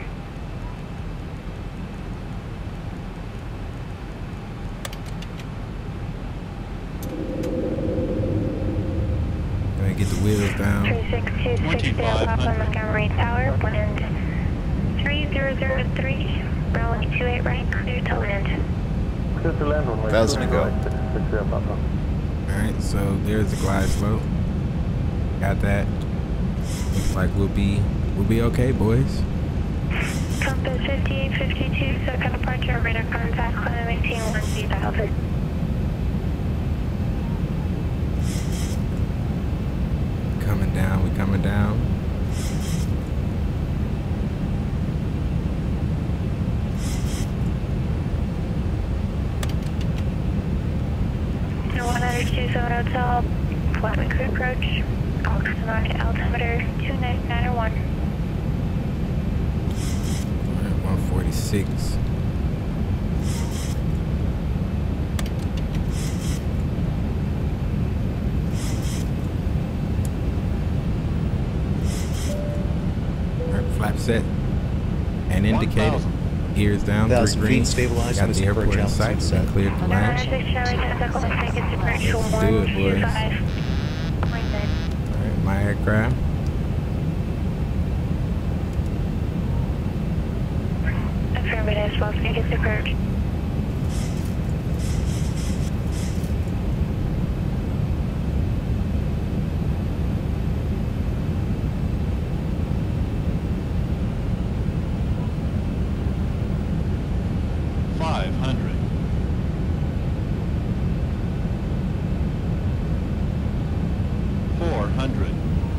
Gonna get the wheels down. three six two six zero, Papa, Montgomery Tower, wind three zero zero three, runway two eight right, clear to land. Clear to land, runway Thousand to go. six six zero, Papa. Alright, so there's the glide slope. Got that. Looks like we'll be we'll be okay, boys. Compass fifty-eight fifty-two, second departure, radar contact, climb eighteen one thousand. Coming down, we coming down. one two seven Hotel, Flatman Crew approach, oxygen altimeter two nine nine one. one forty-six. Alright, flap set and indicated. Gears down, three green. Stabilized. Got the airport in sight. Been cleared to land. Let's do it, boys. Alright, my aircraft. Affirmative, Las Vegas approach. five hundred. four hundred.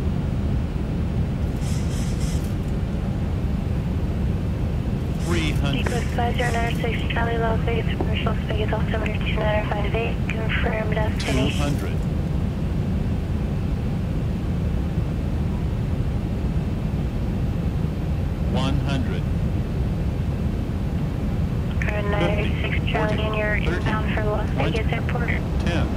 three hundred. Equals five zero nine six Charlie Las Vegas approach, Las Vegas altimeter two nine five eight, confirmed destination. two hundred. one hundred. nine eighty-six Charlie, and you're inbound for Las Vegas Airport. ten.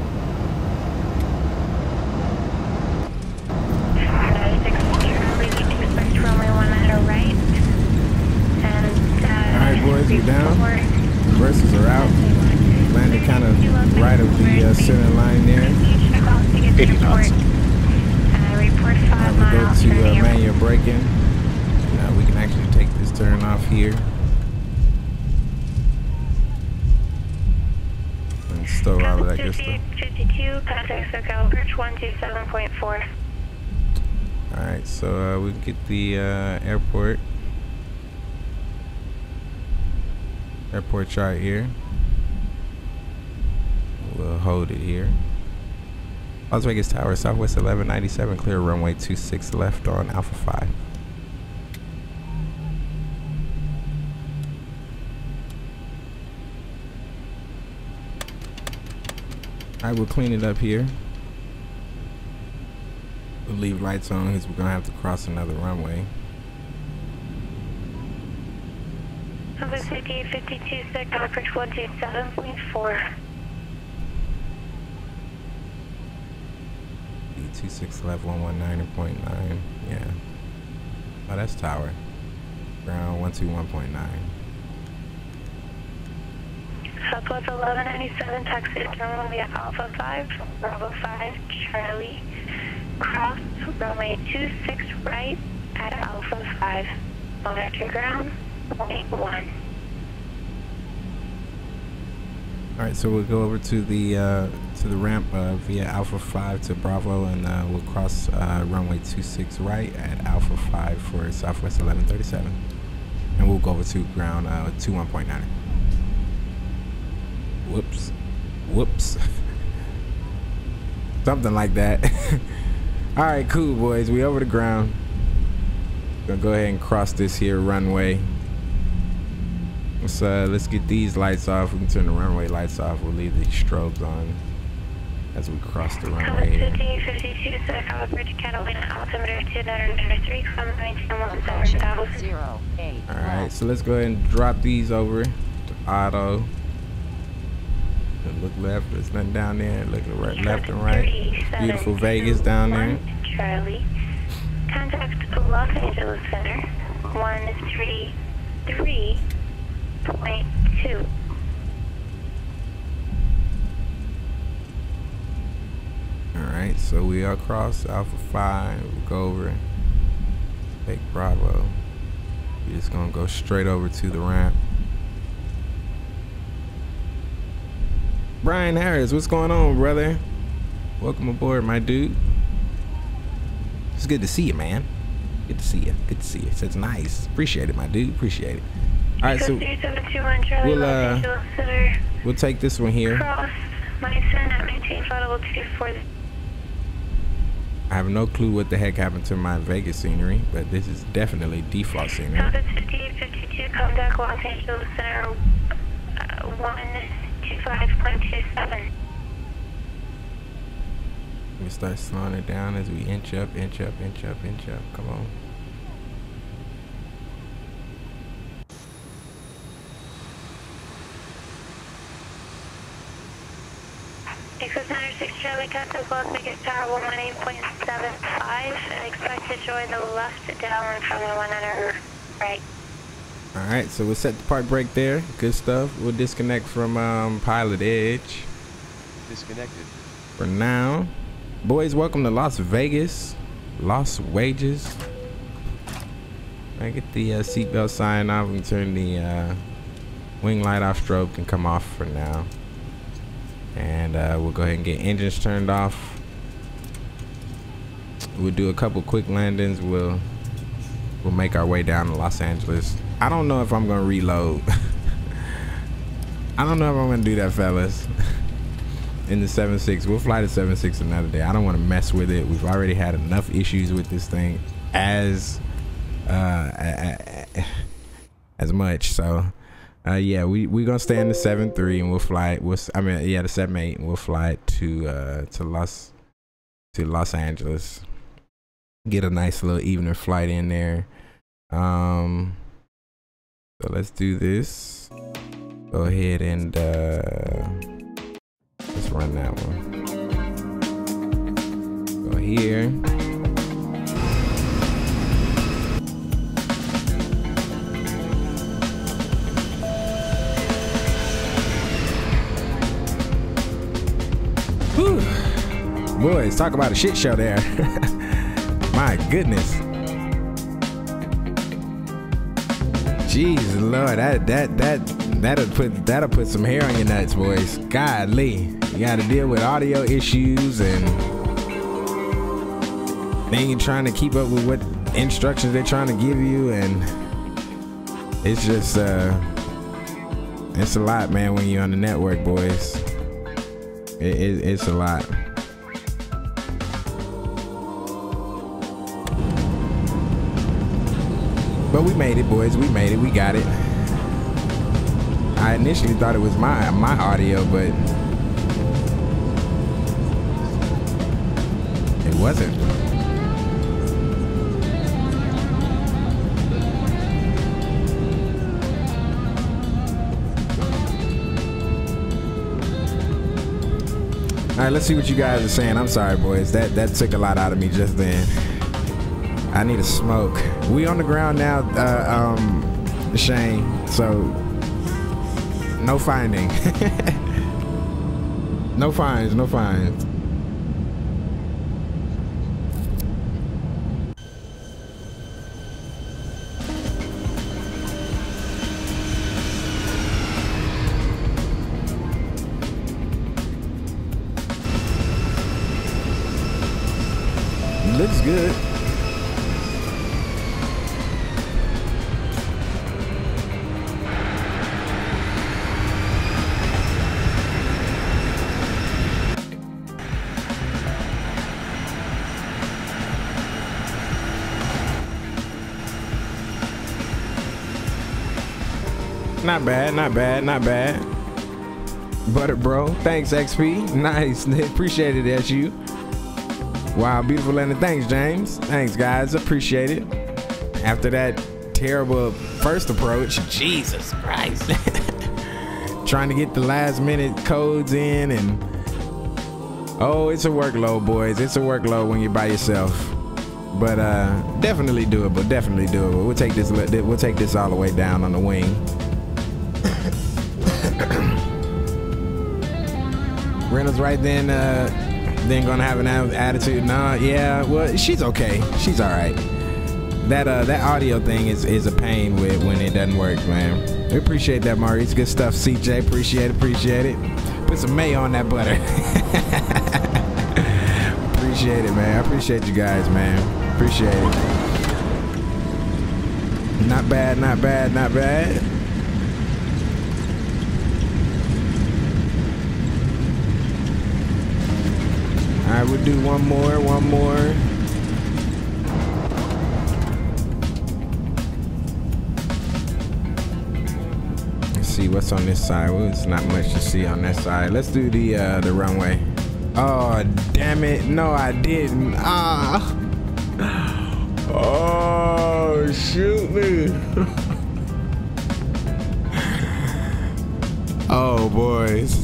nine eighty-six Charlie, expect runway one nine right. And, uh, Alright, boys, we're down. Reversals are out. Landed kind of right of the uh, center line there. eighty knots. Uh, report five Now we go miles to from uh, the manual braking. Now we can actually take this turn off here. And stow all of that good stuff. fifty-two, contact SoCal approach one two seven point four. Alright, so uh, we get the uh, airport. Airport chart here. We'll hold it here. Las Vegas Tower, Southwest eleven ninety-seven, clear runway two six left on Alpha five. Alright, we'll clean it up here. We'll leave lights on because we're gonna have to cross another runway. Office fifty-eight fifty-two, second approach one two seven point four. two six left one one nine point nine. Yeah. Oh, that's tower. Ground one two one point nine. Southwest eleven ninety-seven, taxi to terminal via Alpha five, Bravo five, Charlie. Cross runway two six right at Alpha five. Monitor ground point one. All right, so we'll go over to the uh, to the ramp uh, via Alpha five to Bravo, and uh, we'll cross uh, runway two six right at Alpha five for Southwest eleven thirty-seven, and we'll go over to ground uh, two one point nine. Whoops, whoops, something like that. All right, cool, boys. We over the ground. Gonna go ahead and cross this here runway. Let's uh, let's get these lights off. We can turn the runway lights off. We'll leave the strobes on as we cross the runway here. fifty-eight fifty-two, so California Catalina, altimeter two nine nine three, climb nineteen one seven thousand. Zero, eight. All right, so let's go ahead and drop these over to auto. And look left, there's nothing down there. Look right, left and right. Beautiful Vegas down there. Charlie, contact Los Angeles Center, one three three point two. All right, so we are across Alpha five. We'll go over, take Bravo. We're just gonna go straight over to the ramp. Brian Harris, what's going on, brother? Welcome aboard, my dude. It's good to see you, man. Good to see you. Good to see you. It's nice. Appreciate it, my dude. Appreciate it. All right, so we'll uh, we'll take this one here. Cross, Mason at maintain level two four. I have no clue what the heck happened to my Vegas scenery, but this is definitely default scenery. Office fifty-eight fifty-two, contact Los Angeles Center, uh, one two five point two seven. We start slowing it down as we inch up, inch up, inch up, inch up. Come on. X S nine six Charlie, contact Las Vegas Tower one one eight point seven five, and expect to join the left down from the one hundred right. All right, so we'll set the park brake there. Good stuff. We'll disconnect from um, Pilot Edge. Disconnected. For now. Boys, welcome to Las Vegas. Lost Wages. I get the uh, seatbelt sign off. We can turn the uh, wing light off, strobe can come off for now. And uh, we'll go ahead and get engines turned off. We'll do a couple quick landings. We'll we'll make our way down to Los Angeles. I don't know if I'm gonna reload. I don't know if I'm gonna do that, fellas. In the seven six, we'll fly the seven six another day. I don't want to mess with it. We've already had enough issues with this thing as uh, as much. So uh, yeah, we we gonna stay in the seven three and we'll fly it. We'll, I mean, yeah, the seven eight, and we'll fly it to uh, to Los to Los Angeles. Get a nice little evening flight in there. Um, so let's do this. Go ahead and uh, let's run that one. Go here. Whew. Boys, talk about a shit show there. My goodness. Jeez Lord, that that that that'll put that'll put some hair on your nuts, boys. Godly. You gotta deal with audio issues, and then you're trying to keep up with what instructions they're trying to give you, and it's just uh it's a lot, man, when you're on the network, boys. It, it, it's a lot. But we made it, boys. We made it. We got it. I initially thought it was my my audio, but it wasn't. All right, let's see what you guys are saying. I'm sorry, boys. That that took a lot out of me just then. I need a smoke. We on the ground now, uh, um, Shane. So no finding. No fines. No fines. Looks good. Not bad, not bad, not bad. Butter bro, thanks X P. Nice, appreciate it, that's you. Wow, beautiful landing. Thanks, James. Thanks, guys. Appreciate it. After that terrible first approach, Jesus Christ. Trying to get the last minute codes in and oh, it's a workload, boys. It's a workload when you're by yourself. But uh, definitely doable. Definitely doable. We'll take this. We'll take this all the way down on the wing. Reynolds right then. Uh, Then gonna have an attitude. Nah, yeah, well, she's okay. She's all right. That uh, that audio thing is is a pain with when it doesn't work, man. We appreciate that, Maurice. Good stuff, C J. Appreciate it, appreciate it. Put some mayo on that butter. Appreciate it, man. I appreciate you guys, man. Appreciate it. Not bad, not bad, not bad. All right, we'll do one more, one more. Let's see what's on this side. Well, it's not much to see on that side. Let's do the uh, the runway. Oh, damn it. No, I didn't. Ah. Oh, shoot me. Oh, boys.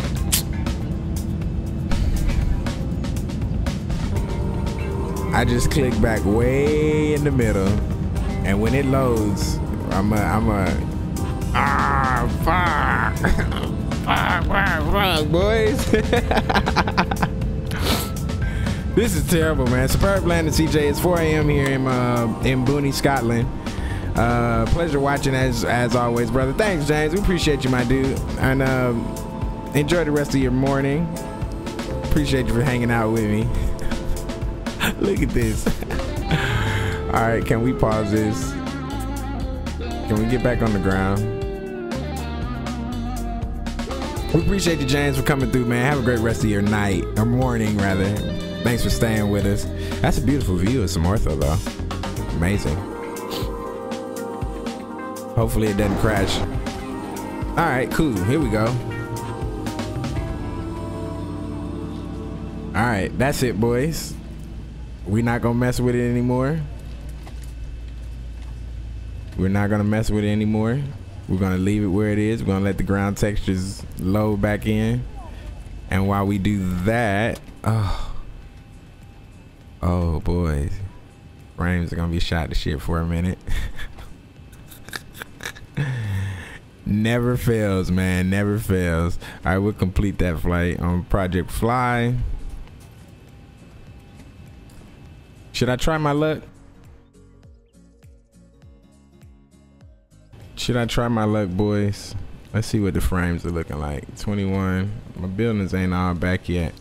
I just click back way in the middle, and when it loads, I'm a, I'm a, ah, fuck, fuck, fuck, fuck, boys. This is terrible, man. Superb landing, C J. It's four A M here in uh, in Booney, Scotland. Uh, pleasure watching as as always, brother. Thanks, James. We appreciate you, my dude, and um, enjoy the rest of your morning. Appreciate you for hanging out with me. Look at this. All right, can we pause this? Can we get back on the ground? We appreciate you, James, for coming through, man. Have a great rest of your night, or morning, rather. Thanks for staying with us. That's a beautiful view of some ortho, though. Amazing. Hopefully it doesn't crash. All right, cool. Here we go. All right, that's it, boys. We're not gonna mess with it anymore. We're not gonna mess with it anymore. We're gonna leave it where it is. We're gonna let the ground textures load back in. And while we do that, oh, oh boys, frames are gonna be shot to shit for a minute. Never fails, man. Never fails. All right, we'll complete that flight on Project Fly. Should I try my luck? Should I try my luck, boys? Let's see what the frames are looking like. twenty-one. My buildings ain't all back yet.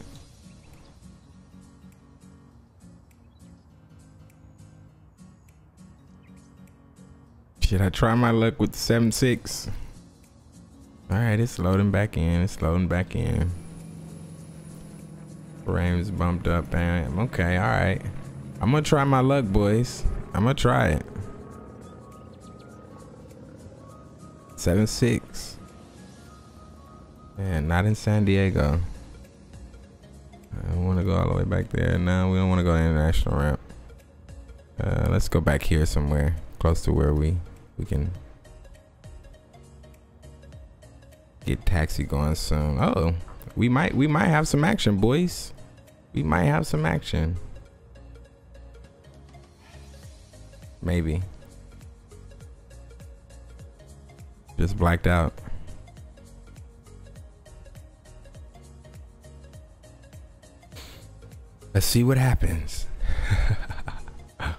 Should I try my luck with the seven six? All right, it's loading back in. It's loading back in. Frames bumped up. Bam. Okay, all right. I'm gonna try my luck, boys. I'm gonna try it. seven six. And not in San Diego. I don't want to go all the way back there. No, we don't want to go to the international ramp. Uh, let's go back here somewhere close to where we we can get taxi going soon. Oh, we might we might have some action, boys. We might have some action. Maybe. Just blacked out. Let's see what happens. I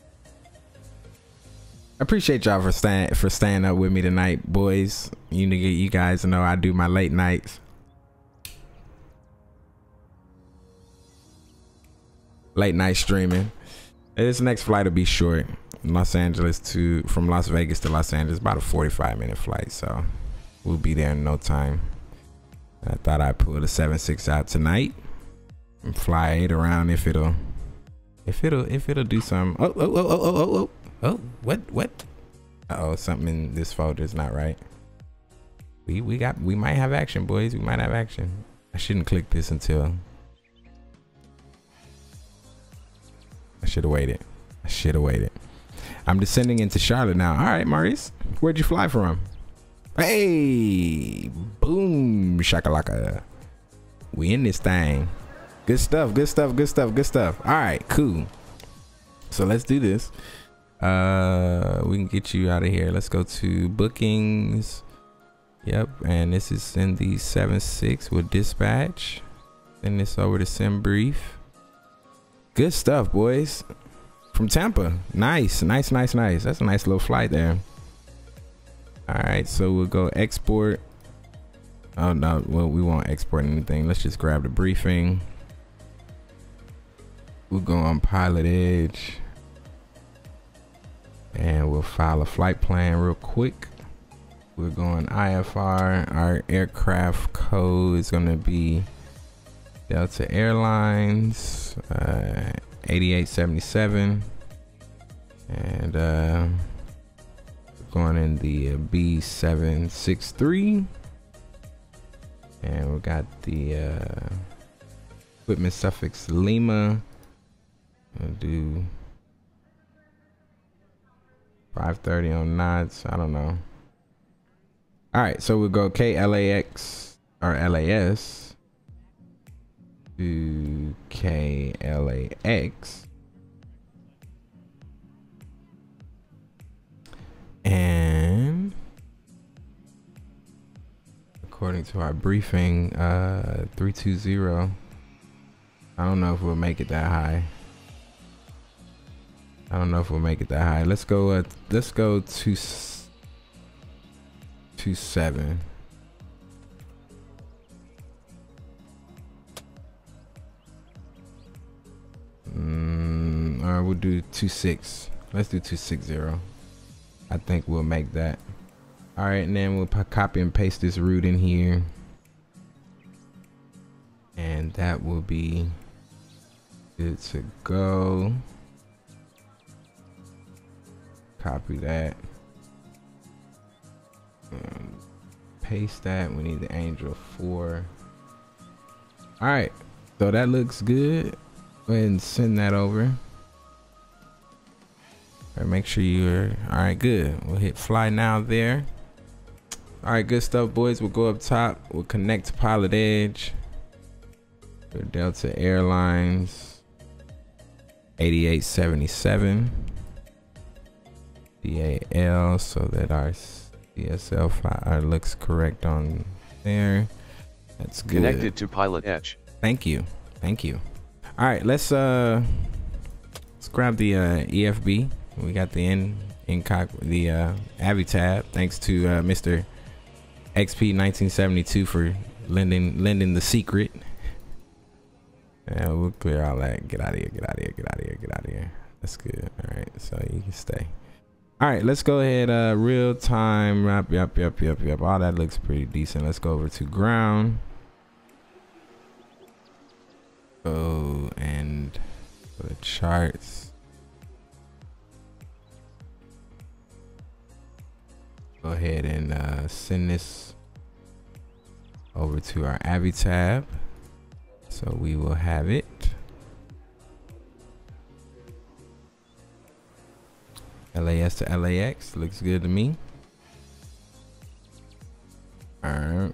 appreciate y'all for staying for staying up with me tonight, boys. You you guys know I do my late nights. Late night streaming. This next flight will be short. Los Angeles to from Las Vegas to Los Angeles, about a forty-five minute flight, so we'll be there in no time. I thought I'd pull the seven six out tonight and fly it around if it'll if it'll if it'll do some. Oh oh oh oh oh oh oh oh what what uh oh, something in this folder is not right. We we got we might have action, boys. We might have action. I shouldn't click this until I should have waited. I should have waited. I'm descending into Charlotte now. All right, Maurice, where'd you fly from? Hey, boom, shakalaka. We in this thing. Good stuff, good stuff, good stuff, good stuff. All right, cool. So let's do this. Uh, we can get you out of here. Let's go to bookings. Yep, and this is in the seven six with dispatch. Send this over to send brief. Good stuff, boys. From Tampa. Nice, nice, nice, nice. That's a nice little flight there. All right, so we'll go export. Oh no, well, we won't export anything. Let's just grab the briefing. We'll go on Pilot Edge and we'll file a flight plan real quick. We're going I F R. Our aircraft code is going to be Delta Airlines uh, eighty-eight seventy-seven, and uh, going in the uh, B seven sixty-three, and we got the uh, equipment suffix Lima. We'll do five thirty on knots. I don't know. All right, so we'll go K L A X or L A S to K L A X, and according to our briefing, uh, three two zero. I don't know if we'll make it that high. I don't know if we'll make it that high. Let's go. Uh, let's go to two seven. Mm, all right, we'll do two six. Let's do two six zero. I think we'll make that. All right, and then we'll copy and paste this route in here, and that will be good to go. Copy that. Um, paste that. We need the Angel four. All right, so that looks good. Go ahead and send that over. All right, make sure you're all right. Good. We'll hit fly now there. All right, good stuff, boys. We'll go up top. We'll connect to Pilot Edge. For Delta Airlines eighty-eight seventy-seven D A L, so that our D S L file looks correct on there. That's good. Connected to Pilot Edge. Thank you. Thank you. All right, let's uh let's grab the uh E F B. We got the in in the uh Avi tab. Thanks to uh Mister X P nineteen seventy-two for lending lending the secret. Yeah, we'll clear all that. Get out of here, get out of here, get out of here, get out of here. That's good. All right, so you can stay. All right, let's go ahead. Uh, real time. Yep, yep, yep, yep, yep. All that looks pretty decent. Let's go over to ground. Go and go to charts. Go ahead and uh, uh, send this over to our Avi tab. So we will have it. L A S to L A X looks good to me. All right.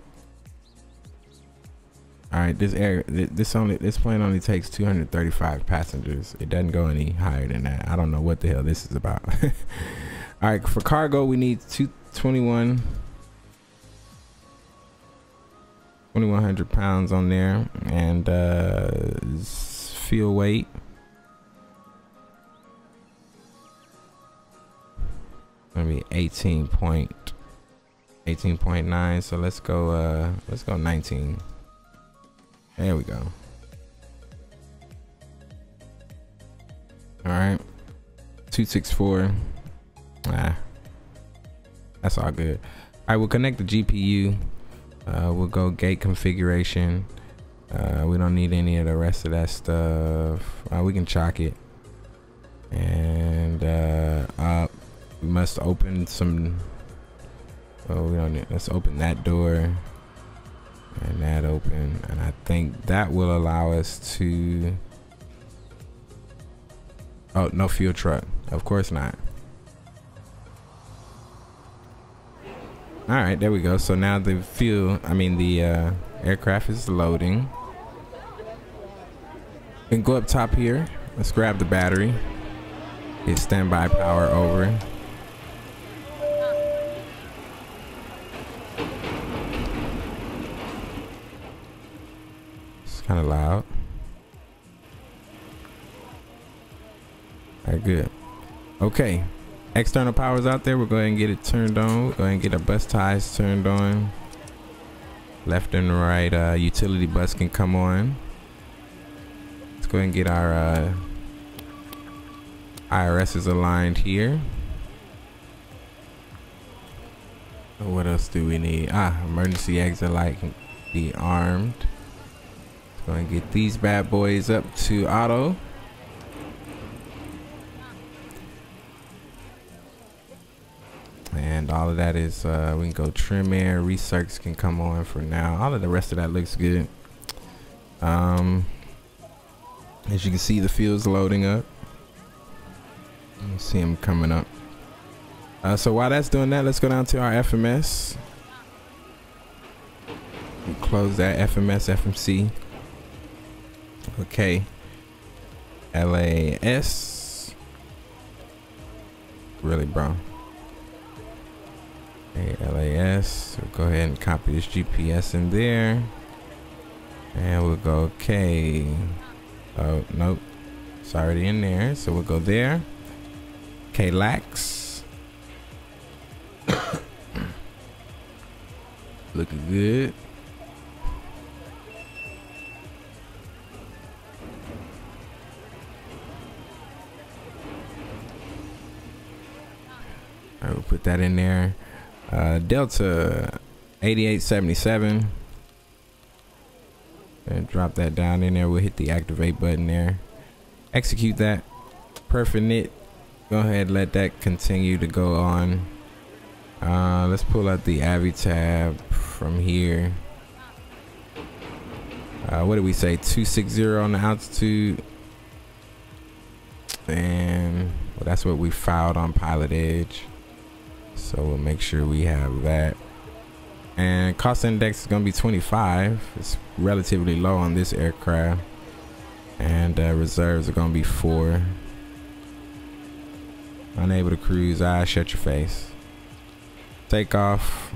All right, this air, this only, this plane only takes two hundred thirty-five passengers. It doesn't go any higher than that. I don't know what the hell this is about. All right, for cargo, we need two twenty-one, twenty-one hundred pounds on there, and uh, fuel weight. Gonna be eighteen point, eighteen point nine. So let's go, uh, let's go nineteen. There we go. All right, two sixty-four. Ah, that's all good. All right, we'll connect the G P U. Uh, we'll go gate configuration. Uh, we don't need any of the rest of that stuff. Uh, we can chalk it. And uh, up, we must open some. Oh, we don't need. Let's open that door. And that open, and I think that will allow us to. Oh, no fuel truck. Of course not. All right, there we go. So now the fuel, I mean the uh, aircraft is loading. We can go up top here. Let's grab the battery. Get standby power over. Kind of loud. All right, good. Okay, external power's out there. We'll go ahead and get it turned on. We'll go ahead and get our bus ties turned on. Left and right uh, utility bus can come on. Let's go ahead and get our uh, I R Ss aligned here. What else do we need? Ah, emergency exit light can be armed. Go and get these bad boys up to auto. And all of that is, uh, we can go trim air, recircs can come on for now. All of the rest of that looks good. Um, as you can see, the fuel's loading up. You see them coming up. Uh, so while that's doing that, let's go down to our F M S. We close that F M S, F M C. Okay, L A S, really, bro? Okay, L A S, we'll go ahead and copy this G P S in there, and we'll go okay. Oh, nope, it's already in there, so we'll go there. K lax, looking good. I will put that in there. Uh, Delta eighty-eight seventy-seven. And drop that down in there. We'll hit the activate button there. Execute that. Perfect it. Go ahead and let that continue to go on. Uh, let's pull out the Avi tab from here. Uh, what did we say? two sixty on the altitude. And well, that's what we filed on Pilot Edge. So we'll make sure we have that. And cost index is going to be twenty-five. It's relatively low on this aircraft. And uh, reserves are going to be four. Unable to cruise. Ah, shut your face. Take off.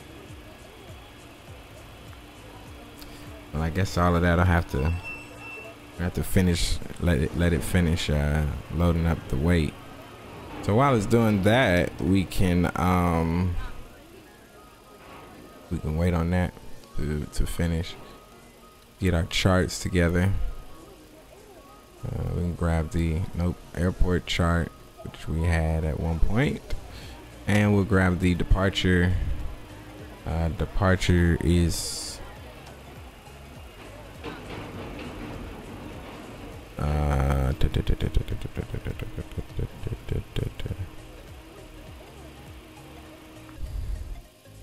Well, I guess all of that I'll have to I have to finish. Let it let it finish uh, loading up the weight. So while it's doing that, we can um we can wait on that to, to finish. Get our charts together. Uh, we can grab the nope airport chart, which we had at one point, and we'll grab the departure. Uh, departure is uh,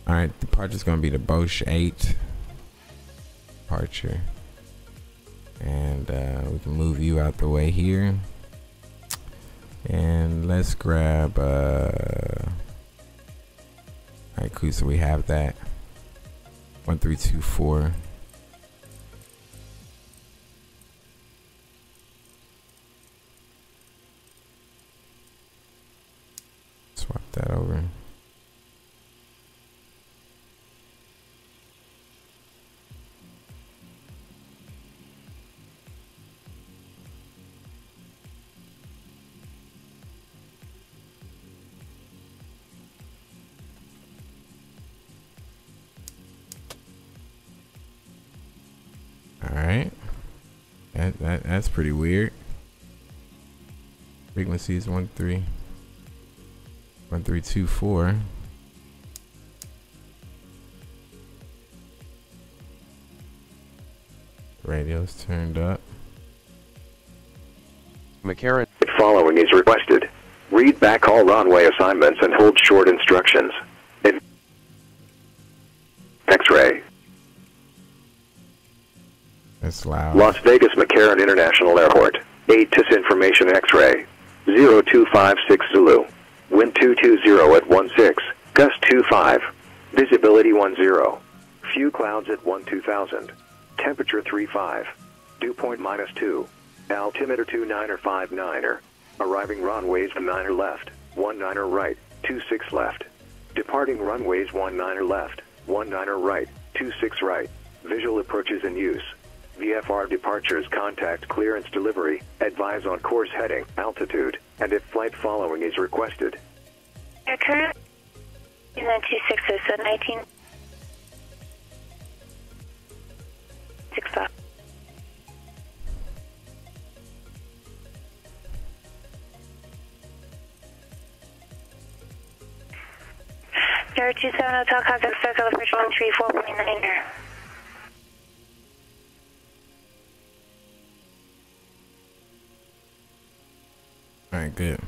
All right, departure is gonna be the Bosch eight departure, and uh, we can move you out the way here, and let's grab. Uh, all right, cool. So we have that one three two four. Swap that over. All right, that, that that's pretty weird. Frequency is one three one three two four. Radio's turned up. McCarran. Following is requested. Read back all runway assignments and hold short instructions. In X-ray. That's loud. Las Vegas McCarran International Airport. eight T I S information X-ray. zero two five six Zulu. Wind two two zero at one six. Gust two five. Visibility one zero. Few clouds at one two thousand. Temperature three five. Dew point minus two. Altimeter two niner five niner. Arriving runways niner left. one niner right. two six left. Departing runways one niner left. one niner right. two six right. Visual approaches in use. V F R departures, contact clearance delivery, advise on course heading, altitude, and if flight following is requested. Your current is on two sixes, so nineteen six five. Zero two seven hotel contact circle approach one three four point nine. All right, good.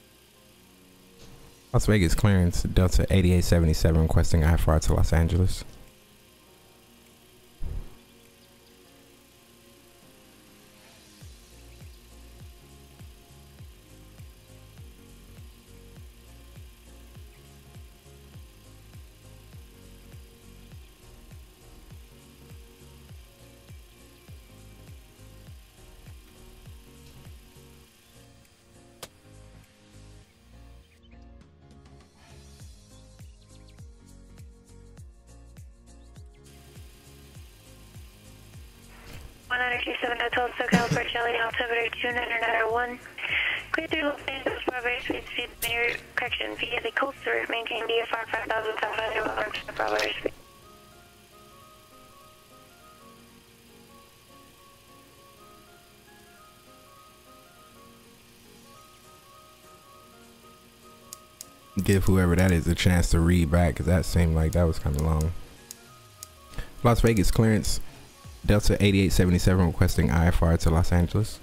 Las Vegas clearance, Delta eighty-eight seventy-seven requesting I F R to Los Angeles. one nine two seven Hotel SoCal for Charlie, altimeter two nine nine one. Clear through Los Angeles, Bravo, speed, speed, near, correction, via the coaster, maintain D F R five thousand five hundred, Bravo, speed. Give whoever that is a chance to read back, because that seemed like that was kind of long. Las Vegas clearance, Delta eighty-eight seventy-seven requesting I F R to Los Angeles.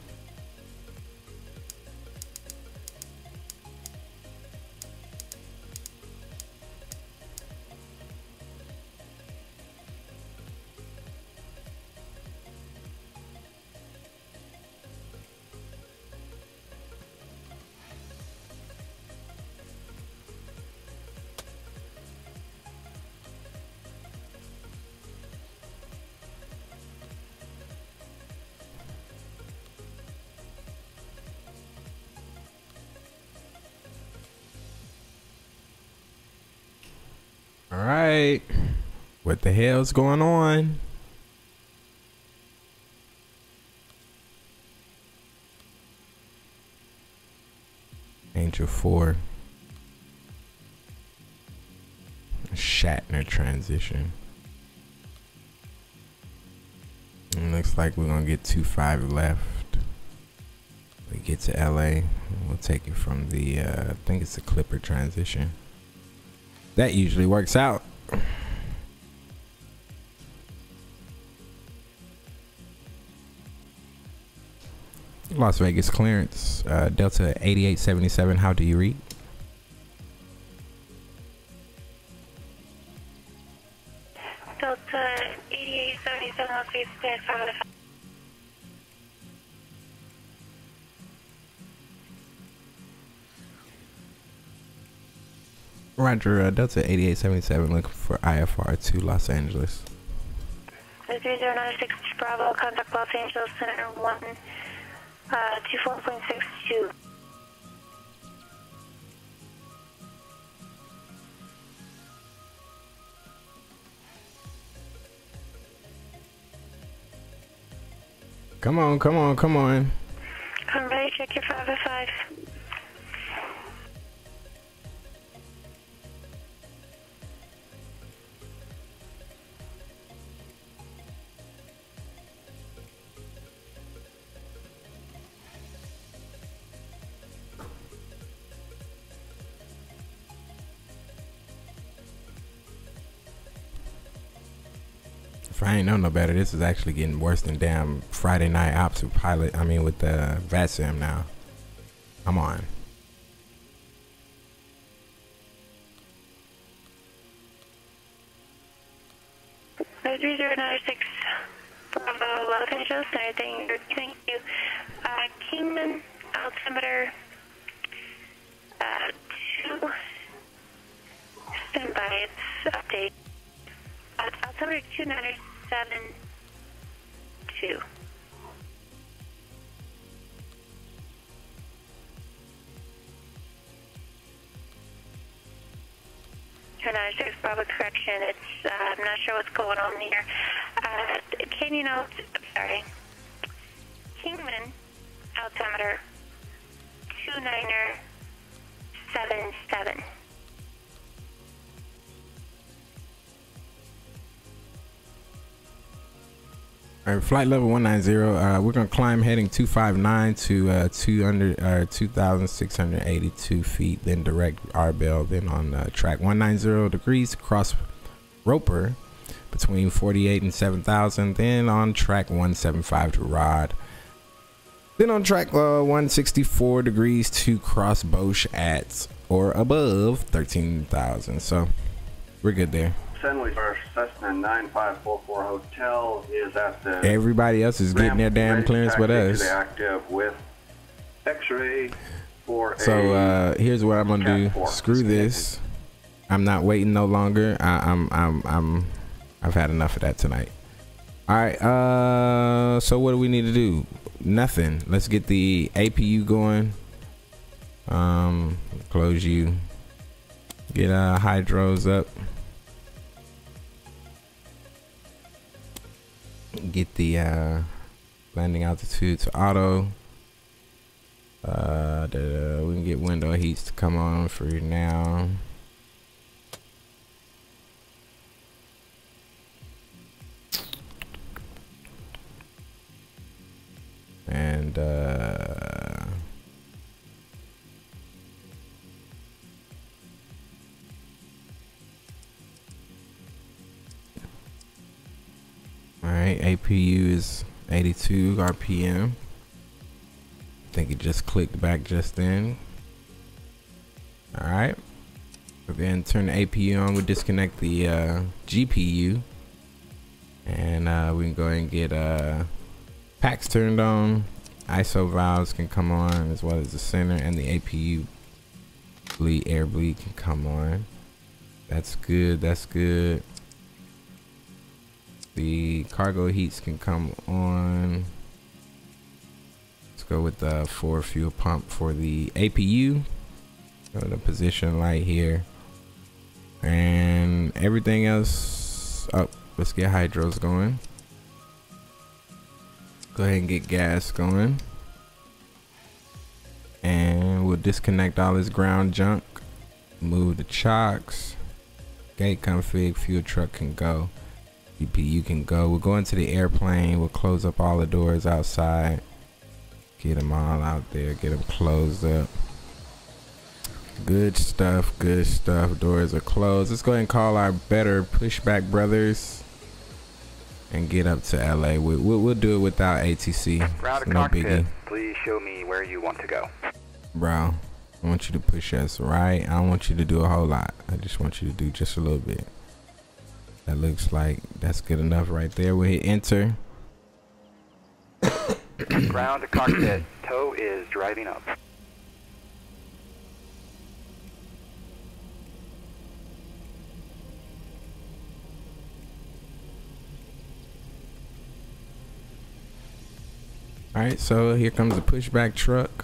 All right, what the hell's going on? Angel four. Shatner transition. And looks like we're gonna get two five left. We get to L A. We'll take it from the uh, I think it's a Clipper transition. That usually works out. Las Vegas clearance, uh, Delta eighty-eight seventy-seven. How do you read? Roger, uh, Delta eighty-eight seventy-seven looking for I F R to Los Angeles. three zero nine six Bravo, contact Los Angeles Center one, uh, two four point six two. Come on, come on, come on. I'm ready, check your five oh five. If I ain't know no better, this is actually getting worse than damn Friday Night Ops with Pilot. I mean, with the V A S M now. Come on. three zero nine six Bravo, Los Angeles, anything, thank you. Uh, Kingman, altimeter, uh, two, stand by, it's update. Uh, altimeter two nine seven two. two nine six Bravo, correction, it's, uh, I'm not sure what's going on here. Uh, Canyon Out, sorry, Kingman, altimeter two nine seven seven. All right, flight level one ninety, uh, we're gonna climb heading two five nine to uh, two hundred, uh, two thousand six hundred eighty-two feet, then direct R bell, then on uh, track one ninety degrees across Roper between forty-eight and seven thousand, then on track one seventy-five to Rod, then on track uh, one sixty-four degrees to cross Bosch at or above thirteen thousand. So we're good there. Assembly for Cessna nine five four four Hotel is at the. Everybody else is getting their damn clearance with us. Active with X-ray for so uh, here's what I'm gonna do. Screw this. I'm not waiting no longer. I, I'm I'm I'm I've had enough of that tonight. All right. Uh, so what do we need to do? Nothing. Let's get the A P U going. Um, close you. Get uh hydros up. Get the uh, landing altitude to auto. Uh, the, we can get window heats to come on for you now. And uh, all right, A P U is eighty-two R P M. I think it just clicked back just then. All right, so then turn the A P U on. We disconnect the uh, G P U, and uh, we can go ahead and get uh, packs turned on. I S O valves can come on, as well as the center, and the A P U bleed, air bleed can come on. That's good. That's good. The cargo heats can come on. Let's go with the four fuel pump for the A P U. Go to the position light here, and everything else up. Oh, let's get hydros going. Go ahead and get gas going, and we'll disconnect all this ground junk. Move the chocks. Gate config. Fuel truck can go. G P U can go. We'll go into the airplane. We'll close up all the doors outside. Get them all out there. Get them closed up. Good stuff. Good stuff. Doors are closed. Let's go ahead and call our better pushback brothers and get up to L A. We, we'll, we'll do it without A T C. Route no cockpit, biggie. please show me where you want to go. Bro, I want you to push us, right? I don't want you to do a whole lot. I just want you to do just a little bit. That looks like that's good enough right there. We'll hit enter. Ground to cockpit. Tow is driving up. All right, so here comes the pushback truck.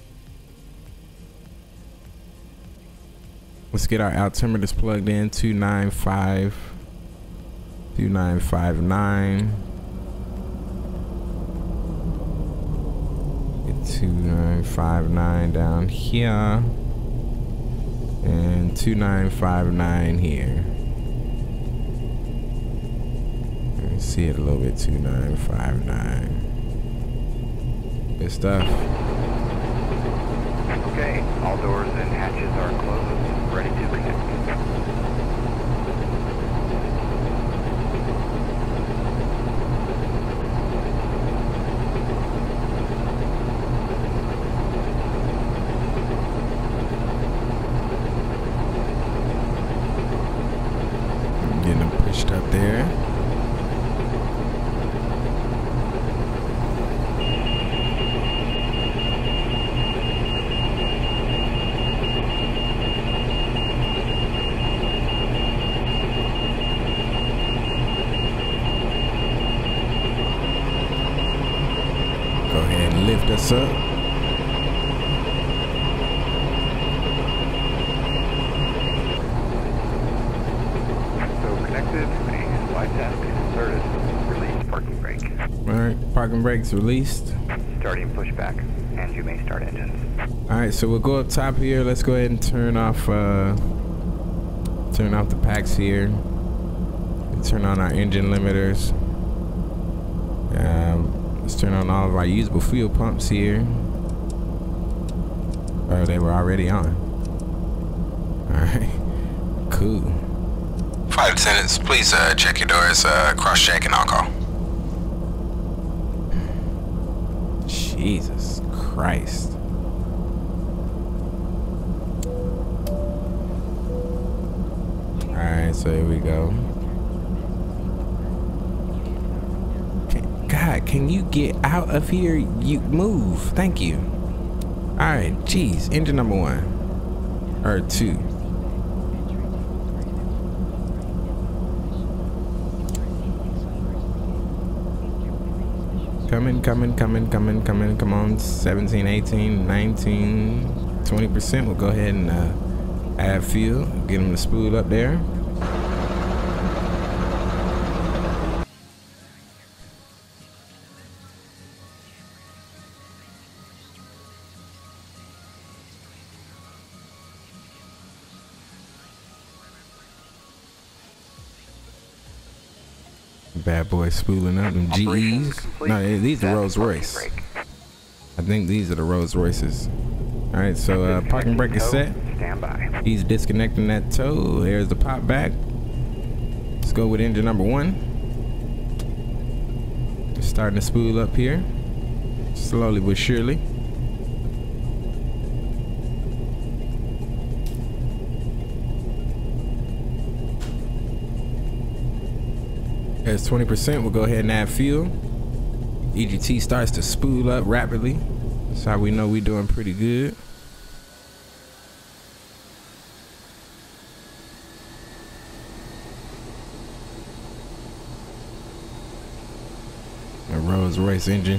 Let's get our altimeters plugged in. two nine five, two nine five nine. Get two nine five nine down here. And two nine five nine here. Let me see it a little bit. two nine five nine. Good stuff. Okay, all doors and hatches are closed, ready to connect. Getting them pushed up there. Lift us up. So connected and light task inserted. Release parking brake. Alright, parking brakes released. Starting pushback, and you may start engines. Alright, so we'll go up top here. Let's go ahead and turn off uh turn off the packs here. And turn on our engine limiters. Um Let's turn on all of our usable fuel pumps here. Oh, they were already on. Alright. Cool. Flight attendants, please uh, check your doors, uh, cross-check, and I'll call. Jesus Christ. Alright, so here we go. God, can you get out of here? You move. Thank you. All right, geez. Engine number one or two. Coming, coming, coming, coming, coming. Come on. seventeen, eighteen, nineteen, twenty percent. We'll go ahead and uh, add fuel. Get them to spool up there. Bad boy spooling up them G Es. No, these are Rolls Royce. I think these are the Rolls Royces. All right, so uh, parking brake is set. Stand by. He's disconnecting that tow. There's the pop back. Let's go with engine number one. Just starting to spool up here, slowly but surely. There's twenty percent. We'll go ahead and add fuel. E G T starts to spool up rapidly. That's how we know we're doing pretty good. A Rolls Royce engine.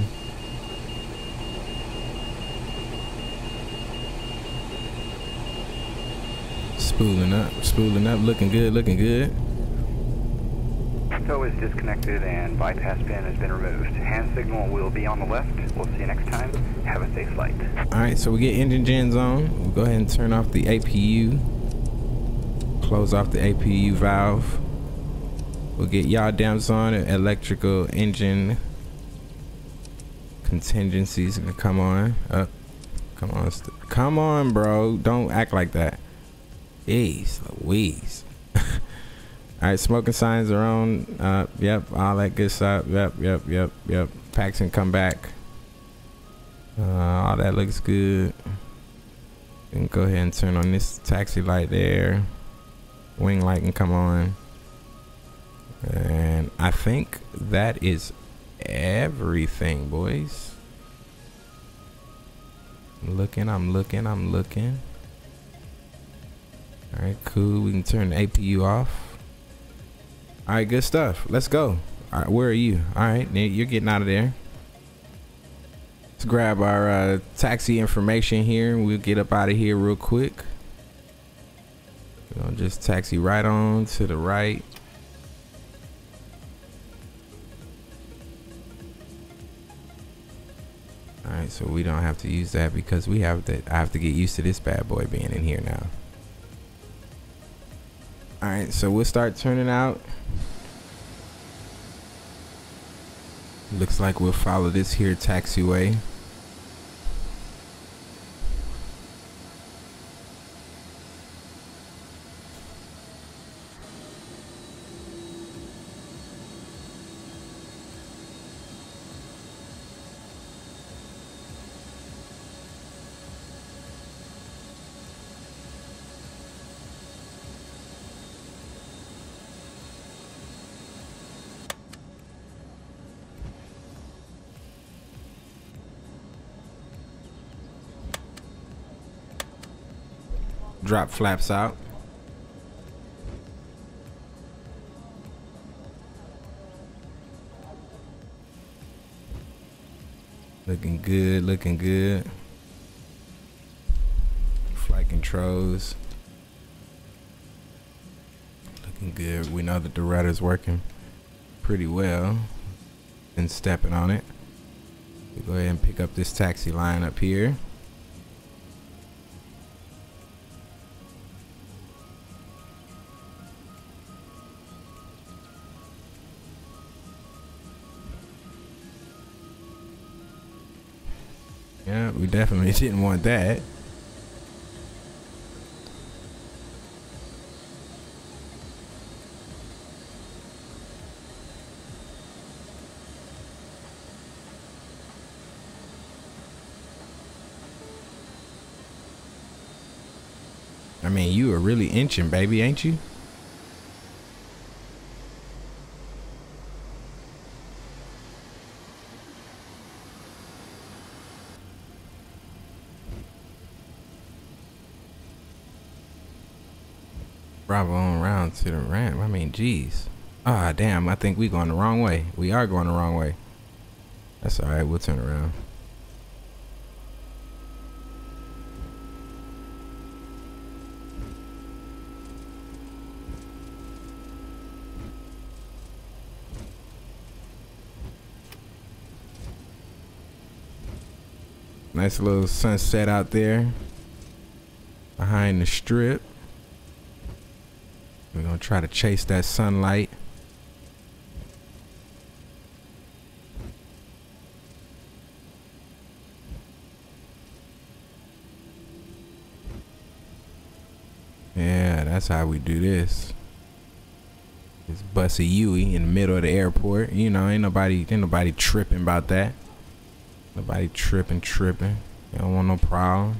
Spooling up, spooling up, looking good, looking good. Tow is disconnected and bypass pin has been removed. Hand signal will be on the left. We'll see you next time. Have a safe flight. Alright, so we get engine gens on. We'll go ahead and turn off the A P U. Close off the A P U valve. We'll get yaw damps on. Electrical engine contingencies gonna come on. Up. Come on. Come on, bro. Don't act like that. Jeez Louise. All right, smoking signs are on. Uh, yep, all that good stuff. Yep, yep, yep, yep. Packs can come back. Uh, all that looks good. And go ahead and turn on this taxi light there. Wing light can come on. And I think that is everything, boys. I'm looking, I'm looking, I'm looking. All right, cool. We can turn the A P U off. All right, good stuff. Let's go. All right, where are you? All right, you're getting out of there. Let's grab our uh, taxi information here and we'll get up out of here real quick. We're gonna just taxi right on to the right. All right, so we don't have to use that because we have to, I have to get used to this bad boy being in here now. All right, so we'll start turning out. Looks like we'll follow this here taxiway. Drop flaps out. Looking good, looking good. Flight controls. Looking good. We know that the rudder's working pretty well. Been stepping on it. We'll go ahead and pick up this taxi line up here. Yeah, we definitely didn't want that. I mean, you are really inching, baby, ain't you? Bravo on round to the ramp. I mean, geez. Ah, damn. I think we going the wrong way. We are going the wrong way. That's all right. We'll turn around. Nice little sunset out there behind the strip. We're gonna try to chase that sunlight. Yeah, that's how we do this. It's Bussy Huey in the middle of the airport. You know, ain't nobody, ain't nobody tripping about that. Nobody tripping, tripping. You don't want no problems.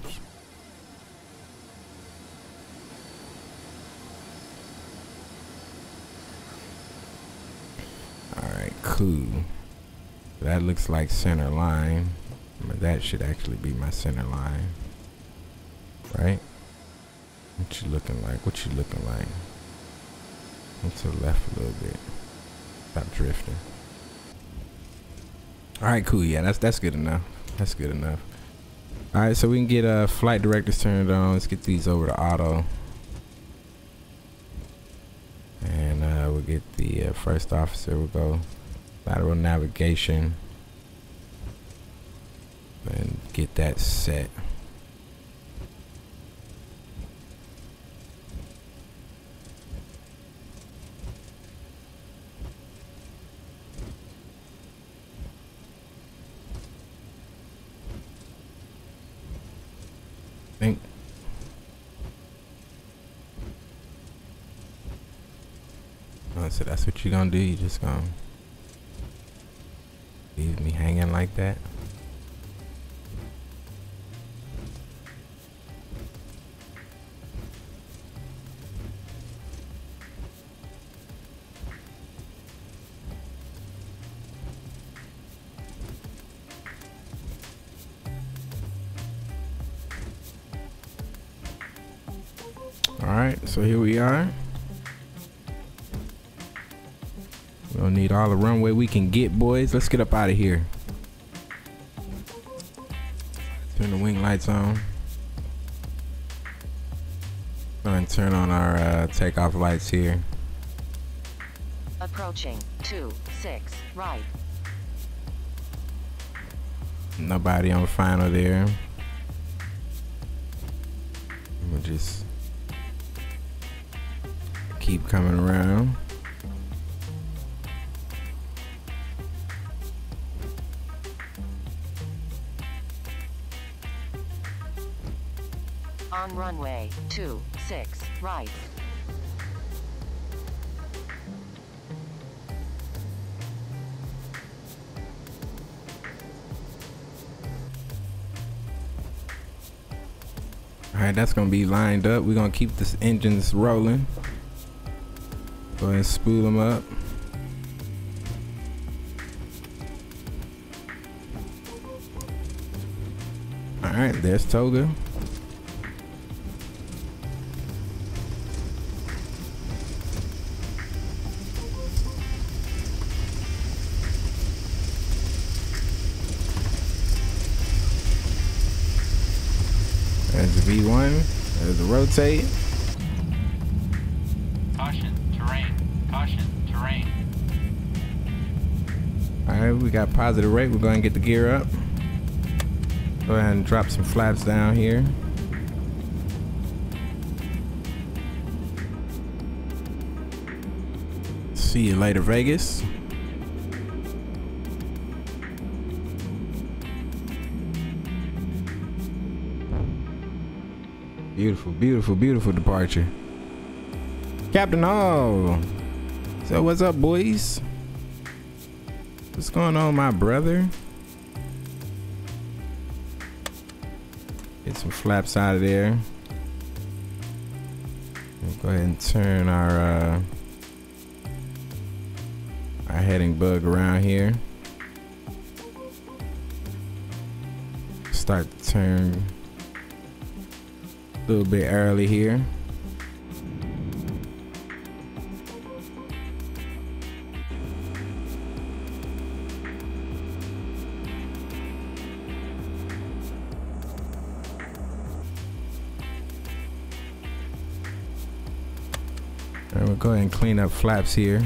Alright, cool. That looks like center line. But that should actually be my center line. Right? What you looking like? What you looking like? Go to the left a little bit. Stop drifting. Alright, cool. Yeah, that's that's good enough. That's good enough. Alright, so we can get uh, flight directors turned on. Let's get these over to auto. And uh, we'll get the uh, first officer. We'll go lateral navigation. And get that set. Think. Oh, so that's what you're gonna do? You just gonna leave me hanging like that? Alright, so here we are. We're gonna need all the runway we can get, boys. Let's get up out of here. Turn the wing lights on. Go ahead and turn on our uh, takeoff lights here. Approaching two six right. Nobody on final there. We'll just keep coming around. On runway two six right. All right, that's gonna be lined up. We're gonna keep this engines rolling. Go ahead and spool them up. All right, there's Toga. There's the V one. There's the rotate. Caution, terrain. Caution, terrain. Alright, we got positive rate. We're going to get the gear up. Go ahead and drop some flaps down here. See you later, Vegas. Beautiful, beautiful, beautiful departure. Captain Hall. So what's up, boys? What's going on, my brother? Get some flaps out of there. We'll go ahead and turn our uh, our heading bug around here. Start to turn a little bit early here. All right, we'll go ahead and clean up flaps here.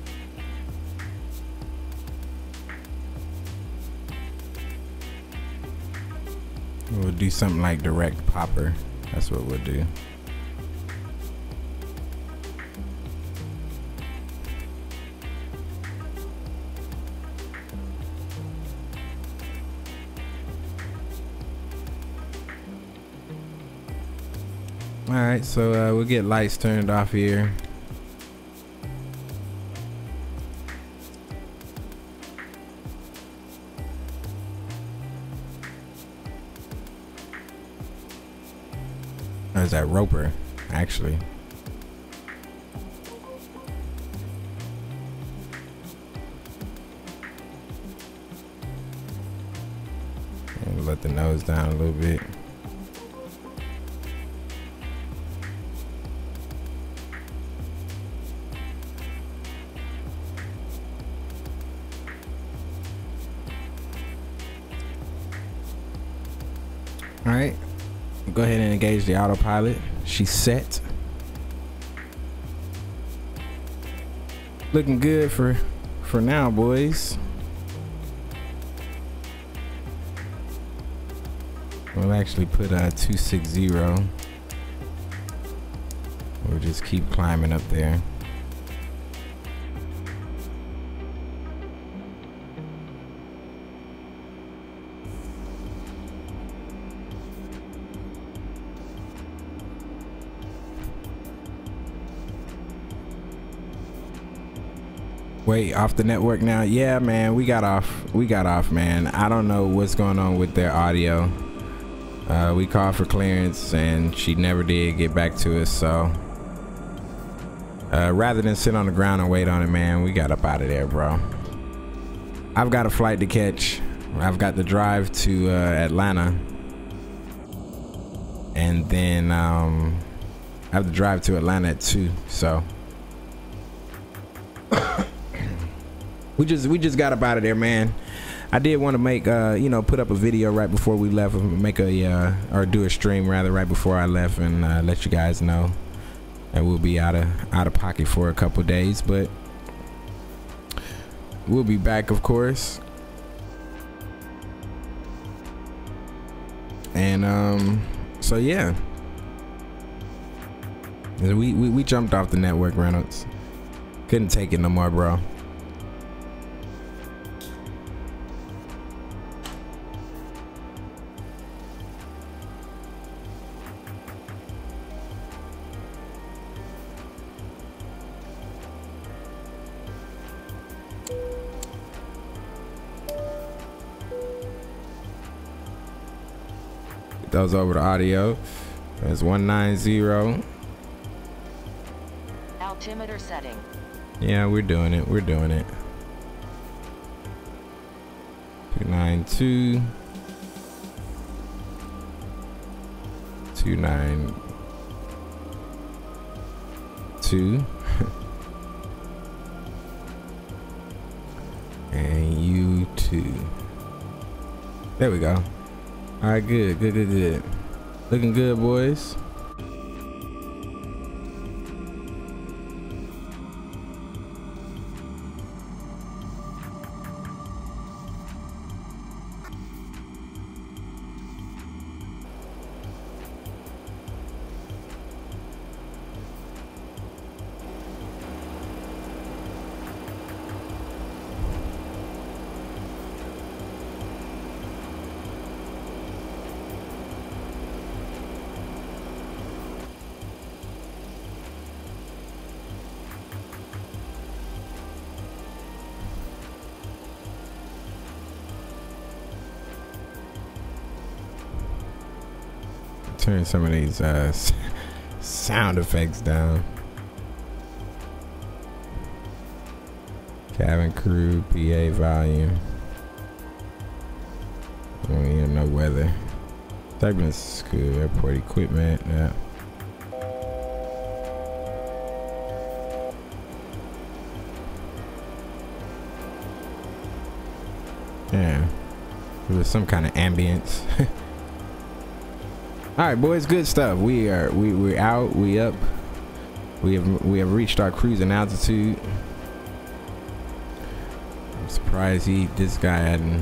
We'll do something like direct popper. That's what we'll do. All right, so uh, we'll get lights turned off here. There's that roper, actually. And we'll let the nose down a little bit. All right. Go ahead and engage the autopilot. She's set. Looking good for for now, boys. We'll actually put a two six zero. We'll just keep climbing up there. Wait, off the network now? Yeah, man, we got off. We got off, man. I don't know what's going on with their audio. Uh, we called for clearance and she never did get back to us. So uh, rather than sit on the ground and wait on it, man, we got up out of there, bro. I've got a flight to catch. I've got the drive to uh, Atlanta. And then um, I have to drive to Atlanta at two, so. We just we just got up out of there, man. I did want to make, uh, you know, put up a video right before we left, make a, uh, or do a stream rather right before I left, and uh, let you guys know that we'll be out of out of pocket for a couple days, but we'll be back, of course. And um, so yeah, we, we we jumped off the network, Reynolds. Couldn't take it no more, bro. Those over the audio. That's one nine zero. Altimeter setting. Yeah, we're doing it. We're doing it. two nine two. two nine two. And you too. There we go. All right, good, good, good, good. Looking good, boys. Turn some of these uh, sound effects down. Cabin crew, P A volume. Oh, yeah, no weather. Turbulence is good. Airport equipment. Yeah. Yeah. There was some kind of ambience. All right, boys, good stuff. We are we we're out. We up. We have we have reached our cruising altitude. I'm surprised he this guy hadn't.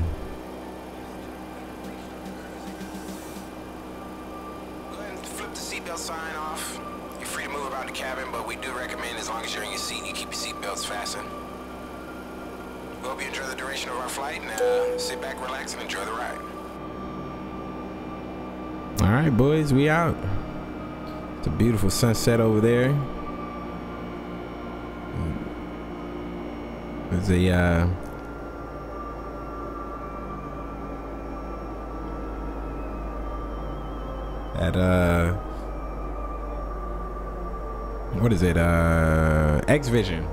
Go ahead and flip the seatbelt sign off. You're free to move about the cabin, but we do recommend, as long as you're in your seat, you keep your seatbelts fastened. We hope you enjoy the duration of our flight, and uh, sit back, relax, and enjoy the ride. All right, boys, we out. It's a beautiful sunset over there. There's a uh, at uh, what is it? Uh, X Vision.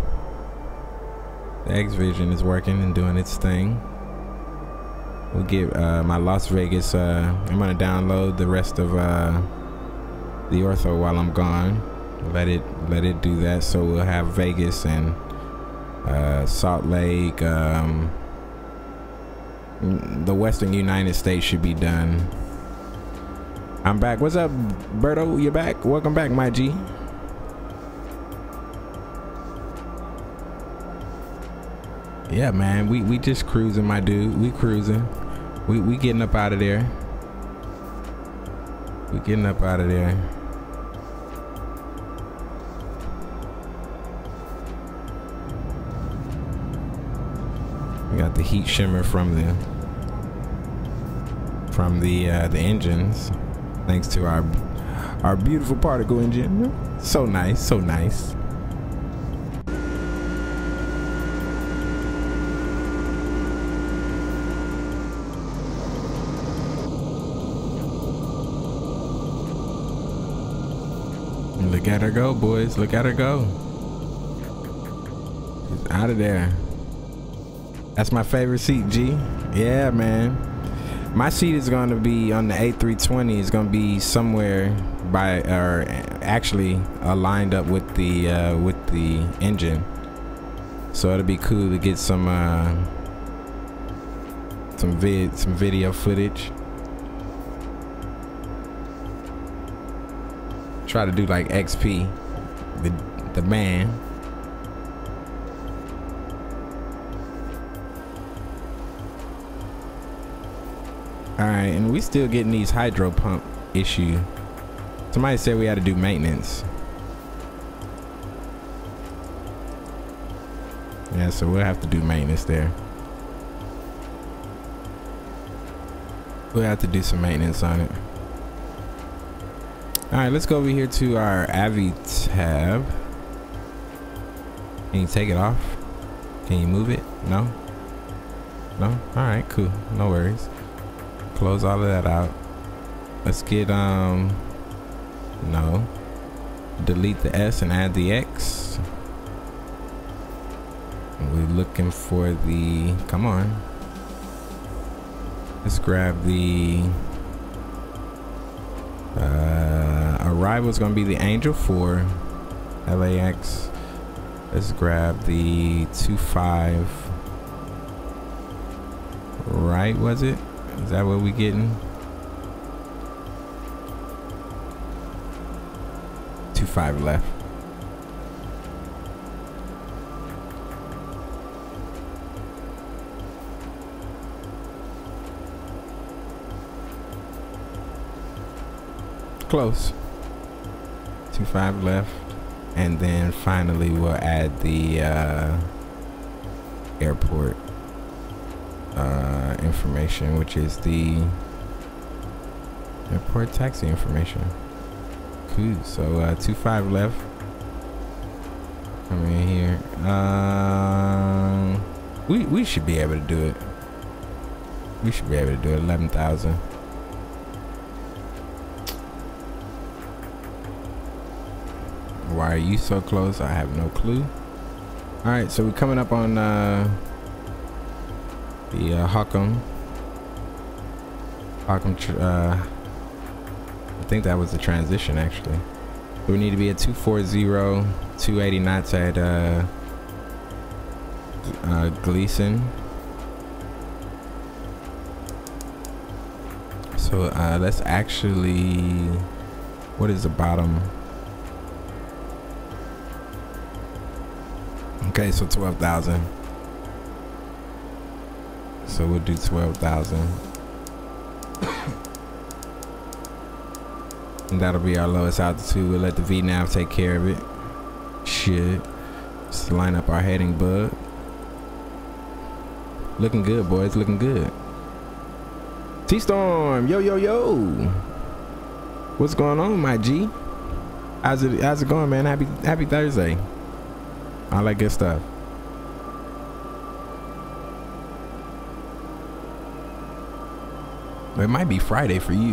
The X Vision is working and doing its thing. We'll get uh, my Las Vegas. Uh, I'm gonna download the rest of uh, the ortho while I'm gone. Let it let it do that. So we'll have Vegas and uh, Salt Lake. Um, the Western United States should be done. I'm back. What's up, Berto? You back? Welcome back, my G. Yeah, man, we we just cruising, my dude. We cruising. We we getting up out of there. We getting up out of there. We got the heat shimmer from the from the uh, the engines, thanks to our our beautiful particle engine. So nice, so nice. Look at her go, boys. Look at her go. She's out of there. That's my favorite seat, G. Yeah, man. My seat is going to be on the A three twenty. It's going to be somewhere by, or actually uh, lined up with the uh, with the engine. So it'll be cool to get some uh, some vid, some video footage. Try to do like X P, the the man. All right, and we still getting these hydro pump issue. Somebody said we had to do maintenance. Yeah, so we'll have to do maintenance there. We'll have to do some maintenance on it. All right, let's go over here to our A V I tab. Can you take it off? Can you move it? No? No? All right, cool. No worries. Close all of that out. Let's get, um, no. Delete the S and add the X. We're looking for the, come on. Let's grab the, uh, arrival is going to be the Angel four, L A X. Let's grab the two five, right, was it? Is that what we getting? two five left. Close. two five left. And then finally we'll add the uh, airport uh, information, which is the airport taxi information. Cool. So uh, two five left. Come in here. Um, we we should be able to do it. We should be able to do it. Eleven thousand. Why are you so close? I have no clue. All right, so we're coming up on uh, the uh, Hawcom. Hawcom. Uh, I think that was the transition actually. We need to be at two forty, two eighty knots at uh, uh, Gleason. So uh, let's actually. What is the bottom? Okay, so twelve thousand. So we'll do twelve thousand. And that'll be our lowest altitude. We'll let the V nav take care of it. Shit. Just line up our heading bug. Looking good, boys. Looking good. T-Storm. Yo, yo, yo. What's going on, my G? How's it, how's it going, man? Happy, happy Thursday. All that good stuff. It might be Friday for you.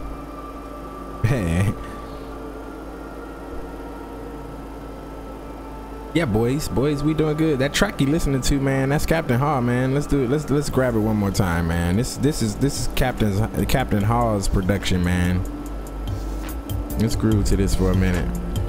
Yeah, boys, boys, we doing good. That track you listening to, man, that's Captain Hall, man. Let's do it. Let's let's grab it one more time, man. This this is this is Captain's Captain Hall's production, man. Let's groove to this for a minute.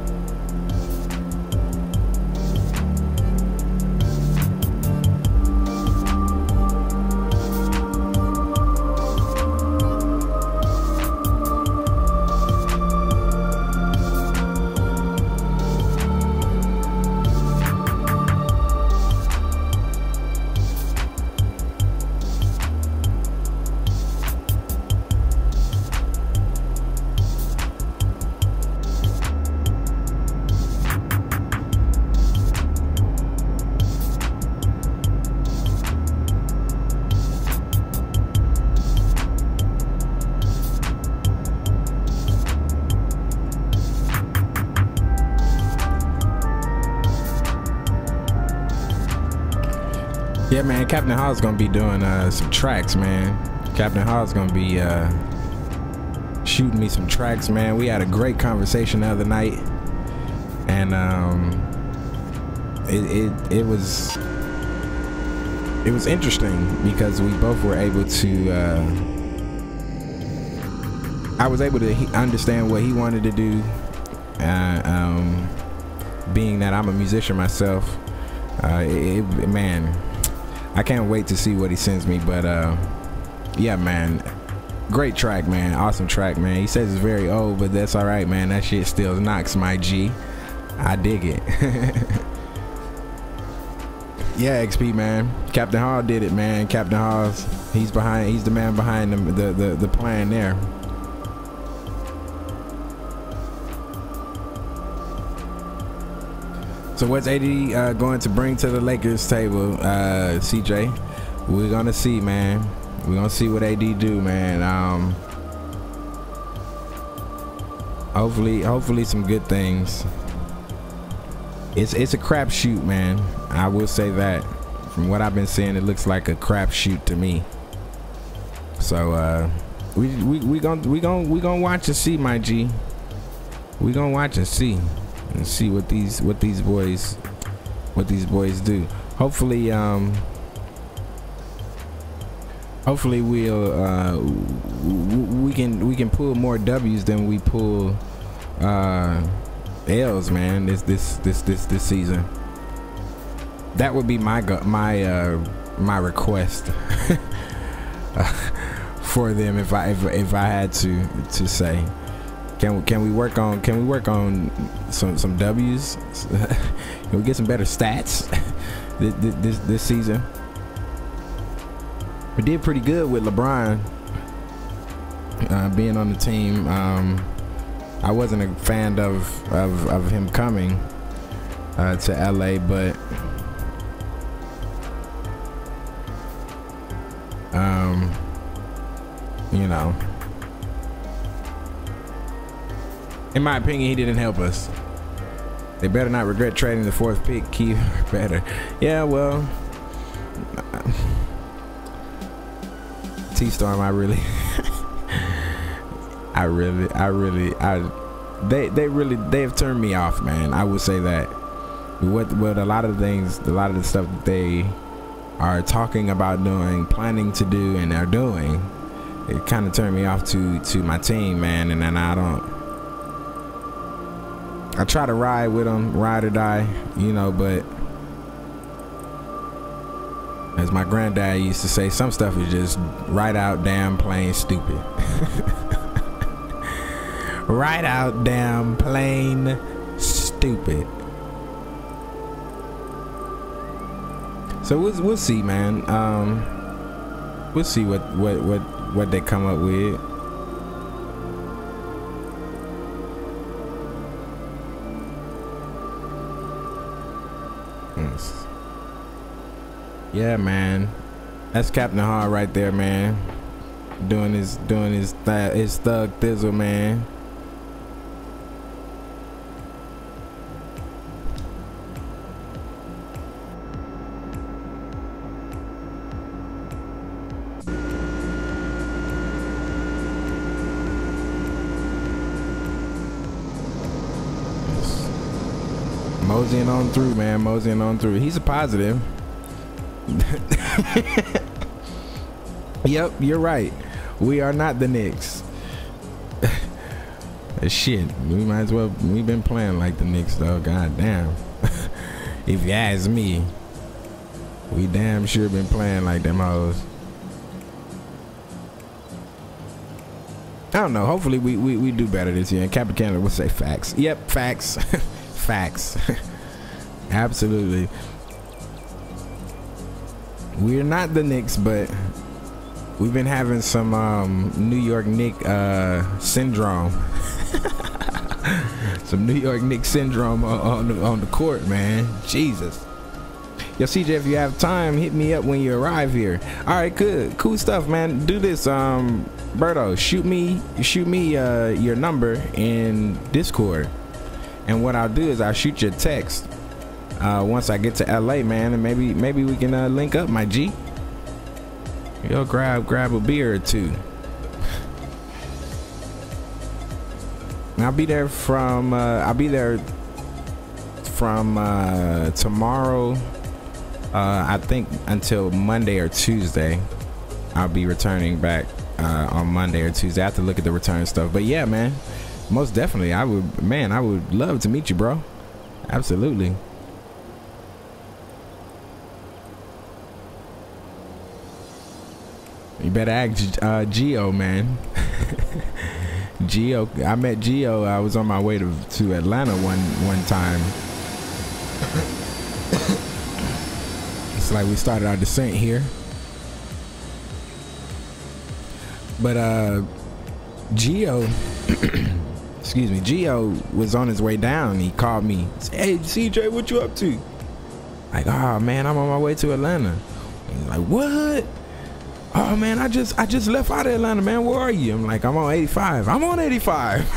Yeah, man, Captain Hall's gonna be doing uh, some tracks, man. Captain Hall's gonna be uh, shooting me some tracks, man. We had a great conversation the other night, and um, it, it it was it was interesting because we both were able to. Uh, I was able to he understand what he wanted to do, uh, um, being that I'm a musician myself. Uh, it, it, man. I can't wait to see what he sends me, but uh, yeah, man. Great track, man. Awesome track, man. He says it's very old, but that's all right, man. That shit still knocks, my G. I dig it. Yeah, X P, man. Captain Hall did it, man. Captain Hall's he's behind. He's the man behind the the the, the plan there. So what's A D uh, going to bring to the Lakers table, uh, C J? We're gonna see, man. We're gonna see what A D do, man. Um, hopefully, hopefully some good things. It's it's a crapshoot, man. I will say that. From what I've been seeing, it looks like a crapshoot to me. So uh, we we we gonna we gonna we gonna watch and see, my G. We gonna watch and see, and see what these what these boys what these boys do. Hopefully, um. Hopefully we'll uh, we can we can pull more W's than we pull uh, L's, man. This this this this this season. That would be my my uh, my request for them if I if, if I had to to say. Can we can we work on can we work on some some W's? Can we get some better stats this this this season? We did pretty good with LeBron uh, being on the team. Um, I wasn't a fan of of, of him coming uh, to L A, but um, you know, in my opinion, he didn't help us. They better not regret trading the fourth pick. Keep better. Yeah, well. T-Storm, I really I really I really I they they really they have turned me off, man. I would say that what what a lot of things a lot of the stuff that they are talking about doing, planning to do, and are doing, it kind of turned me off to to my team, man. And then I don't I try to ride with them, ride or die, you know, but as my granddad used to say, some stuff is just right out damn plain stupid. Right out damn plain stupid. So we'll we'll see, man. Um, we'll see what what what what they come up with. Yes. Yeah, man, that's Captain Hard right there, man. Doing his doing his th his thug thizzle, man. Yes. Moseying on through, man. Moseying on through. He's a positive. Yep, you're right. We are not the Knicks. Shit, we might as well. We've been playing like the Knicks, though. God damn. If you ask me, we damn sure been playing like them hoes. I don't know. Hopefully, we we, we do better this year. And Captain Canada will say facts. Yep, facts. Facts. Absolutely. We're not the Knicks, but we've been having some um, New York Knicks uh, syndrome. Some New York Knicks syndrome on, on, the, on the court, man. Jesus. Yo, C J, if you have time, hit me up when you arrive here. All right, good, cool stuff, man. Do this, um, Berto. Shoot me, shoot me uh, your number in Discord, and what I'll do is I'll shoot you a text. Uh, once I get to L A, man, and maybe maybe we can uh, link up, my G. Yo, grab grab a beer or two. And I'll be there from uh, I'll be there from uh, tomorrow. Uh, I think until Monday or Tuesday. I'll be returning back uh, on Monday or Tuesday. I have to look at the return stuff, but yeah, man, most definitely, I would, man, I would love to meet you, bro. Absolutely. You better ask uh, Geo, man. Geo, I met Geo. I was on my way to to Atlanta one one time. It's like we started our descent here, but uh, Geo, excuse me, Geo was on his way down. He called me. Said, hey, C J, what you up to? Like, oh man, I'm on my way to Atlanta. He's like, what? Oh man, I just I just left out of Atlanta, man. Where are you? I'm like, I'm on eighty-five. I'm on eighty-five.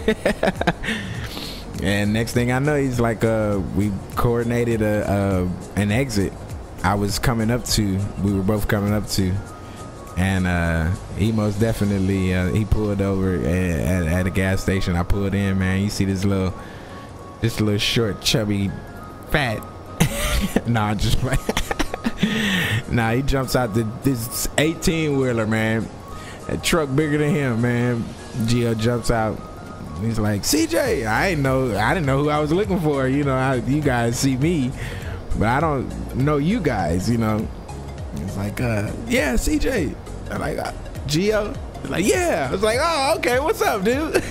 And next thing I know, he's like, uh, we coordinated a, a an exit. I was coming up to. We were both coming up to, and uh, he most definitely uh, he pulled over at, at, at a gas station. I pulled in, man. You see this little, this little short, chubby, fat. Nah, just like. Nah, he jumps out the this eighteen wheeler, man. A truck bigger than him, man. Gio jumps out. He's like, C J, I didn't know I didn't know who I was looking for. You know, I, you guys see me, but I don't know you guys, you know. He's like, uh, yeah, C J. I'm like, uh, Gio? He's like, yeah. I was like, oh, okay, what's up, dude?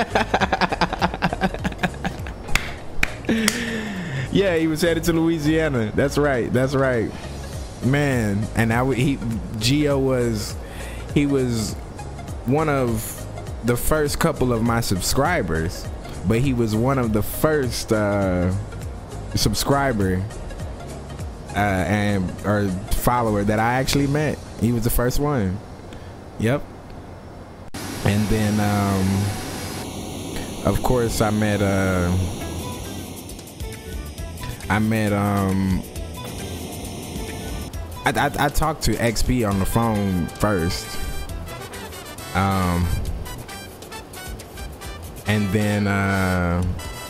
Yeah, he was headed to Louisiana. That's right. That's right. Man, and I would he Gio was he was one of the first couple of my subscribers, but he was one of the first uh subscriber uh and or follower that I actually met. He was the first one. Yep. And then um of course I met uh I met um I, I, I talked to X P on the phone first, um, and then uh,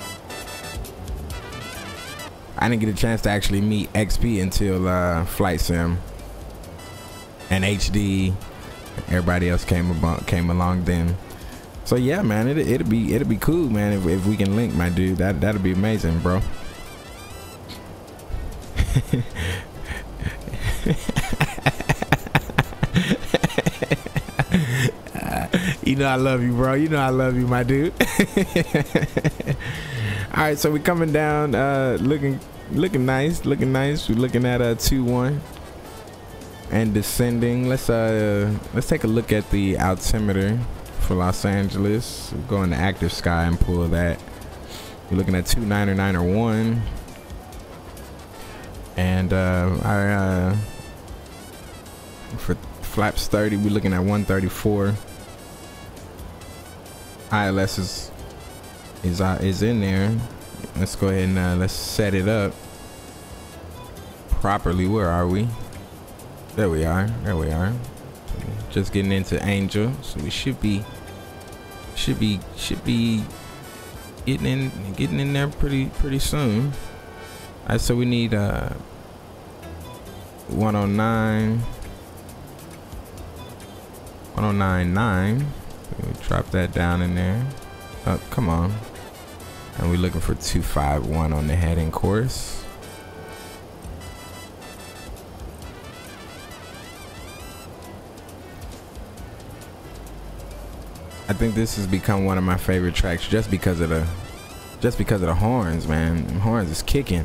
I didn't get a chance to actually meet X P until uh, Flight Sim and H D. Everybody else came about, came along then. So yeah, man, it it'll be it'll be cool, man. If, if we can link, my dude, that that'll be amazing, bro. uh, you know I love you, bro. You know I love you, my dude. All right, so we're coming down, uh, looking looking nice, looking nice. We're looking at a two one and descending. Let's uh let's take a look at the altimeter for Los Angeles. We'll go into active sky and pull that. We're looking at two niner niner one. And uh, our uh, for flaps thirty, we're looking at one thirty-four. I L S is is uh, is in there. Let's go ahead and uh, let's set it up properly. Where are we? There we are. There we are. Just getting into Angel, so we should be should be should be getting in getting in there pretty pretty soon. All right, so we need uh one oh nine one oh nine point nine. We drop that down in there. Oh, come on. And we're looking for two five one on the heading course. I think this has become one of my favorite tracks just because of the just because of the horns, man. The horns is kicking.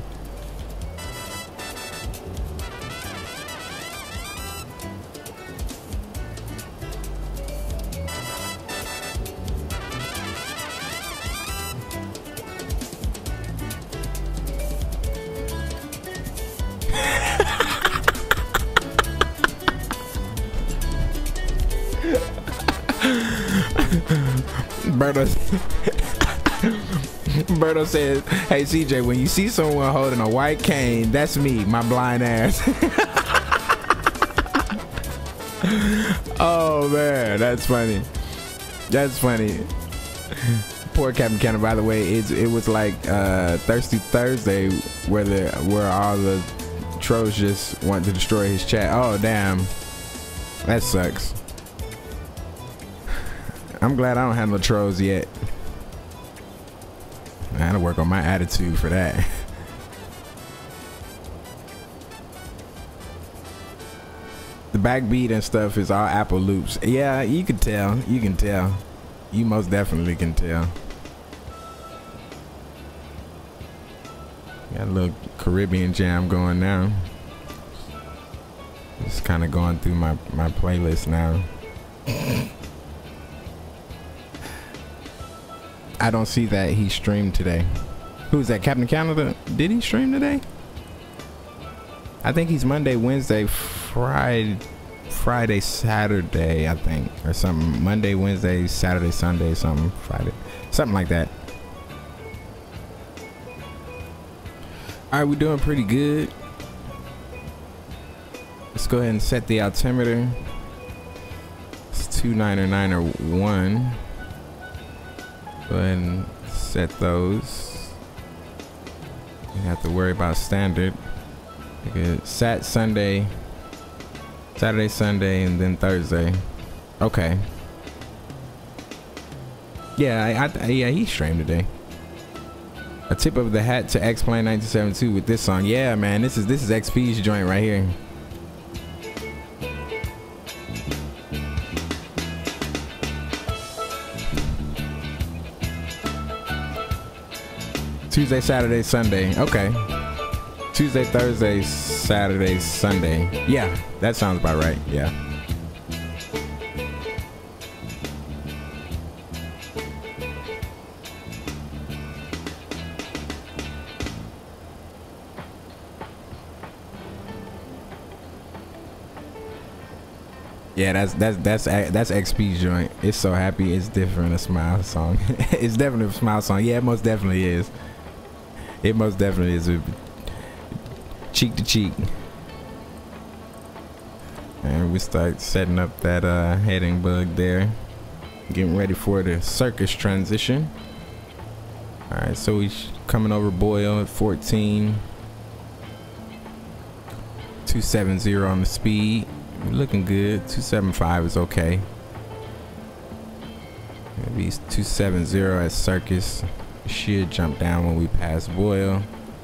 Berto, Berto says, hey C J, when you see someone holding a white cane, that's me, my blind ass. Oh man, that's funny. That's funny. Poor Captain Cannon, by the way, it's, it was like uh, Thirsty Thursday where the where all the trolls just want to destroy his chat. Oh damn, that sucks. I'm glad I don't have no trolls yet. I had to work on my attitude for that. The backbeat and stuff is all Apple loops. Yeah, you can tell. You can tell. You most definitely can tell. Got a little Caribbean jam going now. Just kind of going through my, my playlist now. I don't see that he streamed today. Who's that? Captain Canada? Did he stream today? I think he's Monday, Wednesday, Friday, Friday, Saturday, I think. Or something. Monday, Wednesday, Saturday, Sunday, something. Friday. Something like that. Alright, we're doing pretty good. Let's go ahead and set the altimeter. It's two niner niner one. Go ahead and set those. You don't have to worry about standard. Good. Sat Sunday, Saturday, Sunday, and then Thursday. Okay. Yeah, I, I, yeah, he streamed today. A tip of the hat to X-Plane nineteen seventy-two with this song. Yeah, man, this is this is X P's joint right here. Tuesday, Saturday, Sunday. Okay. Tuesday, Thursday, Saturday, Sunday. Yeah, that sounds about right. Yeah. Yeah, that's that's that's that's X P's joint. It's so happy, it's different. A smile song. It's definitely a smile song. Yeah, it most definitely is. It most definitely is. A cheek to cheek. And we start setting up that uh, heading bug there. Getting ready for the circus transition. All right, so we coming over Boyle at fourteen. two seventy on the speed. Looking good. two seventy-five is okay. Maybe two seventy at Circus. Should jump down when we pass Boyle.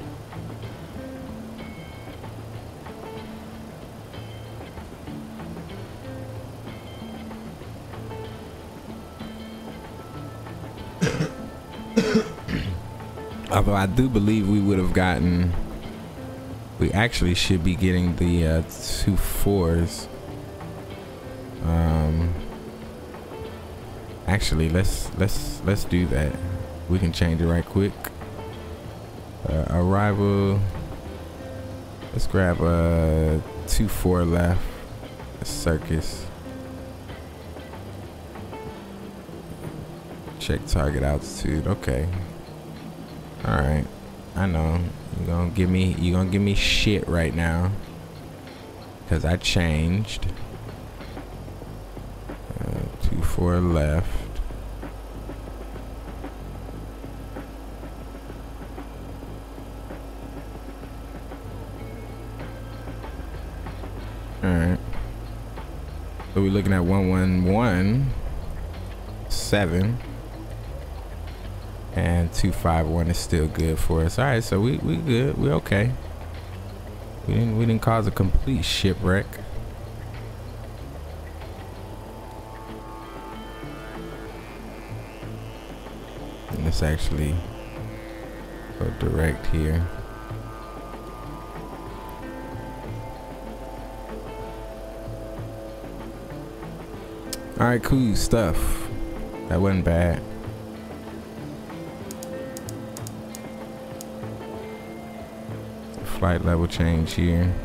Although I do believe we would have gotten, we actually should be getting the uh, two fours. Um, actually, let's let's let's do that. We can change it right quick. Uh, arrival. Let's grab a two four left. Circus. Check target altitude. Okay. All right. I know you're gonna give me you're gonna give me shit right now because I changed. Uh, two four left. All right. So we're looking at one one one seven. And two five one is still good for us. All right, so we we good. We okay. We didn't we didn't cause a complete shipwreck. And let's actually go direct here. All right, cool stuff. That wasn't bad. Flight level change here.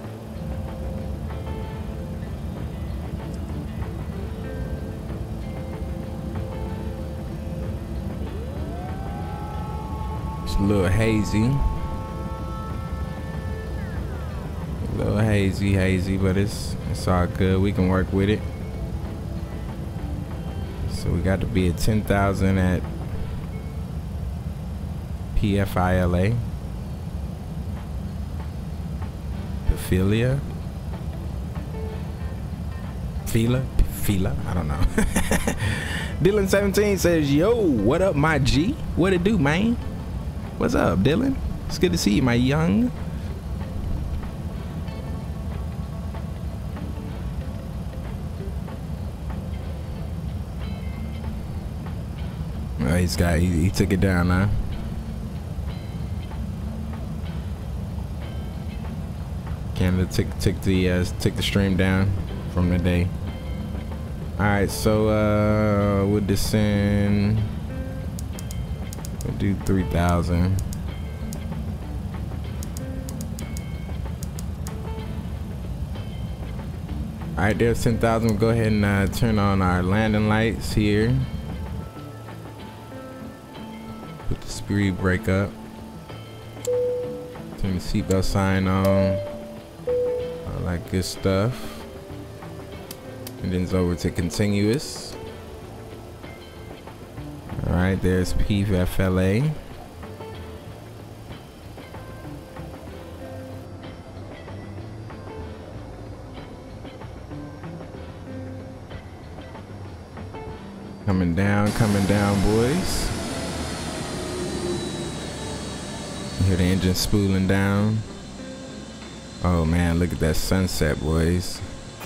It's a little hazy. A little hazy, hazy, but it's it's all good. We can work with it. So we got to be at ten thousand at P F I L A. Philia? Fila? Fila? I don't know. Dylan seventeen says, yo, what up, my G? What it do, man? What's up, Dylan? It's good to see you, my young. Oh, he's got, he, he took it down, huh? Canada took took the uh, took the stream down from the day. All right, so uh, we'll descend. We'll do three thousand. All right, there's ten thousand. We'll go ahead and uh, turn on our landing lights here. Put the speed brake up. Turn the seatbelt sign on. All that good stuff. And then it's over to continuous. All right, there's P F L A. Coming down, coming down, boys. You hear the engine spooling down. Oh man, look at that sunset, boys.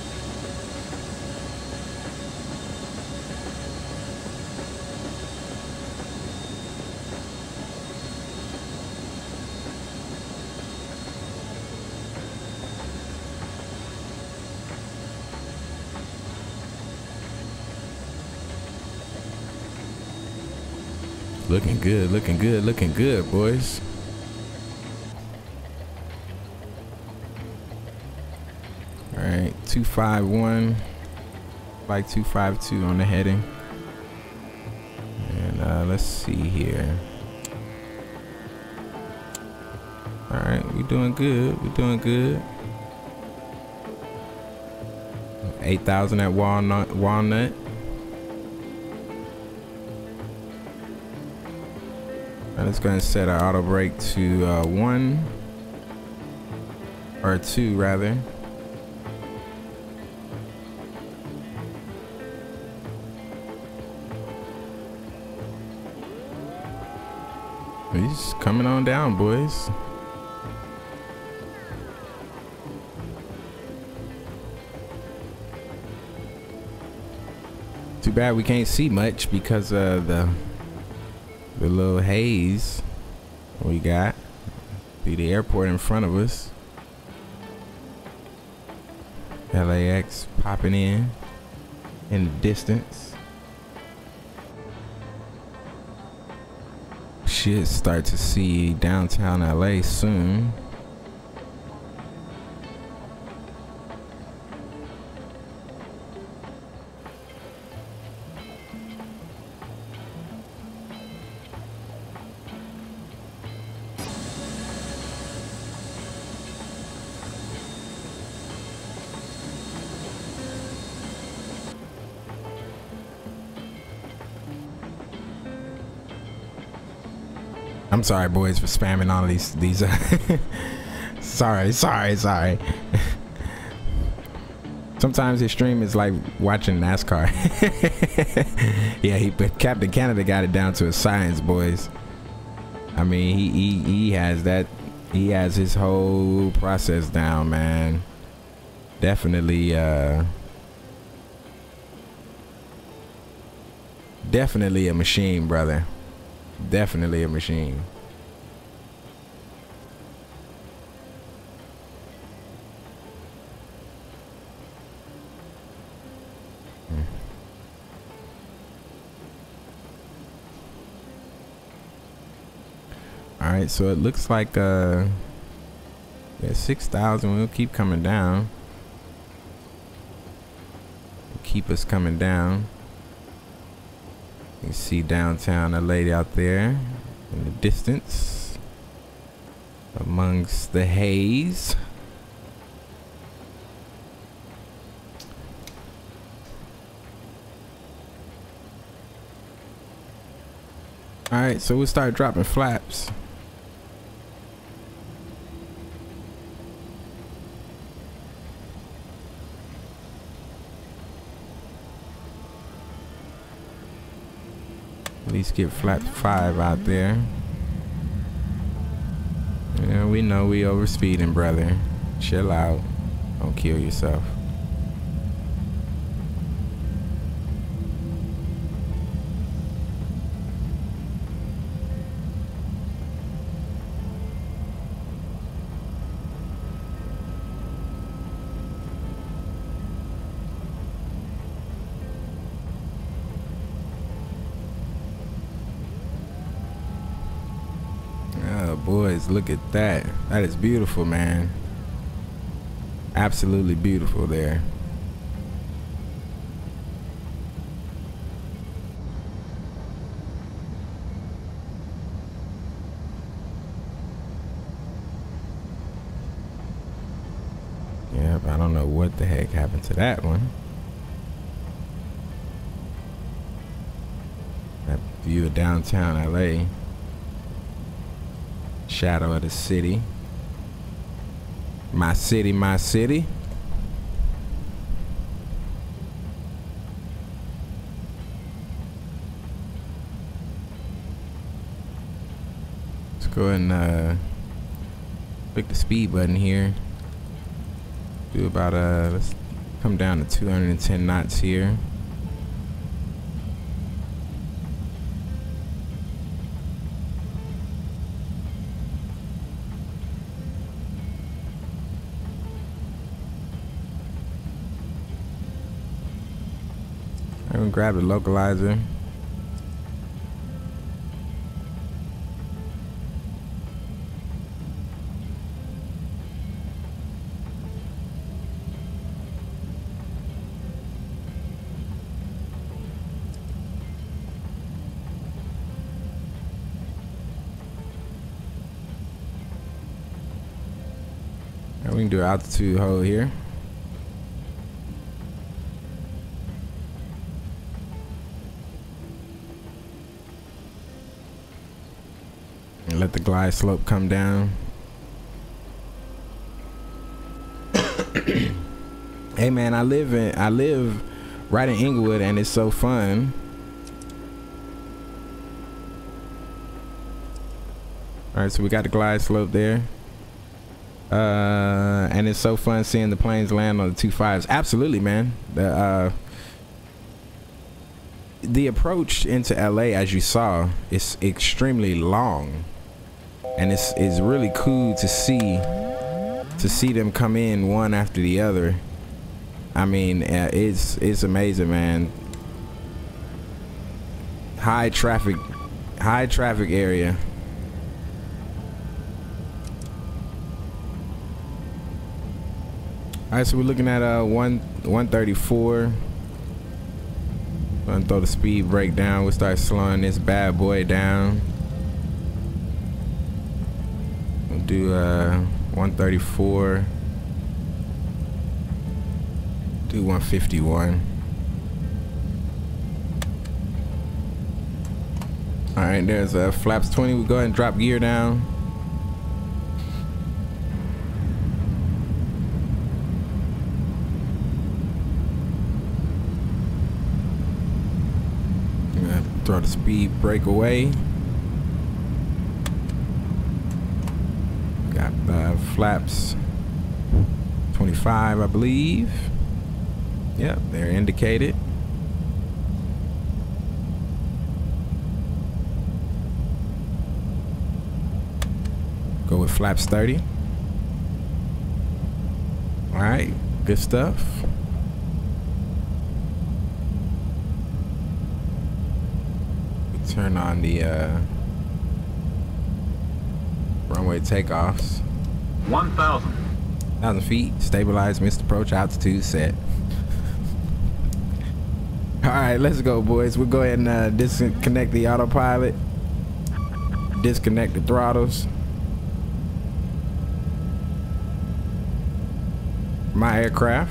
Looking good, looking good, looking good, boys. All right, two five one, like two five two on the heading. And uh, let's see here. All right, we're doing good, we're doing good. eight thousand at Walnut. Walnut. Let's go ahead and set our auto brake to uh, one or two rather. He's coming on down, boys. Too bad we can't see much because of the the little haze we got. See the airport in front of us. L A X popping in in the distance. Should start to see downtown L A soon. I'm sorry, boys, for spamming all these these. Uh, sorry, sorry, sorry. Sometimes his stream is like watching NASCAR. Yeah, he but Captain Canada got it down to a science, boys. I mean, he he he has that. He has his whole process down, man. Definitely, uh, definitely a machine, brother. Definitely a machine. Hmm. All right, so it looks like uh, yeah, six thousand. We'll keep coming down. Keep us coming down. You see downtown L A out there in the distance amongst the haze. All right, so we'll start dropping flaps. At least get flap five out there. Yeah, we know we overspeeding, brother. Chill out. Don't kill yourself. boys, look at that. That is beautiful, man. Absolutely beautiful there. Yep, I don't know what the heck happened to that one. That view of downtown L A. Shadow of the city. My city, my city. Let's go ahead and uh, click the speed button here. Do about uh, let's come down to two hundred ten knots here. I'm gonna grab the localizer. And we can do an altitude hold here. And let the glide slope come down. Hey man, I live in I live right in Inglewood and it's so fun. All right, so we got the glide slope there. Uh, and it's so fun seeing the planes land on the two fives. Absolutely, man. The uh, the approach into L A, as you saw, is extremely long, and it's it's really cool to see to see them come in one after the other. I mean, uh, it's it's amazing, man. High traffic, high traffic area. All right, so we're looking at uh one one thirty-four. Gonna throw the speed brake down. We'll start slowing this bad boy down. We'll do uh one thirty-four. Do one fifty-one. All right, there's uh flaps twenty. We'll go ahead and drop gear down. Throw the speed brake away. Got uh, flaps twenty-five, I believe. Yep, they're indicated. Go with flaps thirty. All right, good stuff. Turn on the uh, runway takeoffs. one thousand. one thousand feet, stabilize, missed approach, altitude set. All right, let's go, boys. We'll go ahead and uh, disconnect the autopilot, disconnect the throttles. My aircraft.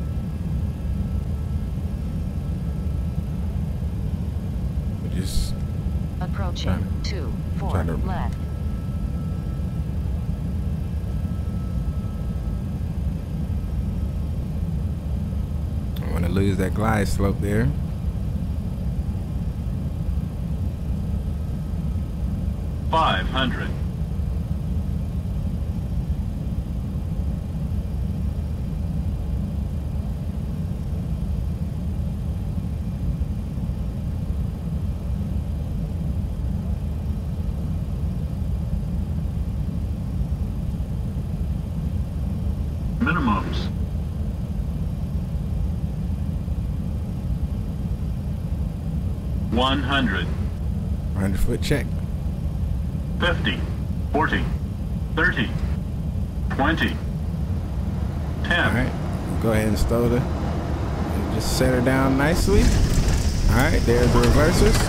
We just approaching two four left. I want to lose that glide slope there. five hundred. Minimums. one hundred. one hundred foot check. fifty. forty, thirty, twenty, ten. All right, go ahead and stow the, and just set her down nicely. All right, there's the reversers.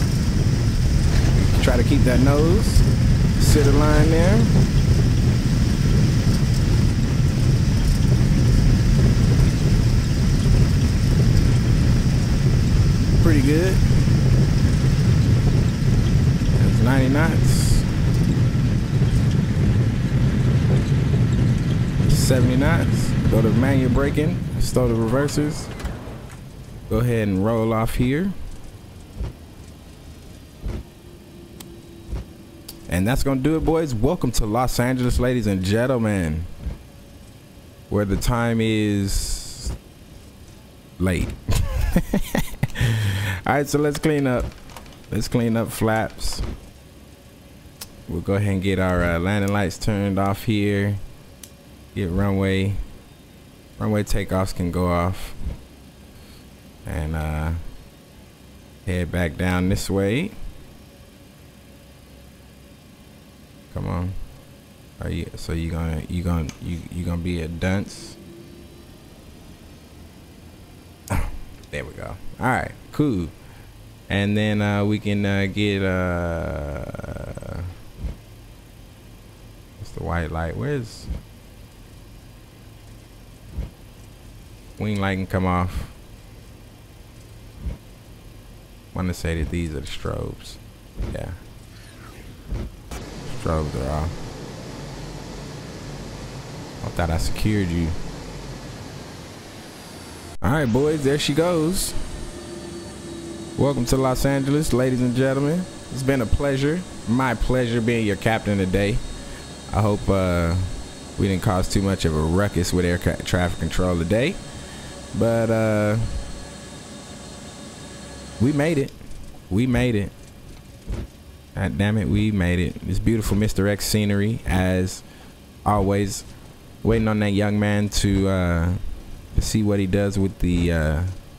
Try to keep that nose, center line there. Pretty good. That's ninety knots. seventy knots. Go to manual braking, stow the reversers. Go ahead and roll off here. And that's gonna do it, boys. Welcome to Los Angeles, ladies and gentlemen, where the time is late. All right, so let's clean up. Let's clean up flaps. We'll go ahead and get our uh, landing lights turned off here. Get runway. Runway takeoffs can go off. And uh, head back down this way. Come on. Are you? So you gonna you gonna you you gonna be a dunce? There we go. All right, cool. And then uh, we can uh, get uh, what's the white light? Where's wing light can come off? I want to say that these are the strobes. Yeah, strobes are off. I thought I secured you. All right, boys, there she goes. Welcome to Los Angeles, ladies and gentlemen. It's been a pleasure, my pleasure being your captain today. I hope uh, we didn't cause too much of a ruckus with air traffic control today, but uh, we made it. We made it. God damn it, we made it. It's beautiful Mister X scenery, as always. Waiting on that young man to uh, to see what he does with the uh,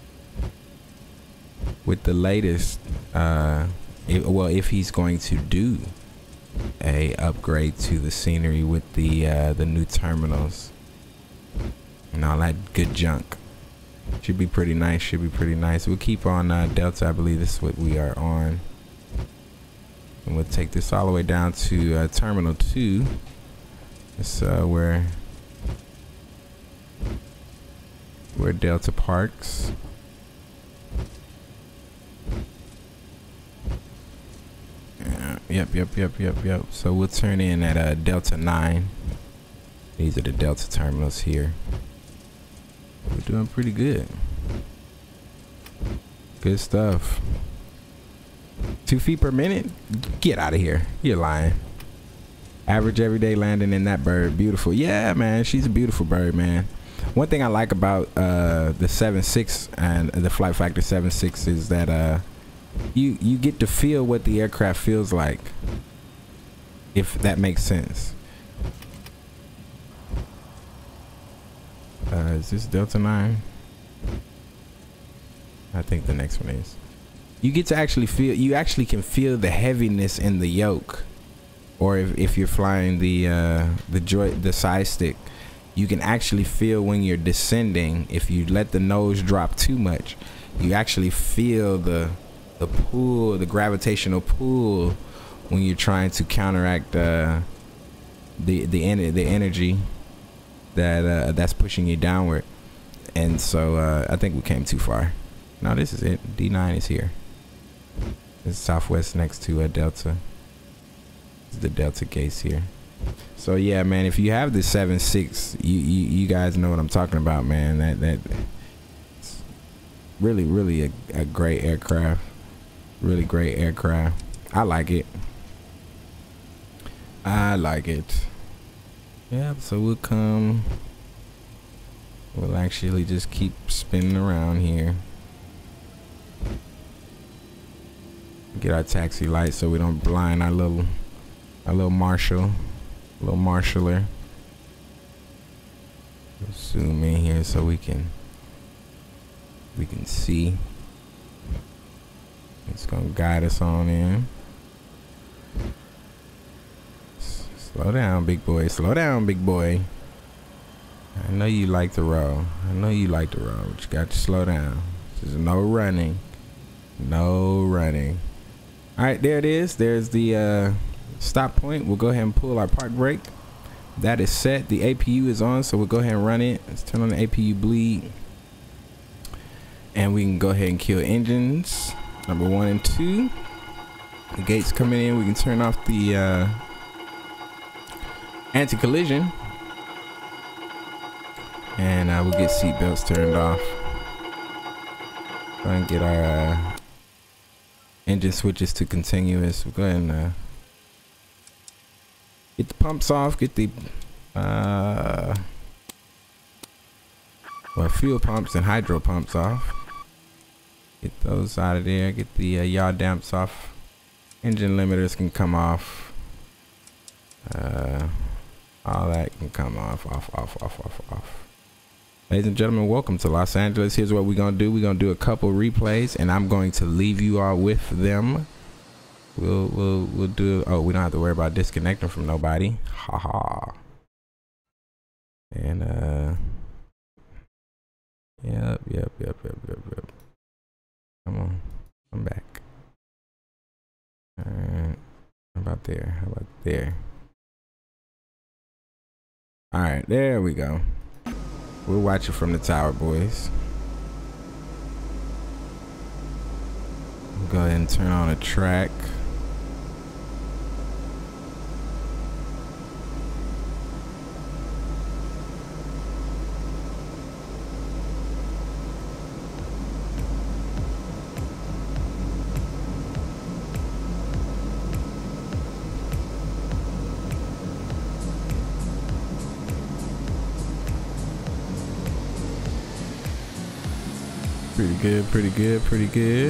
with the latest. Uh, it, well, if he's going to do a upgrade to the scenery with the uh, the new terminals and all that good junk. Should be pretty nice. Should be pretty nice. We'll keep on uh, Delta. I believe this is what we are on, and we'll take this all the way down to uh, Terminal Two. It's uh, where. Where Delta parks. Yeah, yep, yep, yep, yep, yep. So we'll turn in at uh, Delta nine. These are the Delta terminals here. We're doing pretty good. Good stuff. Two feet per minute? Get out of here. You're lying. Average everyday landing in that bird. Beautiful. Yeah, man. She's a beautiful bird, man. One thing I like about uh, the seven six and the Flight Factor seven six is that uh, you you get to feel what the aircraft feels like, if that makes sense. Uh, is this Delta nine? I think the next one is. You get to actually feel. You actually can feel the heaviness in the yoke, or if if you're flying the uh, the joy the side stick. You can actually feel when you're descending. If you let the nose drop too much, you actually feel the the pull, the gravitational pull, when you're trying to counteract uh, the the en the energy that uh, that's pushing you downward. And so uh, I think we came too far. No, this is it. D nine is here. This is Southwest next to a uh, Delta. This is the Delta gates here. So yeah, man, if you have the seven six, you, you you guys know what I'm talking about, man. That that it's really really a, a great aircraft, really great aircraft. I like it. I like it. Yeah. So we'll come. We'll actually just keep spinning around here. Get our taxi light so we don't blind our little our little marshal. Little marshaller. Let's zoom in here so we can we can see. It's gonna guide us on in. Let's Slow down, big boy. Slow down, big boy. I know you like to roll. I know you like to roll. But you got to slow down. There's no running. No running. All right, there it is. There's the uh, stop point. We'll go ahead and pull our park brake. That is set. The A P U is on, so we'll go ahead and run it. Let's turn on the A P U bleed. And we can go ahead and kill engines. Number one and two. The gates coming in. We can turn off the uh, anti-collision. And uh, we'll get seat belts turned off. Go ahead and get our uh, engine switches to continuous. We'll go ahead and uh, get the pumps off. Get the uh, well, fuel pumps and hydro pumps off. Get those out of there. Get the uh, yaw damps off. Engine limiters can come off. Uh, all that can come off, off, off, off, off, off. Ladies and gentlemen, welcome to Los Angeles. Here's what we're gonna do. We're gonna do a couple replays, and I'm going to leave you all with them. We'll we'll we'll do. Oh, we don't have to worry about disconnecting from nobody. Ha ha. And uh, yep, yep, yep, yep, yep, yep. Come on, come back. All right. How about there? How about there? All right, there we go. We'll watch it from the tower, boys. We'll go ahead and turn on a track. Pretty good, pretty good, pretty good.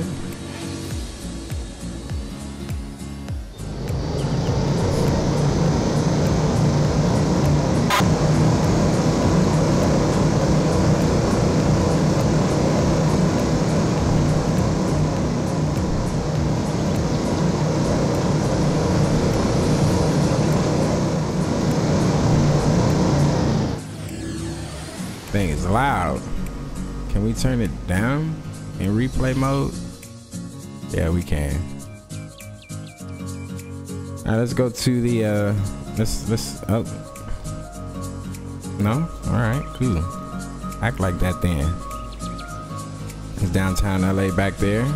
Thing is loud. Can we turn it down in replay mode? Yeah, we can. All right, let's go to the uh let's let's oh no. All right, cool. Act like that then. It's downtown L A back there.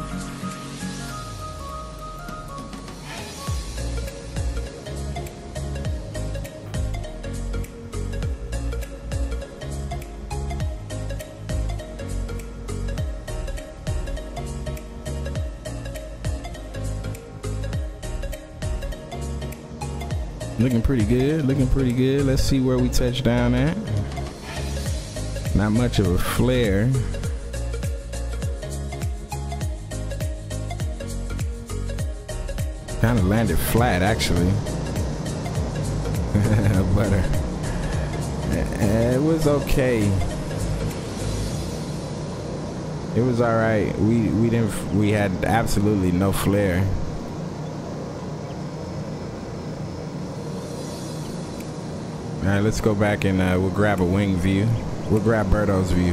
Looking pretty good, looking pretty good. Let's see where we touch down at. Not much of a flare. Kind of landed flat, actually. But uh, it was okay. It was all right. We we didn't. We had absolutely no flare. All right, let's go back and uh, we'll grab a wing view. We'll grab Berto's view.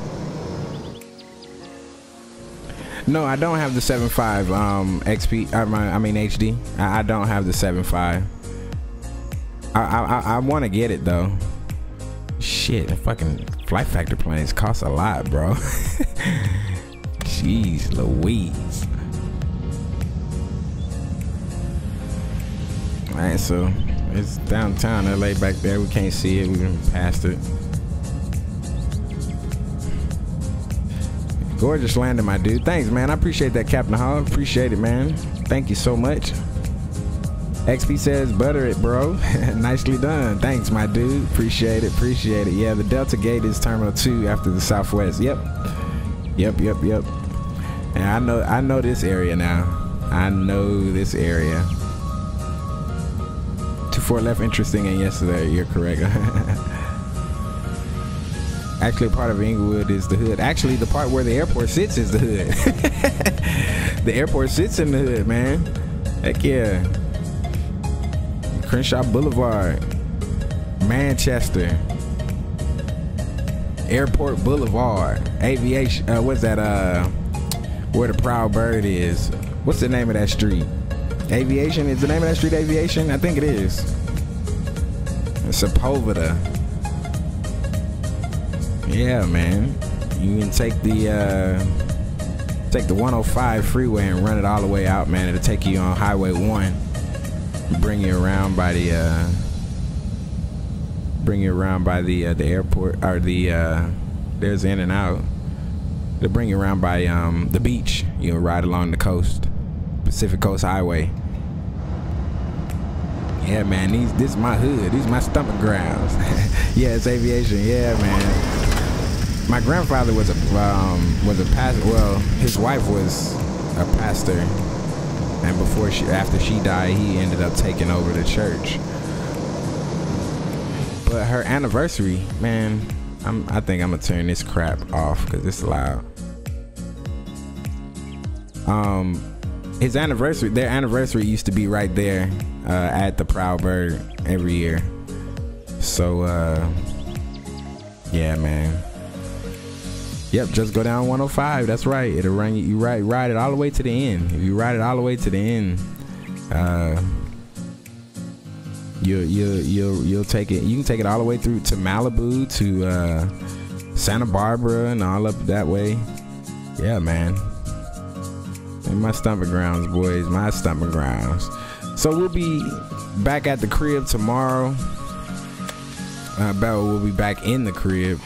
No, I don't have the seven five um, X P. I mean, I mean H D. I, I don't have the seven five. I I, I want to get it though. Shit, fucking Flight Factor planes cost a lot, bro. Jeez Louise. All right, so. It's downtown L A back there. We can't see it. We can past it. Gorgeous landing, my dude. Thanks, man. I appreciate that, Captain Hog. Appreciate it, man. Thank you so much. X P says, butter it, bro. Nicely done. Thanks, my dude. Appreciate it. Appreciate it. Yeah, the Delta Gate is Terminal two after the Southwest. Yep. Yep, yep, yep. And I know, I know this area now. I know this area. Four left, interesting, and yesterday, you're correct. Actually, part of Inglewood is the hood. Actually, the part where the airport sits is the hood. The airport sits in the hood, man. Heck yeah. Crenshaw Boulevard, Manchester, Airport Boulevard, Aviation. Uh, what's that? Uh, where the Proud Bird is. What's the name of that street? Aviation. Is the name of that street Aviation? I think it is. Sepulveda. Yeah, man. You can take the uh, take the one oh five freeway and run it all the way out, man. It'll take you on Highway one, bring you around by the uh, bring you around by the uh, the airport or the uh, there's In and Out. They'll bring you around by um, the beach. You'll ride along the coast, Pacific Coast Highway. Yeah, man. These this is my hood. These are my stomping grounds. Yeah, it's Aviation. Yeah, man. My grandfather was a um, was a pastor. Well, his wife was a pastor, and before she, after she died, he ended up taking over the church. But her anniversary, man, I'm, I think I'm gonna turn this crap off because it's loud. Um, his anniversary, their anniversary used to be right there uh, at the Proud Bird every year. So, uh, yeah, man. Yep, just go down one oh five. That's right. It'll run you. You ride ride it all the way to the end. If you ride it all the way to the end, uh, you you you'll you'll take it. You can take it all the way through to Malibu, to uh, Santa Barbara, and all up that way. Yeah, man. And my stomping grounds, boys. My stomping grounds. So we'll be back at the crib tomorrow. Uh, Bella will be back in the crib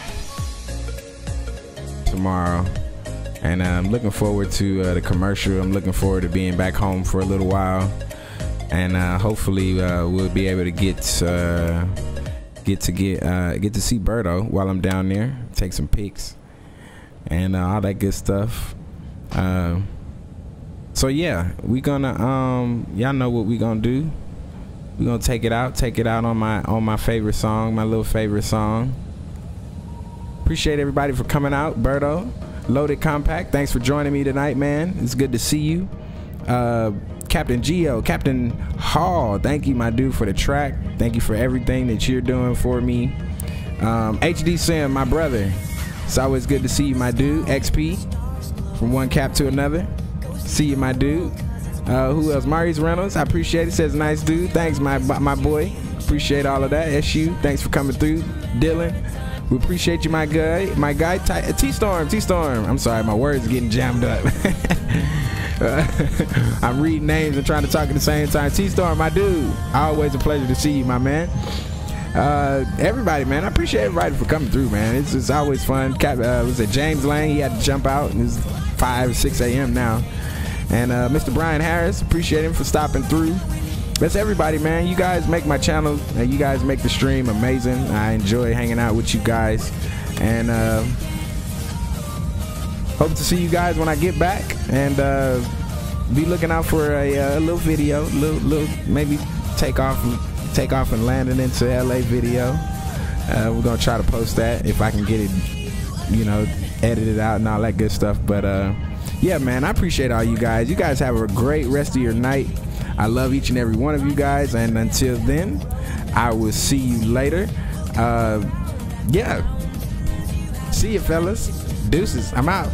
tomorrow, and uh, I'm looking forward to uh, the commercial. I'm looking forward to being back home for a little while, and uh, hopefully uh, we'll be able to get uh, get to get uh, get to see Berto while I'm down there, take some pics, and uh, all that good stuff. Uh, so yeah, we gonna um, y'all know what we gonna do. We gonna take it out, take it out on my on my favorite song, my little favorite song. Appreciate everybody for coming out. Berto, Loaded Compact, thanks for joining me tonight, man. It's good to see you. Uh, Captain Geo, Captain Hall, thank you, my dude, for the track. Thank you for everything that you're doing for me. Um, H D Sim, my brother. It's always good to see you, my dude. X P, from one cap to another. See you, my dude. Uh, who else? Maurice Reynolds, I appreciate it. Says nice dude. Thanks, my my boy. Appreciate all of that. S U, thanks for coming through. Dylan, we appreciate you, my guy. My guy, T-Storm, T-Storm. I'm sorry, my words are getting jammed up. uh, I'm reading names and trying to talk at the same time. T-Storm, my dude. Always a pleasure to see you, my man. Uh, everybody, man, I appreciate everybody for coming through, man. It's, it's always fun. Cap, uh, was it James Lang? He had to jump out, and it's five, six A M now. And uh, Mister Brian Harris, appreciate him for stopping through. That's everybody, man. You guys make my channel, and you guys make the stream amazing. I enjoy hanging out with you guys, and uh, hope to see you guys when I get back. And uh, be looking out for a, a little video, little, little maybe take off, take off and landing into L A video. Uh, we're gonna try to post that if I can get it, you know, edited out and all that good stuff. But uh, yeah, man, I appreciate all you guys. You guys have a great rest of your night. I love each and every one of you guys, and until then, I will see you later. Uh, yeah. See you, fellas. Deuces. I'm out.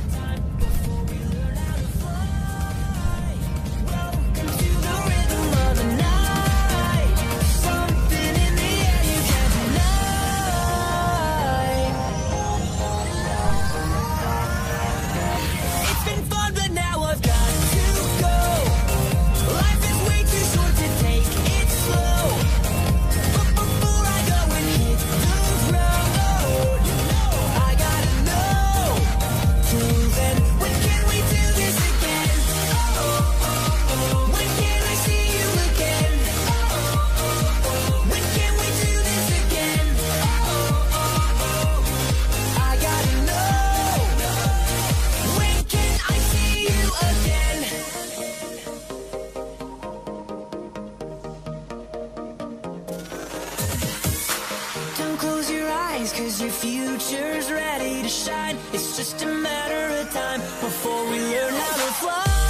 Cause your future's ready to shine. It's just a matter of time before we learn how to fly.